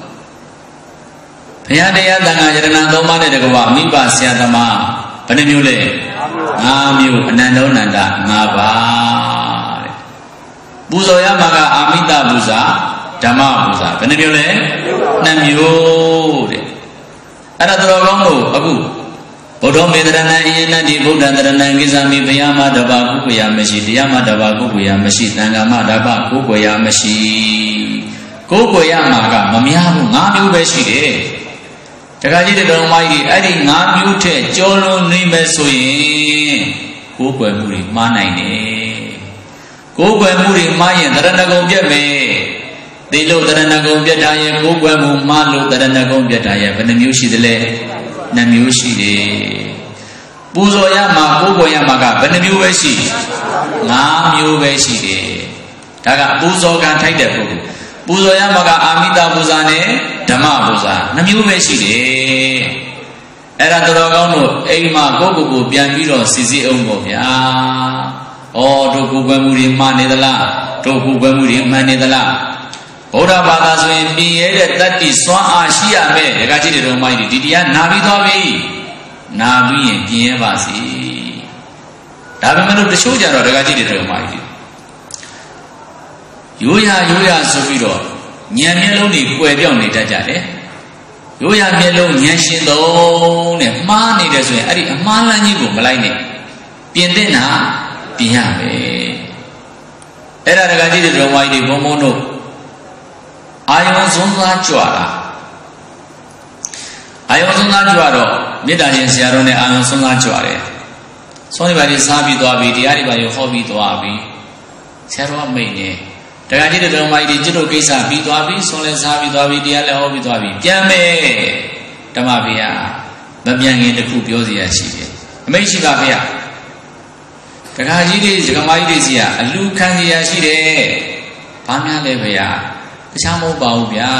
ဘုရားတရားသံဃာယတနာသုံးပါးနဲ့တကွာမိဘဆရာသမားဘယ်နှမျိုးလဲ၅မျိုးအနန္တောနန္ဒ၅ပါးတဲ့ပူဇော်ရမှာကအာမိတပူဇာဓမ္မပူဇာဘယ်နှမျိုးလဲ၂မျိုးတဲ့အဲ့ဒါတော်ကောင်းလို့အခုဗုဒ္ဓမေတ္တရဏံအယနတိဗုဒ္ဓံတရဏံကိသမိဘုရားမတပါကုပ္ပယမရှိတရားမတပါကုပ္ပယမရှိသံဃာမတပါကုပ္ပယမရှိကိုယ်ကိုရမှာကမများဘူး၅မျိုးပဲရှိတယ်တခါကြီးတဲ့တော်မကြီးအဲ့ဒီငါးမျိုးထက်ကြောလွန်နေမယ်ဆိုရင်ကိုးကွယ်မှုတွေမှားနိုင်တယ်ကိုးကွယ်မှုတွေမှားရင်တရဏဂုံပြတ်မယ်သိလို့တရဏဂုံပြတ်တာရဲ့ကိုးကွယ်မှုမှားလို့တရဏဂုံပြတ်တာရဲ့ဘယ်နှမျိုးရှိသလဲနှစ်မျိုးရှိတယ်ပူဇော်ရမှာကိုးကွယ်ရမှာကဘယ်နှမျိုးပဲရှိငါးမျိုးပဲရှိတယ်ဒါကပူဇော်ကံထိုက်တဲ့ပုဂ္ဂိုလ်ပူဇော်ရမှာကအာမိတပူဇာနဲ့ဓမ္မပူဇာနှမျိုးပဲရှိတယ်အဲ့ဒါတော်ကောင်းတို့အိမ်မှာကိုယ့်ကိုယ်ကိုပြန်ပြီးတော့စီစီအောင်ပေါ့ဗျာဩတို့ကိုယ်ကွယ်မှုတွေမှားနေသလားတို့ကိုယ်ကွယ်မှုတွေမှန်နေသလားဗုဒ္ဓဘာသာဆိုရင်ပြင်ရဲတဲ့တတ္တိစွမ်းအားရှိရမယ်ဒကာကြီးတွေတော်မိုက်ဒီတရားနာပြီးသွားပြီနာပြီးရင်ပြင်ရဲပါစီဒါပေမဲ့လို့တချို့ကြတော့ဒကာကြီးတွေတော်မိုက်ဒီရိုးရရိုးရဆိုပြီးတော့ဉာဏ်မျက်လုံးတွေကွယ်ပြောင်းနေတတ်ကြတယ်ရိုးရမျက်လုံးဉာဏ်ရှင်သုံးနဲ့မှားနေတယ်ဆိုရင်အဲ့ဒီအမှားလမ်းကြီးကိုမလိုက်နဲ့ပြင်တဲ့နာပြင်ရမယ်အဲ့ဒါဒကာကြီးတွေတော်မိုက်ဒီဘုံဘုံတို့အာယုံဆုံးသားကြွတာအာယုံဆုံးသားကြွတော့မေတ္တာရှင်ဆရာတော်နဲ့အာယုံဆုံးသားကြွတယ်ဆုံးနေပါလေစားပြီးသွားပြီတရားတွေပါရဟောပြီးသွားပြီဆရာတော်ကမိတ်နေတခါကြီးတဲ့တော်မကြီးတွေကျွတ်တို့ကိစ္စပြီးသွားပြီဆုံးလဲစားပြီးသွားပြီတရားလည်းဟောပြီးသွားပြီပြန်မယ်ဓမ္မဗျာမပြန်ခင်တခုပြောစီရရှိတယ်အမိတ်ရှိပါဗျာတခါကြီးတွေဒကမကြီးတွေစီကအလူခံစီရရှိတယ်ဘာများလဲဗျာတခြားမဟုတ်ပါဘူးဗျာ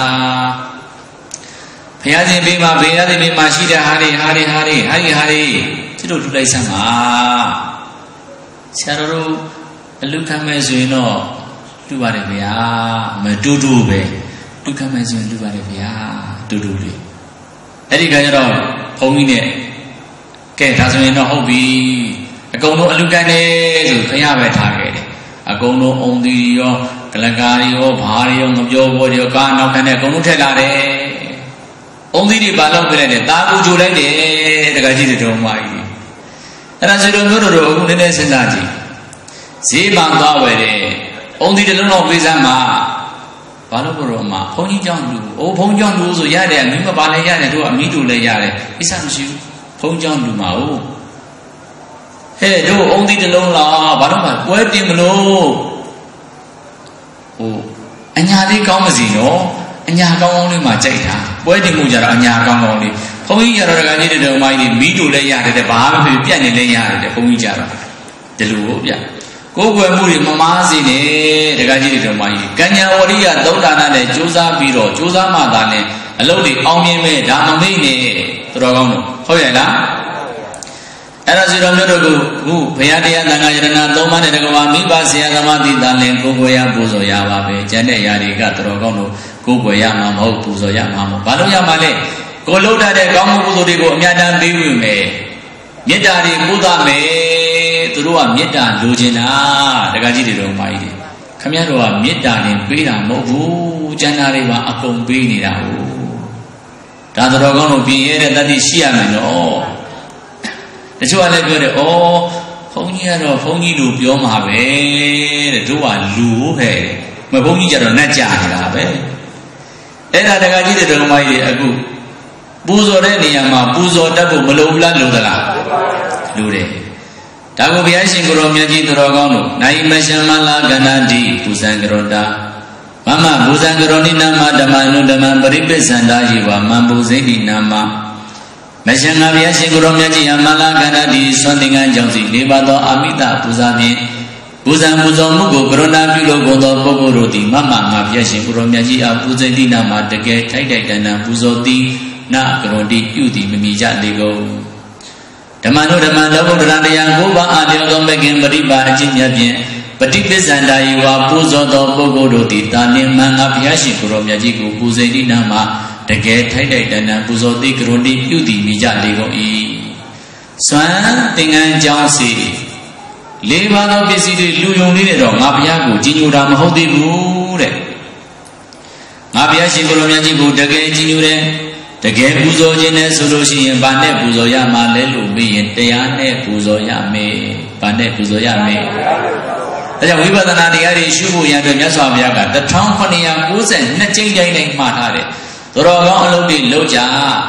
ဘုရားရှင်ဘေးမှာဘုရားရှင်ဘေးမှာရှိတဲ့ဟာတွေဟာတွေဟာတွေဟာတွေဟာတွေကျွတ်တို့ထူလိုက်စမ်းပါဆရာတော်တို့အလူခံမဲ့ဆိုရင်တော့လူပါတယ်ဗျာမတူတူပဲလူခံမဲ့ဆိုရင်လူပါတယ်ဗျာတူတူလေးအဲ့ဒီခါကျတော့ဘုန်းကြီးနဲ့ကဲဒါဆိုရင်တော့ဟုတ်ပြီအကုန်လုံးအလူခံနေဆိုခရပဲထားခဲ့တယ်အကုန်လုံးအုံသီရောကလကာရီရောဘာရီရောငပြောဘောရီရောကားနောက်ခနဲ့အကုန်လုံးထက်လာတယ်အုံသီတွေပါလောက်ပြလိုက်တယ်တာကူကြိုလိုက်တယ်တခါကြီးတော်မကြီးအဲ့ဒါဆိုတော့မျိုးတို့အခုနည်းနည်းစဉ်းစားကြည့်ဈေးမှသွားဝယ်တယ်အုံသီတစ်လုံးတော့ပေးစမ်းမှာဘာလို့ပြောတော့မှဘုန်းကြီးကြောင့်လူအိုးဘုန်းကြောင့်လူဆိုရတယ်အမီးမပါလဲရတယ်တို့အမီးတို့လည်းရတယ်အိဆမရှိဘူးဘုန်းကြောင့်လူမှာဟုတ်ဟဲ့တို့အုံသီတစ်လုံးလားဘာလို့မှပွဲတင်မလို့ဟိုအညာလေးကောင်းမစီနော်အညာကောင်းကောင်းလေးမှကြိုက်တာပွဲတင်မှုကြတော့အညာကောင်းကောင်းလေးဘုန်းကြီးကြတော့ဒကာကြီးတွေတော်မကြီးမီးတို့လည်းရတယ်တဲ့ဘာမှမဖြစ်ပြက်နေလည်းရတယ်တဲ့ဘုန်းကြီးကြတော့ဒီလိုဟုတ်ဗျကိုယ်ွယ်မှုတွေမမားစေနဲ့ဒကာကြီးတွေတော်မကြီးကညာဝရိယသုံးဒါနနဲ့ကြိုးစားပြီးတော့ကြိုးစားမှသာနဲ့အလုပ်တွေအောင်မြင်မဲ့ဒါမမိတ်နဲ့တော်ကောင်းတော့ဟုတ်ရဲ့လားအဲ့ဒါစီတော်မျိုးတို့ကခုဘုရားတရားသံဃာယရဏသုံးပါးနဲ့တကဘာမိဘဆရာသမားတိတန်လင်ကိုယ်ကိုယ်ရပူဇော်ရပါပဲကျန်တဲ့ຢာတွေကတော်ကောင်းတို့ကိုယ်ကိုယ်ရမှာမဟုတ်ပူဇော်ရမှာမဟုတ်ဘာလို့ရမှာလဲကိုလှုပ်တတ်တဲ့ကောင်းမှုကုသိုလ်တွေကိုအများတန်းပေးဝင်မယ်မေတ္တာတွေပို့သမယ်သူတို့ကမေတ္တာလိုချင်တာတကကြီးတွေတော့ပါကြီးတယ်ခမည်းတော်ကမေတ္တာနဲ့ပေးတာမဟုတ်ဘူးကျန်တာတွေပါအကုန်ပေးနေတာဟုတ်ဒါတော်ကောင်းတို့ပြင်ရတဲ့တတိရှိရမယ်နော်တချို့ကလည်းပြောတယ်ဩဘုန်းကြီးကတော့ဘုန်းကြီးလူပြောမှာပဲတဲ့တို့ကလူဟဲ့မဘုန်းကြီးကြတော့နတ်ကြနေတာပဲအဲ့ဒါတကကြီးတဲ့တော်မကြီးတွေအခုပူဇော်တဲ့နေရာမှာပူဇော်တတ်ဖို့မလိုဘူးလားလိုသလားလိုတယ်ဒါကိုဘုရားရှင်ကိုရောမြတ်ကြီးတော်ကောင်းတို့နိုင်မရှမလာကဏတိပူဇံကရောတာမမပူဇံကရောနိနာမဓမ္မနုဓမ္မပရိပိစ္ဆန္ဒယေဝမံပူဇိတိနာမမရှင်ငါဘုရားရှင်ကိုရောမြတ်ကြီးအမလာကဏတိသွန်သင်္ကန်းကြောင့်စီလေးပါးသောအာမိတပူဇာဖြင့်ပူဇံပူဇော်မှုကိုကရုဏာပြုလို့ကုန်သောပုဂ္ဂိုလ်တို့သည်မမငါဘုရားရှင်ကိုရောမြတ်ကြီးအားပူဇိတိနာမတကယ်ထိုက်ထိုက်တန်တန်ပူဇော်သည်နာကရုဏတိပြုသည်မမီကြလေကုန်ဓမ္မနုဓမ္မလောကုတ္တရာတရားကိုပါအာတေသောမကင်ပရိပါအချင်းမြတ်ဖြင့်ပฏิပစ္ဆန္ဒာယေဝပူဇော်သောပုဂ္ဂိုလ်တို့သည်တာလင်မင်္ဂဘုရားရှင်ကိုရောမြတ်ကြီးကိုပူဇေတိနာမတကယ်ထိုက်ထိုက်တန်တန်ပူဇော်သည်ကရုဏတိပြုသည်မိကြလေကုန်၏စွမ်းသင်္ကန်းကြောင်းစီလေးပါးသောပစ္စည်းတွေလူယုံလေးနဲ့တော့ငါဘုရားကိုကြီးညိုတာမဟုတ်သေးဘူးတဲ့ငါဘုရားရှင်ကိုရောမြတ်ကြီးကိုတကယ်ကြီးညိုတယ်တကယ်ပူဇော်ခြင်းနဲ့ဆိုလို့ရှိရင်ဗာနဲ့ပူဇော်ရမှာလဲလို့ပြီးရင်တရားနဲ့ပူဇော်ရမယ်ဗာနဲ့ပူဇော်ရမယ်ဒါကြောင့်ဝိပဿနာတရားတွေရှုဖို့ရတဲ့မြတ်စွာဘုရားကတစ်ထောင်ခုနှစ်ရာကိုးဆယ်နှစ်ကြိမ်ကြိမ်တိုင်းမှားထားတယ်တော်တော်ကောင်းအလုပ်တွေလုပ်ကြ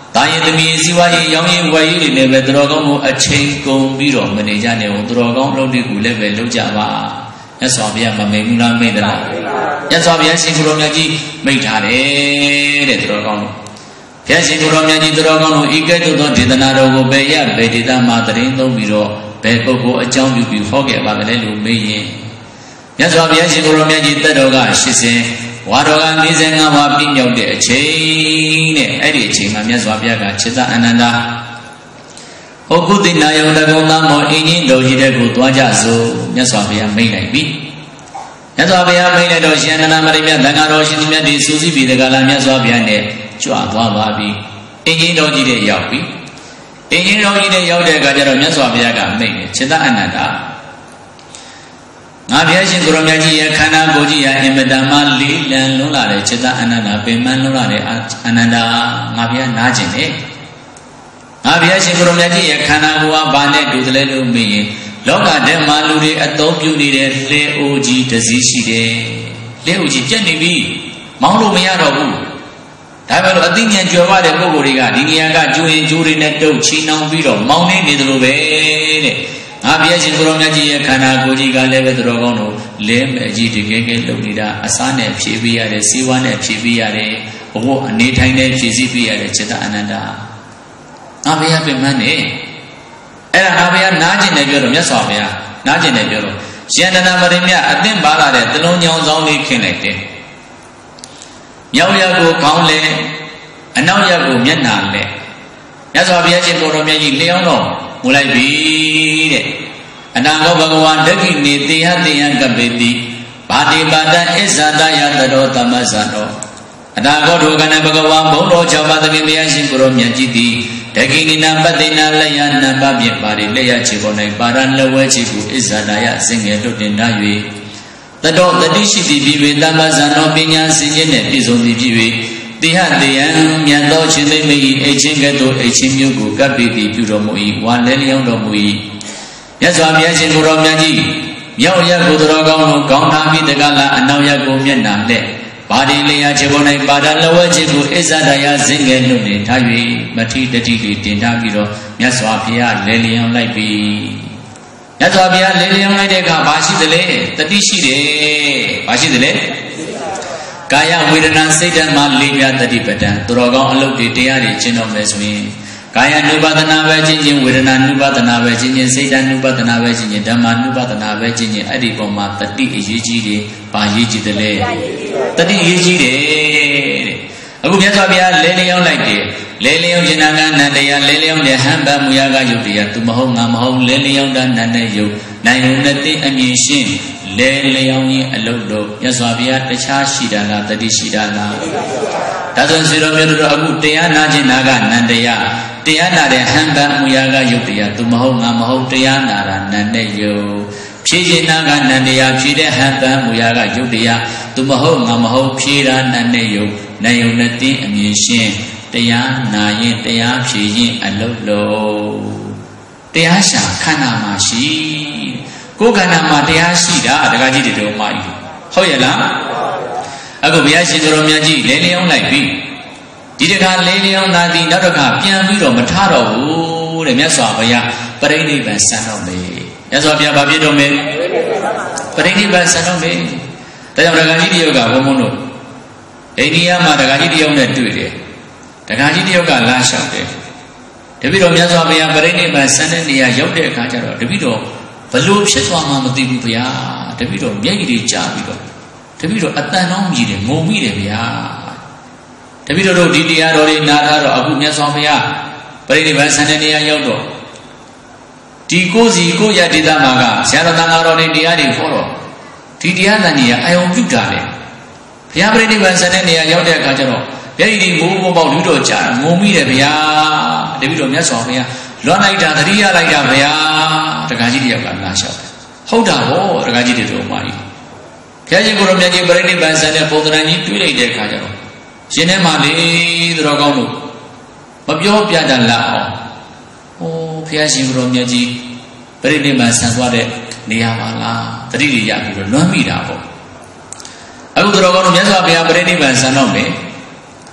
တာယသမီးစီဝါရေးရောင်းရင်ဝယ်ရေးတွေလည်းပဲသူတော်ကောင်းတို့အချိန်ကုန်ပြီးတော့မနေကြနဲ့ဘူးသူတော်ကောင်းလုပ်တွေကိုလည်းပဲလုပ်ကြပါမြတ်စွာဘုရားမမိန်ဘူးလားမိတ်သလားမြတ်စွာဘုရားရှင်ကိုယ်တော်မြတ်ကြီးမိန့်ထားတယ်တဲ့သူတော်ကောင်းတို့ဘုရားရှင်ကိုယ်တော်မြတ်ကြီးသူတော်ကောင်းတို့ဤကဲ့သို့သောဒေသနာတော်ကိုဘယ်ရဘယ်ဒေသမှာတရင်သုံးပြီးတော့ဘယ်ပုဂ္ဂိုလ်အကြောင်းပြုပြီးဟောခဲ့ပါလဲလို့မေးရင်မြတ်စွာဘုရားရှင်ကိုယ်တော်မြတ်ကြီးတက်တော်ကရှစ်ဆယ်ဝါတော်က၄၅ပါးပြည့်မြောက်တဲ့အချိန်နဲ့အဲ့ဒီအချိန်မှာမြတ်စွာဘုရားကจิตအနန္တဟောကုသိနာယုံတကုံသားမောအင်းကြီးတော်ကြီးတဲ့ကိုသွားကြစို့မြတ်စွာဘုရားမိန့်လိုက်ပြီမြတ်စွာဘုရားမိန့်လိုက်တော့ရှင်အနန္ဒမရိမြတ်သံဃာတော်ရှင်မြတ်ဒီစူးစီးပြီးတကလားမြတ်စွာဘုရားနဲ့ကြွသွားပါပြီအင်းကြီးတော်ကြီးတဲ့ရောက်ပြီအင်းကြီးတော်ကြီးတဲ့ရောက်တဲ့အခါကျတော့မြတ်စွာဘုရားကမိန့်တယ်จิตအနန္တငါဘုရားရှင်ကိုရောမြတ်ကြီးရဲ့ခန္ဓာကိုယ်ကြီးဟာအင်မတန်မှလေးလံလွန်းလာတဲ့จิตအနန္တပင်မလွန်းလာတဲ့အနန္တငါဘုရားနားကျင်တယ်ငါဘုရားရှင်ကိုရောမြတ်ကြီးရဲ့ခန္ဓာကိုယ်ဟာဘာနဲ့တူတယ်လဲလို့မေးရင်လောကထဲမှာလူတွေအသုံးပြုနေတဲ့လေအိုကြီးတစ်စီးရှိတယ်လေအိုကြီးပြတ်နေပြီမောင်းလို့မရတော့ဘူးဒါပဲလို့အသိဉာဏ်ကျွယ်ဝတဲ့ပုဂ္ဂိုလ်တွေကဒီနေရာကကျိုးရင်ကျိုးတွေနဲ့တုပ်ချီနှောင်ပြီးတော့မောင်းနေနေသလိုပဲတဲ့ငါဘုရားရှင်ကိုရောမြတ်ကြီးရဲ့ခန္ဓာကိုယ်ကြီးကလည်းပဲသူတော်ကောင်းတို့လဲမဲ့အကြီးတကယ်ကဲလုပ်နေတာအစားနဲ့ဖြည့်ပေးရတယ်စီးဝါးနဲ့ဖြည့်ပေးရတယ်ဘဝအနေထိုင်နဲ့ဖြည့်ဆည်းပေးရတယ်จิตအနန္တငါဘုရားပြမန်းနေအဲ့ဒါငါဘုရားနားကျင်တယ်ပြောတော့မြတ်စွာဘုရားနားကျင်တယ်ပြောတော့ရှင်တနာမရိမြတ်အသင့်ပါလာတဲ့တလုံးညောင်းဆောင်လေးခင်းလိုက်တယ်မြောက်ရက်ကိုခေါင်းလဲအနောက်ရက်ကိုမျက်နှာလဲမြတ်စွာဘုရားရှင်ကိုတော်မြတ်ကြီးလျှောင်းတော့မူလိုက်ပြီတဲ့အနာဂောဘဂဝါဒက္ခိနေတေဟတေယံကပေတိဘာတိပါဒအစ္ဆဒယတရောသမဇ္ဇတောအနာဂောဒုက္ခနဘဂဝါဘုံတော်၆ပါးသခင်ဘုရားရှင်ကိုရောမြတ်ကြီးသည်ဒက္ခိနိနာပတ္တိနာလယနာပပြပါရိလက်ရချေပေါ်၌ပါရလဝဲချေကိုအစ္ဆဒယစင်ငယ်လွတ်တင်ထား၍တတော်တတိရှိသည်ဖြစ်၍သမဇ္ဇနောပညာစင်ခြင်းနှင့်ပြည့်စုံသည်ဖြစ်၍တိဟတေယံမြတ်သောရှင်သိမ့်မ၏အိတ်ချင်းကဲ့သို့အိတ်ချင်းမျိုးကိုကပ်ပြီးသည်ပြုတော်မူ၏ဝါလဲလျောင်းတော်မူ၏မြတ်စွာဘုရားရှင်ကိုတော်မြတ်ကြီးမြောက်ရက်ကိုတော်ကောင်းတို့ကောင်းထားပြီးတကလားအနောက်ရက်ကိုမျက်နှာလက်ပါတိလျာခြေပေါ်၌ပါဒလဝဲခြေကိုအစ္ဆဒယဇင်ငယ်လွတ်နေထား၍မထိတတိလေးတင်ထားပြီးတော့မြတ်စွာဘုရားလဲလျောင်းလိုက်ပြီမြတ်စွာဘုရားလဲလျောင်းလိုက်တဲ့အခါဘာရှိသလဲတတိရှိတယ်ဘာရှိသလဲကာယဝေဒနာစိတ်ဓာတ်မှာလေးပြတတိပဒံသူတော်ကောင်းအလုပ်တွေတရားတွေကျင့်တော်မယ်ဆိုရင်ကာယ ानु ပါဒနာပဲကျင့်ခြင်းဝေဒနာ ानु ပါဒနာပဲကျင့်ခြင်းစိတ်ဓာတ် ानु ပါဒနာပဲကျင့်ခြင်းဓမ္မ ानु ပါဒနာပဲကျင့်ခြင်းအဲ့ဒီပုံမှာတတိအရေးကြီးတယ်ဘာရေးကြီးတယ်လဲတတိအရေးကြီးတယ်တဲ့အခုမြတ်စွာဘုရားလဲလျောင်းလိုက်တယ်လဲလျောင်းခြင်းနာကနန္တရားလဲလျောင်းတဲ့ဟံပမူရကယုတ်တရားသူမဟုတ်ငါမဟုတ်လဲလျောင်းတာနန္တဲ့ယုတ်နိုင်ုံနဲ့သိအမြင်ရှင်းလဲလျောင်းရင်အလုပ်လို့မြတ်စွာဘုရားတခြားရှိတာလားတတိရှိတာလားဒါဆိုဆွေတော်မျိုးတို့အခုတရားနာခြင်းနာကနန္တရားတရားနာတဲ့ဟံပမူရကယုတ်တရားသူမဟုတ်ငါမဟုတ်တရားနာတာနန္တဲ့ယုတ်ဖြည့်ခြင်းနာကနန္တရားဖြည့်တဲ့ဟံပမူရကယုတ်တရားသူမဟုတ်ငါမဟုတ်ဖြည့်တာနန္တဲ့ယုတ်နိုင်ုံနဲ့သိအမြင်ရှင်းတရားနာရင်တရားဖြည့်ရင်အလုပ်လို့တရားရှာခန္ဓာမှာရှိကိုယ်ခန္ဓာမှာတရားရှိတာတက္ကကြီးတွေတို့မှကြီးဟုတ်ရဲ့လားအခုဘုရားရှင်ကိုရောမြတ်ကြီးလဲလျောင်းလိုက်ပြီဒီတခါလဲလျောင်းသာသည်နောက်တစ်ခါပြန်ပြီးတော့မထတော့ဘူးတဲ့မြတ်စွာဘုရားပရိနိဗ္ဗာန်ဆံတော်မယ်မြတ်စွာဘုရားဘာဖြစ်တော်မယ်ပရိနိဗ္ဗာန်ဆံတော်မယ်ဒါကြောင့်တက္ကကြီးတယောက်ကဘုံဘုံတို့အိန္ဒိယမှာတက္ကကြီးတယောက်နဲ့တွေ့တယ်တက္ကကြီးတယောက်ကလာလျှောက်တယ်တပည့်တော်မြတ်စွာဘုရားပရိနိဗ္ဗာန်ဆံတဲ့နေရာရောက်တဲ့အခါကျတော့တပည့်တော်ဘလို့ဖြစ်သွားမှမသိဘူးဗျာတပည့်တော်မျက်ရည်တွေကျပြီးတော့တပည့်တော်အတန်တော်မြည်တယ်ငုံမိတယ်ဗျာတပည့်တော်တို့ဒီတရားတော်တွေနားထားတော့အခုမြတ်စွာဘုရားပရိနိဗ္ဗာန်ဆံတဲ့နေရာရောက်တော့ဒီကိုယ်စီကိုယ်ရဒေသမှာကဆရာတော်တန်ဃာတော်တွေတရားတွေဟောတော့ဒီတရားတန်ကြီးကအယုံပြုတာလေဘုရားပရိနိဗ္ဗာန်ဆံတဲ့နေရာရောက်တဲ့အခါကျတော့မျက်ရည်တွေမိုးပေါက်လူတော်ကြာငုံမိတယ်ဗျာတပည့်တော်မြတ်စွာဘုရားလွန်လိုက်တာတတိယလိုက်တာဗျာတက္ကကြီးတယောက်ကလာလျှောက်တယ်ဟုတ်တာဟောတက္ကကြီးတွေတို့မှကြီးဘုရားရှင်ကိုရောမြတ်ကြီးပရိနိဗ္ဗာန်ဆံတဲ့ပုံသဏ္ဍာန်ကြီးတွေးလိုက်တဲ့အခါကျတော့ရှင်ထဲမှာလေသူတော်ကောင်းတို့မပြောပြတတ်လားအောင်ဟိုဘုရားရှင်ကိုရောမြတ်ကြီးပရိနိဗ္ဗာန်ဆံသွားတဲ့နေရာပါလားတတိတွေရပြီးတော့လွမ်းမိတာပေါ့အခုသူတော်ကောင်းတို့မြတ်စွာဘုရားပရိနိဗ္ဗာန်ဆံတော့မယ်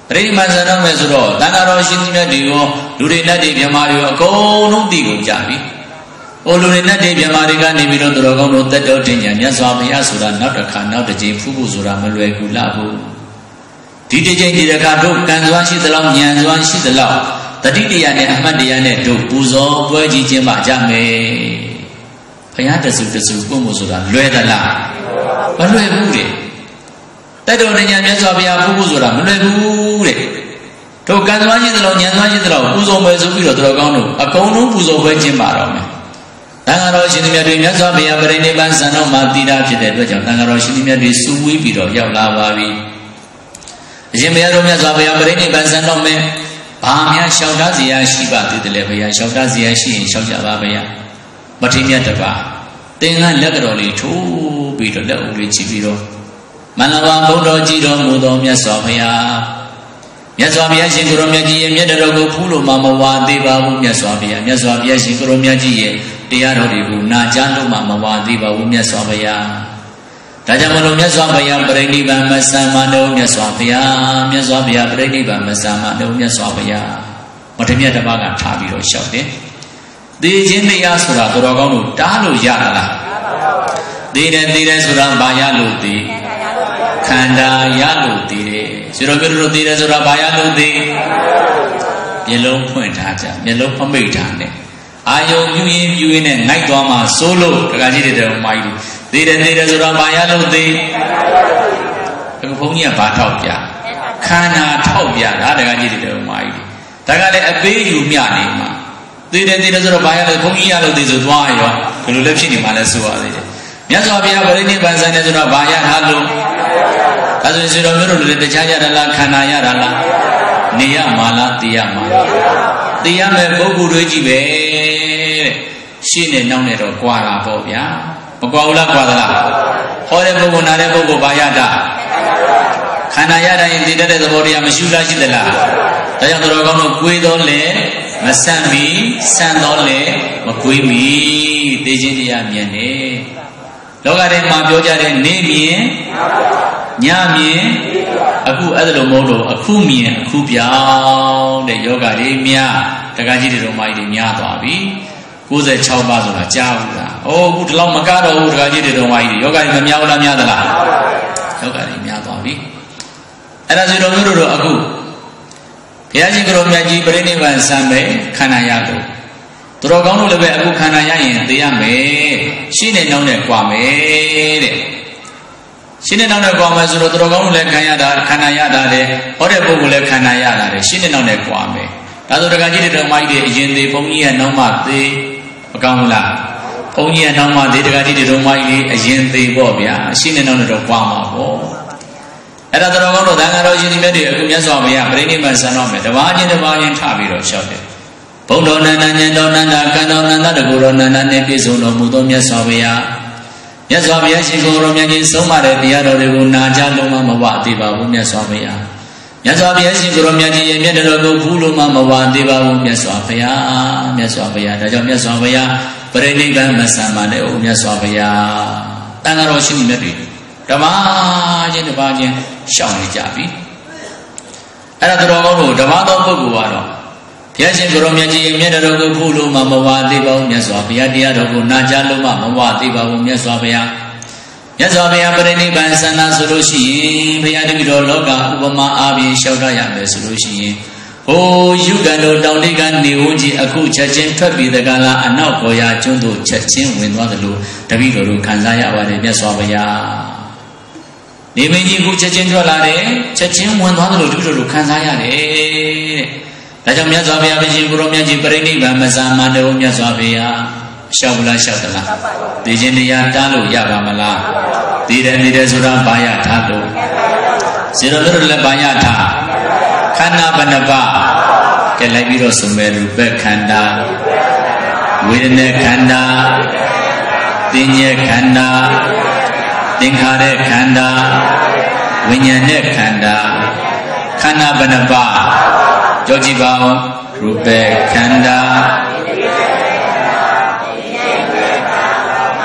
ပရိနိဗ္ဗာန်ဆန်တော့မယ်ဆိုတော့တန်ဃာတော်ရှင်ကြီးမြတ်တွေကိုလူတွေနဲ့တွေမြမာတွေအကုန်လုံးသိကုန်ကြပြီ။အိုလူတွေနဲ့တွေမြမာတွေကနေပြီးတော့သူတော်ကောင်းတို့တက်တော်တင်ညာမြတ်စွာဘုရားဆိုတာနောက်တစ်ခါနောက်တစ်ကြိမ်ဖူးဖို့ဆိုတာမလွယ်ကူလားဘူး။ဒီတစ်ကြိမ်ဒီတစ်ခါတို့ကံစွမ်းရှိသလောက်ဉာဏ်စွမ်းရှိသလောက်တတိတရားနဲ့အမှတ်တရားနဲ့တို့ပူဇော်ပွဲကြီးခြင်းပါကြမယ်။ဘုရားတဆူတဆူကိုမှုဆိုတာလွယ်သလားမလွယ်ဘူးလေ။တက်တော်တင်ညာမြတ်စွာဘုရားဖူးဖို့ဆိုတာမလွယ်ဘူးတဲ့။တို့ကံစွမ်းရှိသလောက်ဉာဏ်စွမ်းရှိသလောက်ပူဇော်မယ်ဆိုပြီးတော့သူတော်ကောင်းတို့အကုန်လုံးပူဇော်ပွဲခြင်းပါတော့မယ်။တန်ဃာတော်ရှင်သူမြတ်တွေမြတ်စွာဘုရားပရိနိဗ္ဗာန်ဆန်တော်မှာတည်တာဖြစ်တဲ့အတွက်ကြောင့်တန်ဃာတော်ရှင်သူမြတ်တွေစုဝေးပြီးတော့ရောက်လာပါပြီ။အရှင်ဘုရားတော်မြတ်စွာဘုရားပရိနိဗ္ဗာန်ဆန်တော်မယ်ဘာများလျှောက်ထားစရာရှိပါသေးတယ်လေဘုရားလျှောက်ထားစရာရှိရင်လျှောက်ကြပါဘုရားမထေရမြတ်တပါသင်္ကန်းလက်တော်လေးထိုးပြီးတော့လက်ဦးလေးချီပြီးတော့မန္တဘာဘုဒ္ဓကြည်တော်မူသောမြတ်စွာဘုရားမြတ်စွာဘုရားရှင်ကိုရောမြတ်ကြီးရဲ့မြတ်တော်ကိုဖူးလို့မှမဝါသေးပါဘူးမြတ်စွာဘုရားမြတ်စွာဘုရားရှင်ကိုရောမြတ်ကြီးရဲ့တရားတော်တွေကိုနာကြားလို့မှမဝါသေးပါဘူးမြတ်စွာဘုရားဒါကြောင့်မလို့မြတ်စွာဘုရားပြိဋိဘံမဆံမတော်မြတ်စွာဘုရားမြတ်စွာဘုရားပြိဋိဘံမဆံမတော်မြတ်စွာဘုရားမထေရမြတ်တစ်ပါးကထားပြီးတော့လျှောက်တယ်သေခြင်းတရားဆိုတာသူတော်ကောင်းတို့တားလို့ရတာလားသေတယ်သေတယ်ဆိုတာဘာရလို့သေခန္ဓာရလို့သေတယ်ဆိုတော့ပြောလို့သေတယ်ဆိုတာဘာရလို့သေမျက်လုံးဖွင့်ထားကြမျက်လုံးဖမိတ်ထားနဲ့အာယုံပြုရင်ပြုရင်နဲ့ငိုက်သွားမှစိုးလို့တခါကြီးတဲ့မာကြီးသေတယ်သေတယ်ဆိုတာဘာရလို့သေအခုဘုန်းကြီးကဘာထောက်ပြခန္ဓာထောက်ပြတာတခါကြီးတဲ့မာကြီးဒါကလည်းအပေးယူမြနေမှာသေတယ်သေတယ်ဆိုတော့ဘာရလို့ဘုန်းကြီးရလို့သေဆိုသွားရောဒီလိုလည်းဖြစ်နေမှလည်းဆိုရသေးတယ်မြတ်စွာဘုရားပရိနိဗ္ဗာန်ဆိုင်တယ်ဆိုတော့ဘာရထားလို့ဒါဆိုရင်ဆိုတော့မျိုးတို့လည်းတခြားရတာလားခန္ဓာရတာလားနေရမှာလားသိရမှာလားသိရမယ်ပုဂ္ဂိုလ်တွေကြီးပဲတဲ့ရှင်းနေနောက်နေတော့ကြွာတာပေါ့ဗျာမကွာဘူးလားကွာသလားဟောတဲ့ပုဂ္ဂိုလ်နာတဲ့ပုဂ္ဂိုလ်ဘာရတာခန္ဓာရတာရင်သိတတ်တဲ့သဘောတရားမရှိလားရှိသလားဒါကြောင့်တော်ကောင်းတို့ကိုယ်တော်လေမဆန့်မီဆန့်တော်လေမကွေးမီသိခြင်းတရားမြင်နေလောကထဲမှာပြောကြတဲ့နေမြင်ညမြင်အခုအဲ့ဒါလိုမဟုတ်တော့အခုမြင်အခုပြောင်းတဲ့ယောဂတွေများတက္ကကြီးတွေတော်မကြီးတွေများသွားပြီ၉၆ပါးဆိုတာကြားဘူးလား။အိုးအခုဒီလောက်မကတော့ဘူးတက္ကကြီးတွေတော်မကြီးတွေယောဂတွေမများဘူးလားများသလား။ယောဂတွေများသွားပြီ။အဲ့ဒါဆိုတော့မျိုးတို့အခုဘုရားရှင်ကိုရောမြတ်ကြီးပြိဋိဘံဆံမယ်ခန္ဓာရလို့သူတော်ကောင်းတို့လည်းပဲအခုခန္ဓာရရင်သိရမယ်ရှင်းနေနှောင်းနဲ့ကြွားမယ်တဲ့ရှင်းနေနှောင်းနဲ့ကြွားမယ်ဆိုတော့သူတော်ကောင်းတို့လည်းခံရတာခန္ဓာရတာလေဟောတဲ့ပုဂ္ဂိုလ်လည်းခန္ဓာရတာလေရှင်းနေနှောင်းနဲ့ကြွားမယ်ဒါဆိုတက္ကကြီးတွေတော်မကြီးတွေအရင်သေးဘုန်းကြီးရဲ့နှောင်းမှသေးမကောင်းဘူးလားဘုန်းကြီးရဲ့နှောင်းမှသေးတက္ကကြီးတွေတော်မကြီးတွေအရင်သေးပေါ့ဗျာရှင်းနေနှောင်းနဲ့တော့ကြွားမှာပေါ့အဲ့ဒါသူတော်ကောင်းတို့သံဃာတော်ရှင်ဒီမြတ်တွေအခုမြတ်စွာဘုရားပြိဋိဘံဆံတော်မယ်တပါးချင်းတပါးချင်းထပြီးတော့လျှောက်တယ်ဘုဒ္ဓနန္ဒဉာဏ်တော်နန္ဒကံတော်နန္ဒတကူတော်နန္ဒနဲ့ပြည့်စုံတော်မူသောမြတ်စွာဘုရားမြတ်စွာဘုရားရှင်ကိုယ်တော်မြတ်ကြီးဆုံးမတဲ့တရားတော်တွေကိုနာကြားလို့မှမဝသေးပါဘူးမြတ်စွာဘုရားမြတ်စွာဘုရားရှင်ကိုယ်တော်မြတ်ကြီးရဲ့မြတ်တော်ကိုဖူးလို့မှမဝသေးပါဘူးမြတ်စွာဘုရားမြတ်စွာဘုရားဒါကြောင့်မြတ်စွာဘုရားပြိဋိဘံမဆံပါနဲ့ဦးမြတ်စွာဘုရားတန်ဃာတော်ရှင်မြတ်တွေဓမ္မချင်းတစ်ပါးချင်းရှောင်နေကြပြီအဲ့ဒါတော်ကောင်းတို့ဓမ္မတော်ပုဂ္ဂိုလ်ကတော့ဘုရားရှင်ကိုရောမြတ်ကြီးရဲ့မြတ်တော်ကိုဖူးလို့မှမဝသေးပါဘူးမြတ်စွာဘုရားတရားတော်ကိုနာကြားလို့မှမဝသေးပါဘူးမြတ်စွာဘုရားမြတ်စွာဘုရားပြိဋိဘံဆန္ဒဆိုလို့ရှိရင်ဘုရားတပည့်တော်လောကဥပမာအားဖြင့်လျှောက်ရရမယ်ဆိုလို့ရှိရင်ဟိုယုကံတို့တောင်တိကနေဝန်းကြီးအခုချက်ချင်းထွက်ပြီးတကလားအနောက်ပေါ်ရာကျွန်းတို့ချက်ချင်းဝင်သွားသလိုတပည့်တော်တို့ခံစားရပါတယ်မြတ်စွာဘုရားနေမင်းကြီးခုချက်ချင်းထွက်လာတယ်ချက်ချင်းဝင်သွားသလိုတပည့်တော်တို့ခံစားရတယ်တဲ့ဒါကြောင့်မြတ်စွာဘုရားရှင်ကိုရောမြတ်ကြီးပြိဋိဘံမဆံမတော်မြတ်စွာဘုရားရှောက်ဘူးလားရှောက်သလားသိခြင်းတရားတားလို့ရပါမလားသိတယ်နေတယ်ဆိုတာဘာရထားလို့စေတော်တို့လည်းဘာရထားခန္ဓာဘဏ္ဍပါကဲလိုက်ပြီးတော့ဆိုမဲ့ရူပခန္ဓာဝေဒနာခန္ဓာသင်္ညေခန္ဓာသင်္ခါရခန္ဓာဝိညာဉ်နဲ့ခန္ဓာခန္ဓာဘဏ္ဍပါကြောကြည့်ပါဦးရူပခန္ဓာ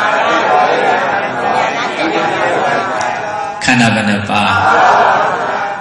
ခန္ဓာဘဏ္ဍပါတခါ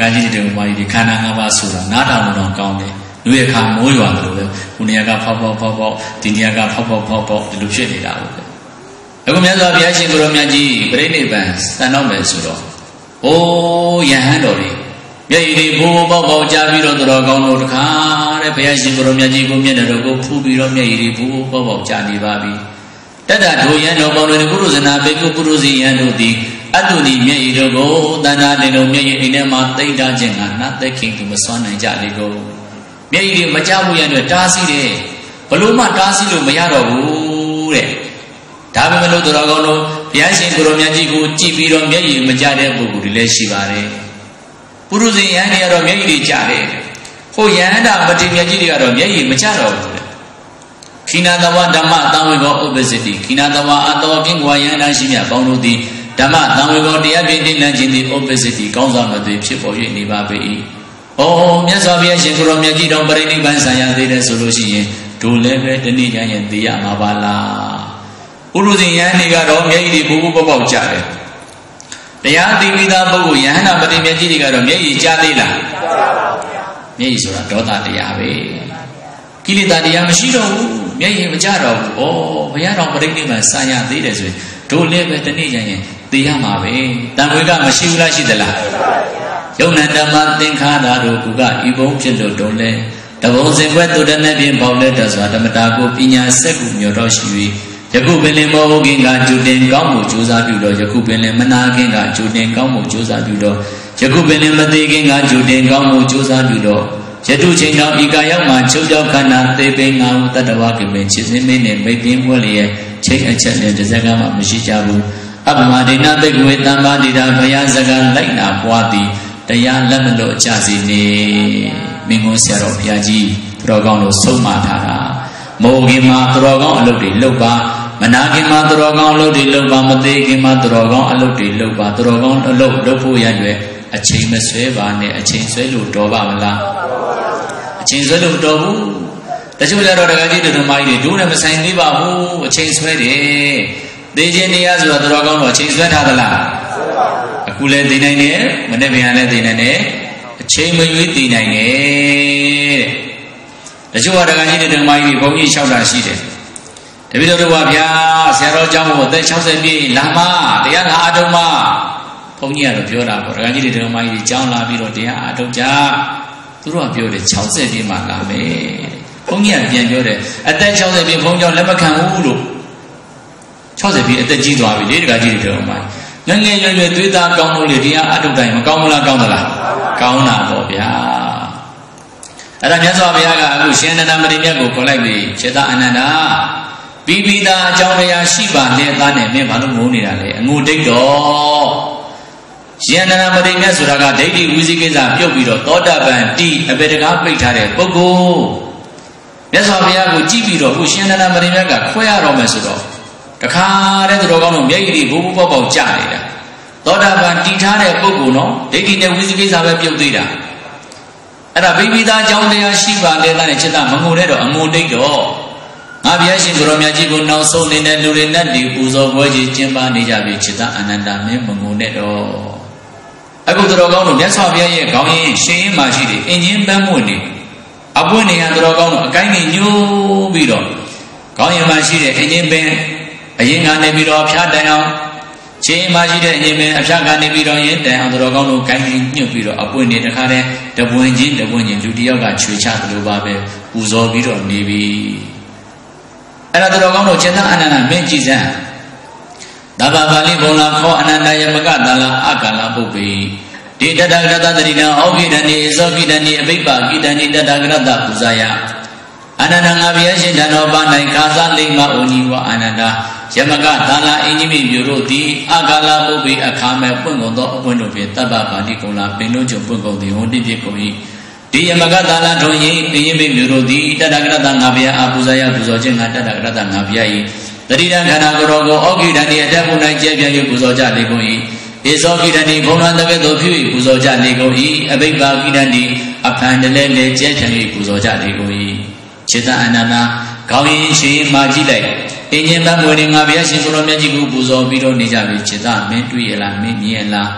ကြီးတွေမာကြီးခန္ဓာ၅ပါးဆိုတာနားထောင်တော့ကောင်းတယ်လူရဲ့ခါမိုးရွာတယ်လို့ပဲခုနေရာကဖောက်ဖောက်ဖောက်ဖောက်ဒီနေရာကဖောက်ဖောက်ဖောက်ဖောက်ဒီလိုဖြစ်နေတာဟုတ်ကဲ့အခုမြတ်စွာဘုရားရှင်ကိုရောမြတ်ကြီးပြိဋိဘံစံတော့မယ်ဆိုတော့အိုးယဟန်တော်တွေမျက်ရည်တွေဘိုးပေါက်ပေါက်ကြားပြီးတော့တော်ကောင်းတို့တခါတဲ့ဘုရားရှင်ကိုရောမြတ်ကြီးကိုမျက်နှာတော်ကိုဖူးပြီးတော့မျက်ရည်တွေဘိုးပေါက်ပေါက်ကြားနေပါပြီတတ္တဒိုယံတော်ပေါင်းတွေပုရုဇနာဘေကုပုရုဇိယံတို့သည်အတုတိမျက်ရည်တို့ကိုတဏ္ဍာနေလုံးမျက်ရည်အိမ်ထဲမှာတိတ်ထားခြင်းကနတ်သက်ခင်သူမစွမ်းနိုင်ကြလေကုန်မျက်ရည်တွေမကြဘူးရတဲ့တားဆီးတယ်ဘလို့မှတားဆီးလို့မရတော့ဘူးတဲ့ဒါပေမဲ့လို့တော်ကောင်းတို့ဘုရားရှင်ကိုရောမြတ်ကြီးကိုကြည်ပြီးတော့မျက်ရည်မကြတဲ့ပုဂ္ဂိုလ်တွေလည်းရှိပါတယ်ပုရုဇဉ်ယဟန်တွေကတော့မျက်ရည်တွေကြတယ်ဟိုယဟန္တာမတိမြတ်ကြီးတွေကတော့မျက်ရည်မကြတော့ဘူးတဲ့ခိနာတဝဓမ္မတံဝေကောဥပ္ပစ္စတိခိနာတဝအတောကင်းကွာယဟန္တာရှိမြတ်ပေါင်းတို့သည်ဓမ္မတံဝေကောတရားပြည့်တည်လန့်ခြင်းသည်ဥပ္ပစ္စတိကောင်းစွာမသွေဖြစ်ပေါ်၍နေပါပေ၏ဩမြတ်စွာဘုရားရှင်ကိုရောမြတ်ကြီးတော်ပရိနိဗ္ဗာန်ဆံရသေးတယ်ဆိုလို့ရှိရင်ဒုလည်းပဲတဏှိကျန်ရင်သိရမှာပါလားပုရုဇဉ်ယဟန်တွေကတော့မျက်ရည်တွေဘိုးဘိုးပေါက်ပေါက်ကြတယ်တရားသိပြီးသားပုဂ္ဂိုလ်ယဟန္တာပတိမြတ်ကြီးတွေကတော့မျက်ရည်ကြသေးလားမျက်ရည်ဆိုတာဒေါသတရားပဲကိလေသာတရားမရှိတော့ဘူးမျက်ရည်မကြတော့ဘူးဩဘုရားတော်ပရိနိဗ္ဗာန်ဆံရသေးတယ်ဆိုရင်ဒုလည်းပဲတဏှိကျန်ရင်သိရမှာပဲတန်ခွေကမရှိဘူးလားရှိသလားယုံနံဓမ္မသင်္ခါရတို့ကုကဤဘုံဖြစ်လို့တုံးလဲတဘုံစင်ခွဲသူတနဲ့ဖြင့်ပေါလက်တစွာဓမ္မတာကိုပညာစက်ကူမြော်တော်ရှိ၍ယခုပင်လင်မောဟုတ်ခင်ကကျူတင်ကောင်းမှုကြိုးစားပြုတော့ယခုပင်လင်မနာခင်ကကျူတင်ကောင်းမှုကြိုးစားပြုတော့ယခုပင်လင်မသေးခင်ကကျူတင်ကောင်းမှုကြိုးစားပြုတော့ယတုချိန်တော်ဤကာရောက်မှချုပ်ကြောက်ခန္ဓာသေပင်ငါဟုတတ္တဝကပင်ချစ်စင်းမင်းနဲ့မိတ်ပြင်းပွဲလျက်ချိန်အချက်နဲ့တစ်စက္ကန့်မှမရှိကြဘူးအပမဒိဏသိက္ခဝေတံပါတိတာဘုရားစကားလိုက်နာပွားသည်တရားလက်မလို့ကြစီနေမင်းကုန်းဆရာတော်ဘုရားကြီးသူတော်ကောင်းတို့ဆုံးမထားတာမိုးခင်မှာသူတော်ကောင်းအလုပ်တွေလုပ်ပါမနာခင်မှာသူတော်ကောင်းအလုပ်တွေလုပ်ပါမသေးခင်မှာသူတော်ကောင်းအလုပ်တွေလုပ်ပါသူတော်ကောင်းအလုပ်လုပ်ဖို့ရတဲ့အချိန်မဆွဲပါနဲ့အချိန်ဆွဲလို့တော်ပါမလားအချိန်ဆွဲလို့တော်ဘူးတချို့ကြတော့တကကြီးတို့ဓမ္မကြီးတွေဒုနဲ့မဆိုင်သေးပါဘူးအချိန်ဆွဲတယ်သိခြင်းတရားဆိုတော့သူတော်ကောင်းတော့အချိန်ဆွဲထားသလားအခုလည်းသိနိုင်တယ်မနေ့ပြန်လည်းသိနိုင်တယ်အချိန်မရွေးသိနိုင်တယ်တဲ့တချို့ကတကကြီးတို့ဓမ္မကြီးတွေဘုန်းကြီးလျှောက်တာရှိတယ်တပည့်တော်တို့ကဗျာဆရာတော်ကျောင်းကိုအသက်၆၀ပြည့်လာမတရားလာအထုံးမဘုန်းကြီးကတော့ပြောတာပေါ့တကကြီးတွေဓမ္မကြီးတွေကျောင်းလာပြီးတော့တရားအထုံးကြသူတို့ကပြောတယ်၆၀ပြည့်မှလာမယ်ဘုန်းကြီးကပြန်ပြောတယ်အသက်၆၀ပြည့်ဘုန်းကြောင့်လက်မခံဘူးလို့၆၀ပြည့်အသက်ကြီးသွားပြီလေတကကြီးတွေဓမ္မကြီးငငယ်ရွယ်ရွယ်သွေးသားကောင်းလို့လေတရားအထုံးတိုင်းမကောင်းဘူးလားကောင်းသလားကောင်းတာပေါ့ဗျာအဲ့ဒါမြတ်စွာဘုရားကအခုရှင်အနန္ဒမတိမြတ်ကိုခေါ်လိုက်ပြီခြေသားအနန္ဒာပြီးပြီးသားအကြောင်းတရားရှိပါနဲ့သားနဲ့မင်းဘာလို့ငိုနေတာလဲအငိုတိတ်တော့ရှင်အနန္ဒမတိမြတ်ဆိုတာကဒိဋ္ဌိဝိသိကိစ္စပြုတ်ပြီးတော့သောတာပန်တိအပေတကားပိတ်ထားတဲ့ပုဂ္ဂိုလ်မြတ်စွာဘုရားကိုကြည့်ပြီးတော့ခုရှင်အနန္ဒမတိမြတ်ကခွဲရတော့မယ်ဆိုတော့တခါတဲ့သူတော်ကောင်းတို့မျက်ရည်တွေဘိုးဘိုးပေါက်ပေါက်ကြနေတာသောတာပန်တည်ထားတဲ့ပုဂ္ဂိုလ်နော်ဒိဋ္ဌိနဲ့ဝိသိကိစ္စပဲပြုတ်သေးတာအဲ့ဒါပြီးပြီးသားအကြောင်းတရားရှိပါနဲ့တဲ့จิตမငိုတဲ့တော့အငိုတိတ်တော့ငါဘုရားရှင်ကိုရောမြတ်ကြီးကိုနောက်ဆုံးနေတဲ့လူတွေနဲ့ဒီပူဇော်ပွဲကြီးကျင်းပနေကြပြီจิตအနန္တမင်းမငိုနဲ့တော့အခုသူတော်ကောင်းတို့မြတ်စွာဘုရားရဲ့ခေါင်းရင်းရှင်ရင်းမှရှိတယ်အင်ဂျင်ပန်းမွေနေအပွင့်နေရသူတော်ကောင်းတို့အကိုင်းကြီးညှိုးပြီးတော့ခေါင်းရင်းမှရှိတဲ့အင်ဂျင်ပန်းအရင်ကနေပြီးတော့ဖျားတိုင်အောင်ချင်းမှရှိတဲ့အရင်ပင်အဖျားကနေပြီးတော့ရင်တိုင်အောင်သူတော်ကောင်းတို့ကိုင်းကြီးညှို့ပြီးတော့အပွင့်နေတခါတည်းတပွင့်ချင်းတပွင့်ချင်းလူတယောက်ကချွေချတယ်လို့ပါပဲပူဇော်ပြီးတော့နေပြီအဲ့ဒါသူတော်ကောင်းတို့จิตအနန္တမင်းကြည်စမ်းသဗ္ဗပါဠိဘုံလာခောအနန္တယမကတလာအကာလပုပ္ပေဒီတတဂရတတတိနံဩခိတဏိအဇောခိတဏိအဘိပ္ပကိတဏိတတဂရတပူဇာယအနန္တငါဘုရားရှင်တန်တော်ပါ၌ခါစားလိမ္မာဥညီဝအနန္တယမကသာလာအင်ကြီးမိမျိုးတို့သည်အကာလပုပ္ပေအခါမဲ့ပွင့်ကုန်သောအပွင့်တို့ဖြင့်တပ္ပပါဠိကုံလာပင်တို့ကျုံပွင့်ကုန်သည်ဟောတိဖြစ်ကုန်၏ဒီယမကသာလာထုံရင်အင်ကြီးမိမျိုးတို့သည်တတဂရတငါဘုရားအပူဇာယပူဇော်ခြင်းငါတတဂရတငါဘုရား၏တတိယခန္ဓာကိုယ်တော်ကိုဩခိတဏိအတက်ဖို့၌ကျဲပြန့်၍ပူဇော်ကြလေကုန်၏ဧဇောခိတဏိဘုံတော်တကဲ့သို့ဖြူ၍ပူဇော်ကြလေကုန်၏အဘိပ္ပခိတဏိအဖန်တလဲလဲကျဲပြန့်၍ပူဇော်ကြလေကုန်၏จิตအနန္တခေါင်းရင်းရှင်မာကြည့်လိုက်အင်းချင်းတမ်းမွေနေငါဘုရားရှင်ကိုရောမြတ်ကြီးကိုပူဇော်ပြီးတော့နေကြပြီจิตမင်းတွေ့ရလားမင်းမြင်ရလား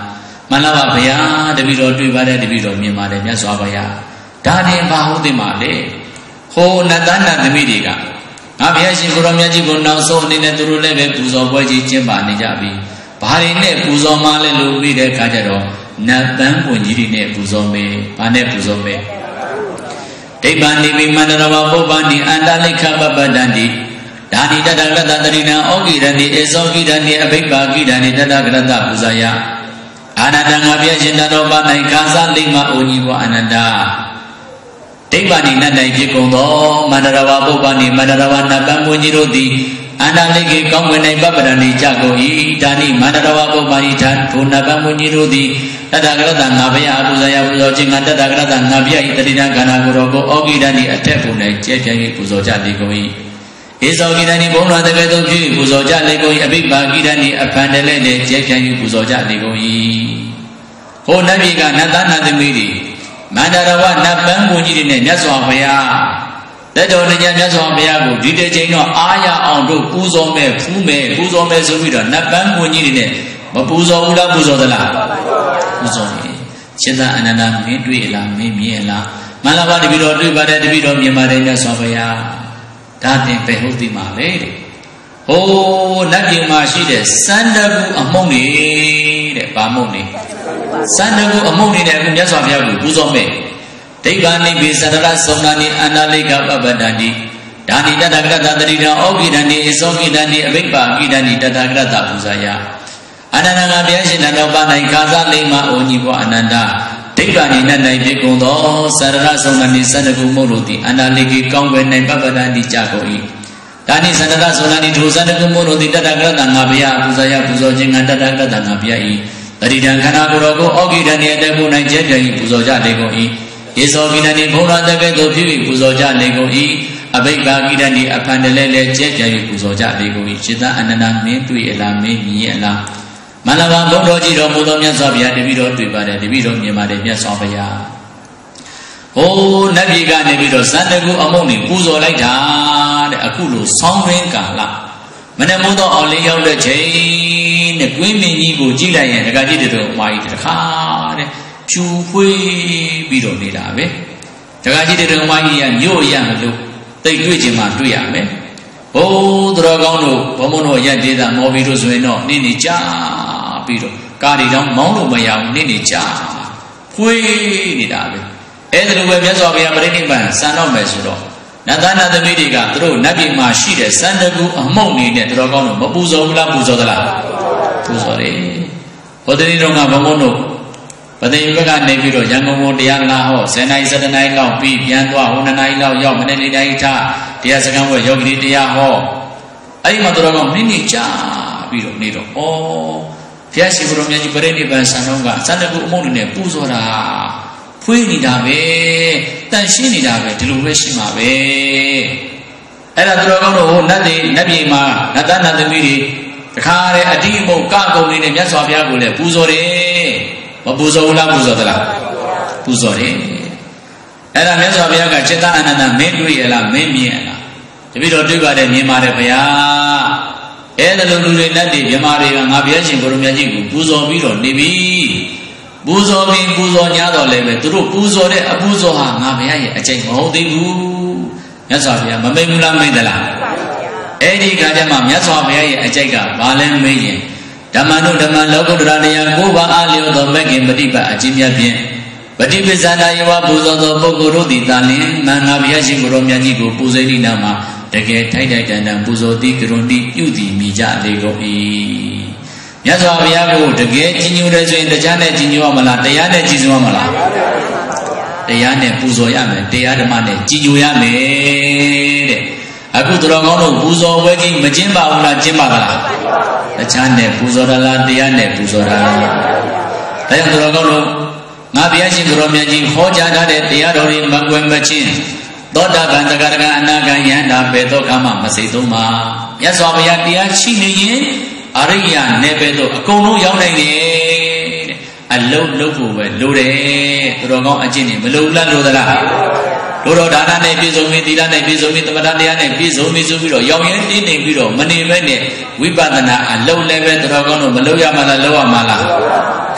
မှန်လားပါဗျာတပည့်တော်တွေ့ပါတယ်တပည့်တော်မြင်ပါတယ်မြတ်စွာဘုရားဒါတင်ဘာဟုတ်သိမှာလဲဟိုနတ်သားနတ်သမီးတွေကငါဘုရားရှင်ကိုရောမြတ်ကြီးကိုနောက်ဆုံးအနေနဲ့သူတို့လည်းပဲပူဇော်ပွဲကြီးကျင်းပနေကြပြီဘာတွေနဲ့ပူဇော်မှလဲလို့ပြီးတဲ့အခါကျတော့နတ်ပန်းပွင့်ကြီးတွေနဲ့ပူဇော်မယ်ဘာနဲ့ပူဇော်မယ်ဒိဗ္ဗာနိမိမန္တရဝပုပ္ပန္တိအန္တလိခပပတန္တိဒါနိတတကတတရိဏဩကိရဏိဧသောကိရဏိအဘိဗ္ဗာကိရဏိတတကရတပူဇာယအာနန္ဒငါဘုရားရှင်တတော်ပါ၌ခါသလိမအိုညီဘောအာနန္ဒဒိဗ္ဗာနိနတ်၌ဖြစ်ကုန်သောမန္တရဝပုပ္ပန္တိမန္တရဝနတ်ပန်းပွင့်ကြီးတို့သည်အန္တလိကေကောင်းဝင်၌ပပရဏိကြကုန်၏ဒါနိမန္တရဝပုပ္ပန္တိထာထိုနတ်ပန်းပွင့်ကြီးတို့သည်တတကရတငါဘုရားပူဇာယပူဇော်ခြင်းငါတတကရတငါဘုရား၏တတိယခန္ဓာကိုယ်တော်ကိုဩကိရဏိအထက်ပုံ၌ကျဲပြန့်၍ပူဇော်ကြလေကုန်၏ဧသောကိရဏိဘုံတော်တကယ်သောဖြစ်ပူဇော်ကြလေကုန်၏အဘိဗ္ဗာကိရဏိအဖန်တလဲနဲ့ကျဲပြန့်၍ပူဇော်ကြလေကုန်၏ဟိုနတ်ပြည်ကနတ်သားနတ်သမီးတွေမန္တရဝနတ်ပန်းပွင့်ကြီးတွေနဲ့မြတ်စွာဘုရားတတော်ညမြတ်စွာဘုရားကိုဒီတစ်ချိန်တော့အားရအောင်တို့ပူဇော်မဲ့ဖူးမဲ့ပူဇော်မဲ့ဆိုပြီးတော့နတ်ပန်းပွင့်ကြီးတွေနဲ့မပူဇော်ဘူးလားပူဇော်သလားပူဇော်တယ်ရှင်သာအနန္ဒမင်းတွေ့လားမင်းမြင်လားမန္တပါတပည့်တော်တွေ့ပါတယ်တပည့်တော်မြင်ပါတယ်မြတ်စွာဘုရားဒါတင်ပဲဟုတ်သည်မှာလေတဲ့ဟိုးနတ်ပြည်မှာရှိတဲ့စန္ဒကူအမုံနေတဲ့ဗာမုံနေစန္ဒကူအမုံနေတဲ့အခုမြတ်စွာဘုရားကိုပူဇော်မဲ့ဒိဗ္ဗာနိပိသန္တရသုံးနာနိအန္တလိကပပတ္တန္တိဒါနိတတကရတတရိဏဩကိရဏိဧသောကိရဏိအဘိဗ္ဗာကိရဏိတတကရတပူဇာယအာနန္ဒငါဘုရားရှင်တော်ပါ၌ခါသလိမအိုညီဘောအာနန္ဒဒိဗ္ဗာနိနတ်၌ဖြစ်ကုန်သောသန္တရသုံးနာနိစန္ဒကူမုတ်တို့သည်အန္တလိကေကောင်းွယ်၌ပပတ္တန္တိကြကုန်၏ဒါနိသန္တရသုံးနာနိထိုစန္ဒကူမုတ်တို့သည်တတကရတငါဘုရားပူဇာယပူဇော်ခြင်းငါတတကရတငါဘုရား၏တတိတံခန္ဓာကိုယ်တော်ကိုဩကိရဏိအတက်ဖို့၌ကျဲပြန့်၏ပူဇော်ကြလေကုန်၏ဧသောကိရဏိဘုံတော်တကယ်သို့ဖြစ်၍ပူဇော်ကြလေကုန်၏အဘိဗ္ဗာကိရဏိအဖန်တလဲလဲကျဲပြန့်၍ပူဇော်ကြလေကုန်၏စေတအနန္ဒမင်းတွေ့အလားမင်းမြင်အလားမန္တဘာဘုံတော်ကြီးတော်မူသောမြတ်စွာဘုရားတပည့်တော်တွေ့ပါတယ်တပည့်တော်မြင်ပါတယ်မြတ်စွာဘုရားဟိုးနတ်ပြည်ကနေပြီးတော့စန္ဒကူအမုံနေပူဇော်လိုက်တာတဲ့အခုလိုဆောင်းရင်းကာလမနေ့မိုးတော့အောင်လေးရောက်တဲ့ချိန်နဲ့ကွင်းမင်းကြီးကိုကြည့်လိုက်ရင်တခါကြည့်တဲ့တော့အမကြီးတခါတဲ့ဖြူဖွေးပြီးတော့နေတာပဲတခါကြည့်တဲ့တော့အမကြီးကမြို့ရမလို့တိတ်တွေ့ခြင်းမှတွေ့ရမယ်ဘိုးတော်ကောင်းတို့ဘုံဘုံတို့ရက်သေးတာမော်ဘီတို့ဆိုရင်တော့နေနေကြပြီးတော့ကားတွေတော့မောင်းလို့မရဘူးနေနေကြဖွေးနေတာပဲအဲ့ဒါလိုပဲမြတ်စွာဘုရားပြိဋိဘံစံတော့မယ်ဆိုတော့နတ်သားနတ်သမီးတွေကသူတို့နတ်ပြည်မှာရှိတဲ့စန္ဒကူအမှုန့်နေနဲ့တော်ကောင်းတို့မပူဇော်ဘူးလားပူဇော်သလားပူဇော်တယ်ဟောတတိတော်ကဘုံဘုံတို့ပသိဘက်ကနေပြီးတော့ရန်ကုန်ဘုံတရားလာဟောဆယ်နာရီဆယ်နာရီလောက်ပြီးပြန်သွားဟိုနှစ်နာရီလောက်ရောက်မနေ့လေးတိုင်းထားတရားစခန်းဝဲယောဂီတရားဟောအဲ့ဒီမှာတော်ကောင်းနိမ့်နေကြပြီးတော့နေတော့ဩဘုရားရှင်ဘုရားမြတ်ကြီးပြိဋိဘံစံတော်ကစန္ဒကူအမှုန့်နေနဲ့ပူဇော်တာဖွေးနေတာပဲတန်ရှင်းနေတာပဲဒီလိုပဲရှိမှာပဲအဲ့ဒါသူတော်ကောင်းတို့ဟိုနတ်တွေနတ်ပြည်မှာနတ်သားနတ်သမီးတွေတခါတည်းအတိအမုတ်ကကုံလေးနဲ့မြတ်စွာဘုရားကိုလည်းပူဇော်တယ်မပူဇော်ဘူးလားပူဇော်သလားပူဇော်တယ်အဲ့ဒါမြတ်စွာဘုရားကจิตအနန္တမင်းတွေ့ရလားမင်းမြင်ရလားတပည့်တော်တွေ့ပါတယ်မြင်ပါတယ်ဗျာအဲ့ဒါလိုလူတွေနတ်တွေမြမာတွေကငါဘုရားရှင်ကိုရမကြီးကိုပူဇော်ပြီးတော့နေပြီပူဇော်ပြီးပူဇော်냐တော့လည်းပဲသူတို့ပူဇော်တဲ့အပူဇော်ဟာငါဘုရားရဲ့အကျင့်မဟုတ်သေးဘူးမြတ်စွာဘုရားမမိတ်ဘူးလားမိတ်သလားအဲ့ဒီခါကျမှမြတ်စွာဘုရားရဲ့အကျင့်ကဘာလဲမေးရင်ဓမ္မနုဓမ္မလောကုတ္တရာတရားကိုးပါးအားလျော်သောမဂ္ဂင်ပฏิပတ်အခြင်းမြတ်ဖြင့်ပฏิပစ္ဆန္ဒယေဝပူဇော်သောပုဂ္ဂိုလ်တို့သည်သာလျှင်မင်္ဂလာဘုရားရှင်ကိုရောမြတ်ကြီးကိုပူဇော်သည့်နောက်မှာတကယ်ထိုက်ထိုက်တန်တန်ပူဇော်သည့်ကရုဏီပြုသည်မိကြလေကုန်၏မြတ်စွာဘုရားကိုတကယ်ကြည်ညိုတယ်ဆိုရင်တရားနဲ့ကြည်ညိုရမလားတရားနဲ့ကြည်ညိုရမလားတရားနဲ့ပူဇော်ရမယ်တရားဓမ္မနဲ့ကြည်ညိုရမယ်တဲ့အခုတော်ကောင်းတို့ပူဇော်ဝဲကြီးမကျင်းပါဘူးလားကျင်းပါသလားတရားနဲ့ပူဇော်ရလားတရားနဲ့ပူဇော်ရလားဒါကြောင့်တော်ကောင်းတို့ငါဘုရားရှင်ကိုရောမြတ်ကြီးဟောကြားထားတဲ့တရားတော်တွေမကွယ်မချင်းသောတာပန်သဂရကအနာဂံယန္တာပေသောခါမှမစိတ်သုံးပါမြတ်စွာဘုရားတရားရှိနေရင်အရိယာနယ်ပယ်တို့အကုန်လုံးရောက်နိုင်တယ်တဲ့အလုံးလုံးဖို့ပဲလိုတယ်သူတော်ကောင်းအကျင့်နေမလိုဘူးလားလိုသလားတို့တော်ဒါနနဲ့ပြည့်စုံပြီးသီလနဲ့ပြည့်စုံပြီးသမထတရားနဲ့ပြည့်စုံပြီးဆိုပြီးတော့ရောက်ရင်တင်းနေပြီးတော့မနေပဲနဲ့ဝိပဿနာအလုံးလည်းပဲသူတော်ကောင်းတို့မလုပ်ရမှလားလုပ်ရမှလားခ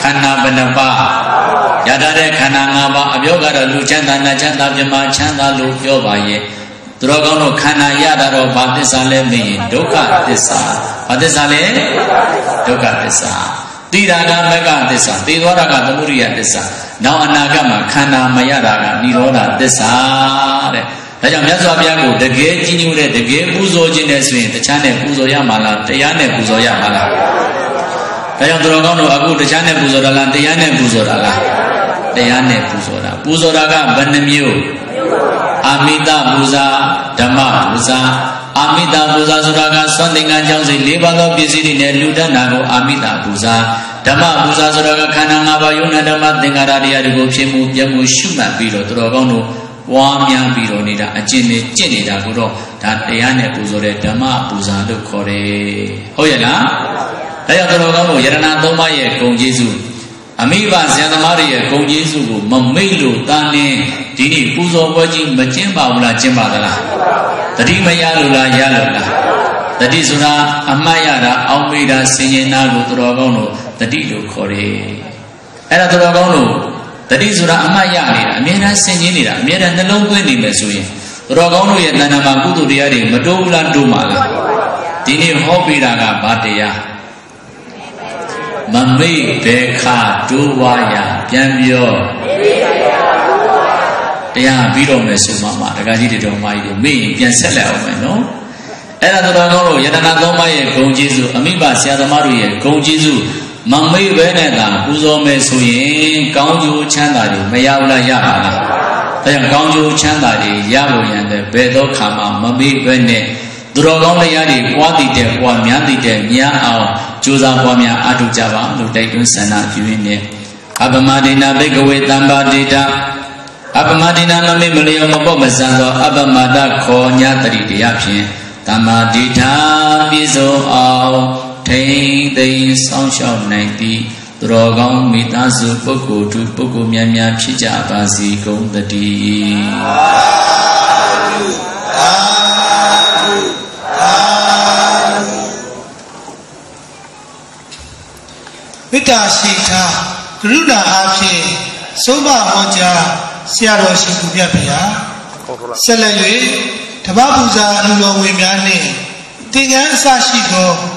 ခန္ဓာဘယ်နှပါးရထားတဲ့ခန္ဓာ၅ပါးအပြောကတော့လူချမ်းသာနတ်ချမ်းသာပြမချမ်းသာလို့ပြောပါရဲ့သူတော်ကောင်းတို့ခန္ဓာရတာတော့ဘာသစ္စာလဲမေးရင်ဒုက္ခသစ္စာဘာသစ္စာလဲဒုက္ခသစ္စာသိတာကမဂ္ဂသစ္စာသိသွားတာကသမုဒိယသစ္စာနောက်အနာဂတ်မှာခန္ဓာမရတာကនិရောဓသစ္စာတဲ့ဒါကြောင့်မြတ်စွာဘုရားကိုတကယ်ကြီးညိုတဲ့တကယ်ပူဇော်ခြင်းနဲ့ဆိုရင်တခြားနဲ့ပူဇော်ရမှာလားတရားနဲ့ပူဇော်ရမှာလားဒါကြောင့်သူတော်ကောင်းတို့အခုတခြားနဲ့ပူဇော်တာလားတရားနဲ့ပူဇော်တာလားတရားနဲ့ပူဇော်တာပူဇော်တာကဘယ်နှမျိုးအာမိတပူဇာဓမ္မပူဇာအာမိတပူဇာဆိုတာကသွန်သင်္ကန်းကြောင့်စိတ်၄ပါးသောပစ္စည်းတွေနဲ့လူတတ်တာကိုအာမိတပူဇာဓမ္မပူဇာဆိုတာကခန္ဓာ၅ပါးယုံနာဓမ္မသင်္ခါရတရားတွေကိုဖြစ်မှုပြမှုရှုမှတ်ပြီးတော့သူတော်ကောင်းတို့ပွားများပြီးတော့နေတာအကျင့်နဲ့ကျင့်နေတာကိုတော့ဒါတရားနဲ့ပူဇော်တဲ့ဓမ္မပူဇာလို့ခေါ်တယ်ဟုတ်ရဲ့လားဒါကြောင့်သူတော်ကောင်းတို့ယရဏသုံးပါးရဲ့ဂုဏ်ကျေးဇူးအမိဘဆရာသမားတွေရဲ့ဂုဏ်ကျေးဇူးကိုမမိတ်လို့တာနေဒီနေ့ပူဇော်ပွဲကြီးမကျင်းပါဘူးလားကျင်းပါသလားတတိမရလို့လားရလို့လားတတိဆိုတာအမှတ်ရတာအောက်မေ့တာဆင်ញင်တာကိုသူတော်ကောင်းတို့တတိလို့ခေါ်တယ်အဲ့ဒါသူတော်ကောင်းတို့တတိဆိုတာအမှတ်ရနေတာအမြဲတမ်းဆင်ញင်နေတာအမြဲတမ်းနှလုံးသွင်းနေမယ်ဆိုရင်သူတော်ကောင်းတို့ရဲ့တဏ္ဍာမှာကုသိုလ်တရားတွေမတိုးဘူးလားတိုးမှာလားဒီနေ့ဟောပေးတာကဘာတရားမမိတ်ဘေခတိုးဝါရပြန်ပြောတရားပြီးတော့မယ်ဆိုမှမှတက္ကကြီးတွေတော်မကြီးတွေမေ့ရင်ပြန်ဆက်လက်အောင်မယ်နော်အဲ့ဒါတော်တော်တို့ယတနာသုံးပါးရဲ့ဂုဏ်ကျေးဇူးအမိဘဆရာသမားတို့ရဲ့ဂုဏ်ကျေးဇူးမမိတ်ဘဲနဲ့သာပူဇော်မယ်ဆိုရင်ကောင်းကျိုးချမ်းသာတွေမရဘူးလားရပါလားဒါကြောင့်ကောင်းကျိုးချမ်းသာတွေရဖို့ရန်တဲ့ဘယ်သောခါမှမမိတ်ဘဲနဲ့သူတော်ကောင်းတရားတွေပွားတည်တဲ့ပွားများတည်တဲ့များအောင်ကြိုးစားပွားများအားထုတ်ကြပါလို့တိုက်တွန်းဆန္ဒပြုရင်းနဲ့အပမဒိနာဘိကဝေတံပါတိတာအပမဒိနာမမေမလျောမပေါ့မစံသောအပမဒခောညာတတိတရားဖြင့်တမ္မာဒိဋ္ဌာပြည့်စုံအောင်ထိမ့်သိမ်းဆောင်ရှောက်နိုင်သည်သူတော်ကောင်းမိသားစုပုဂ္ဂိုလ်သူပုဂ္ဂိုလ်များများဖြစ်ကြပါစေကုန်သတည်းမေတ္တာရှိတာကရုဏာအားဖြင့်ဆုံးမဟောကြားဆရာတော်ရှင်သူမြတ်ဗျာဆက်လက်၍ဓမ္မပူဇာအလိုတော်ဝင်များနှင့်သင်္ကန်းအစရှိသော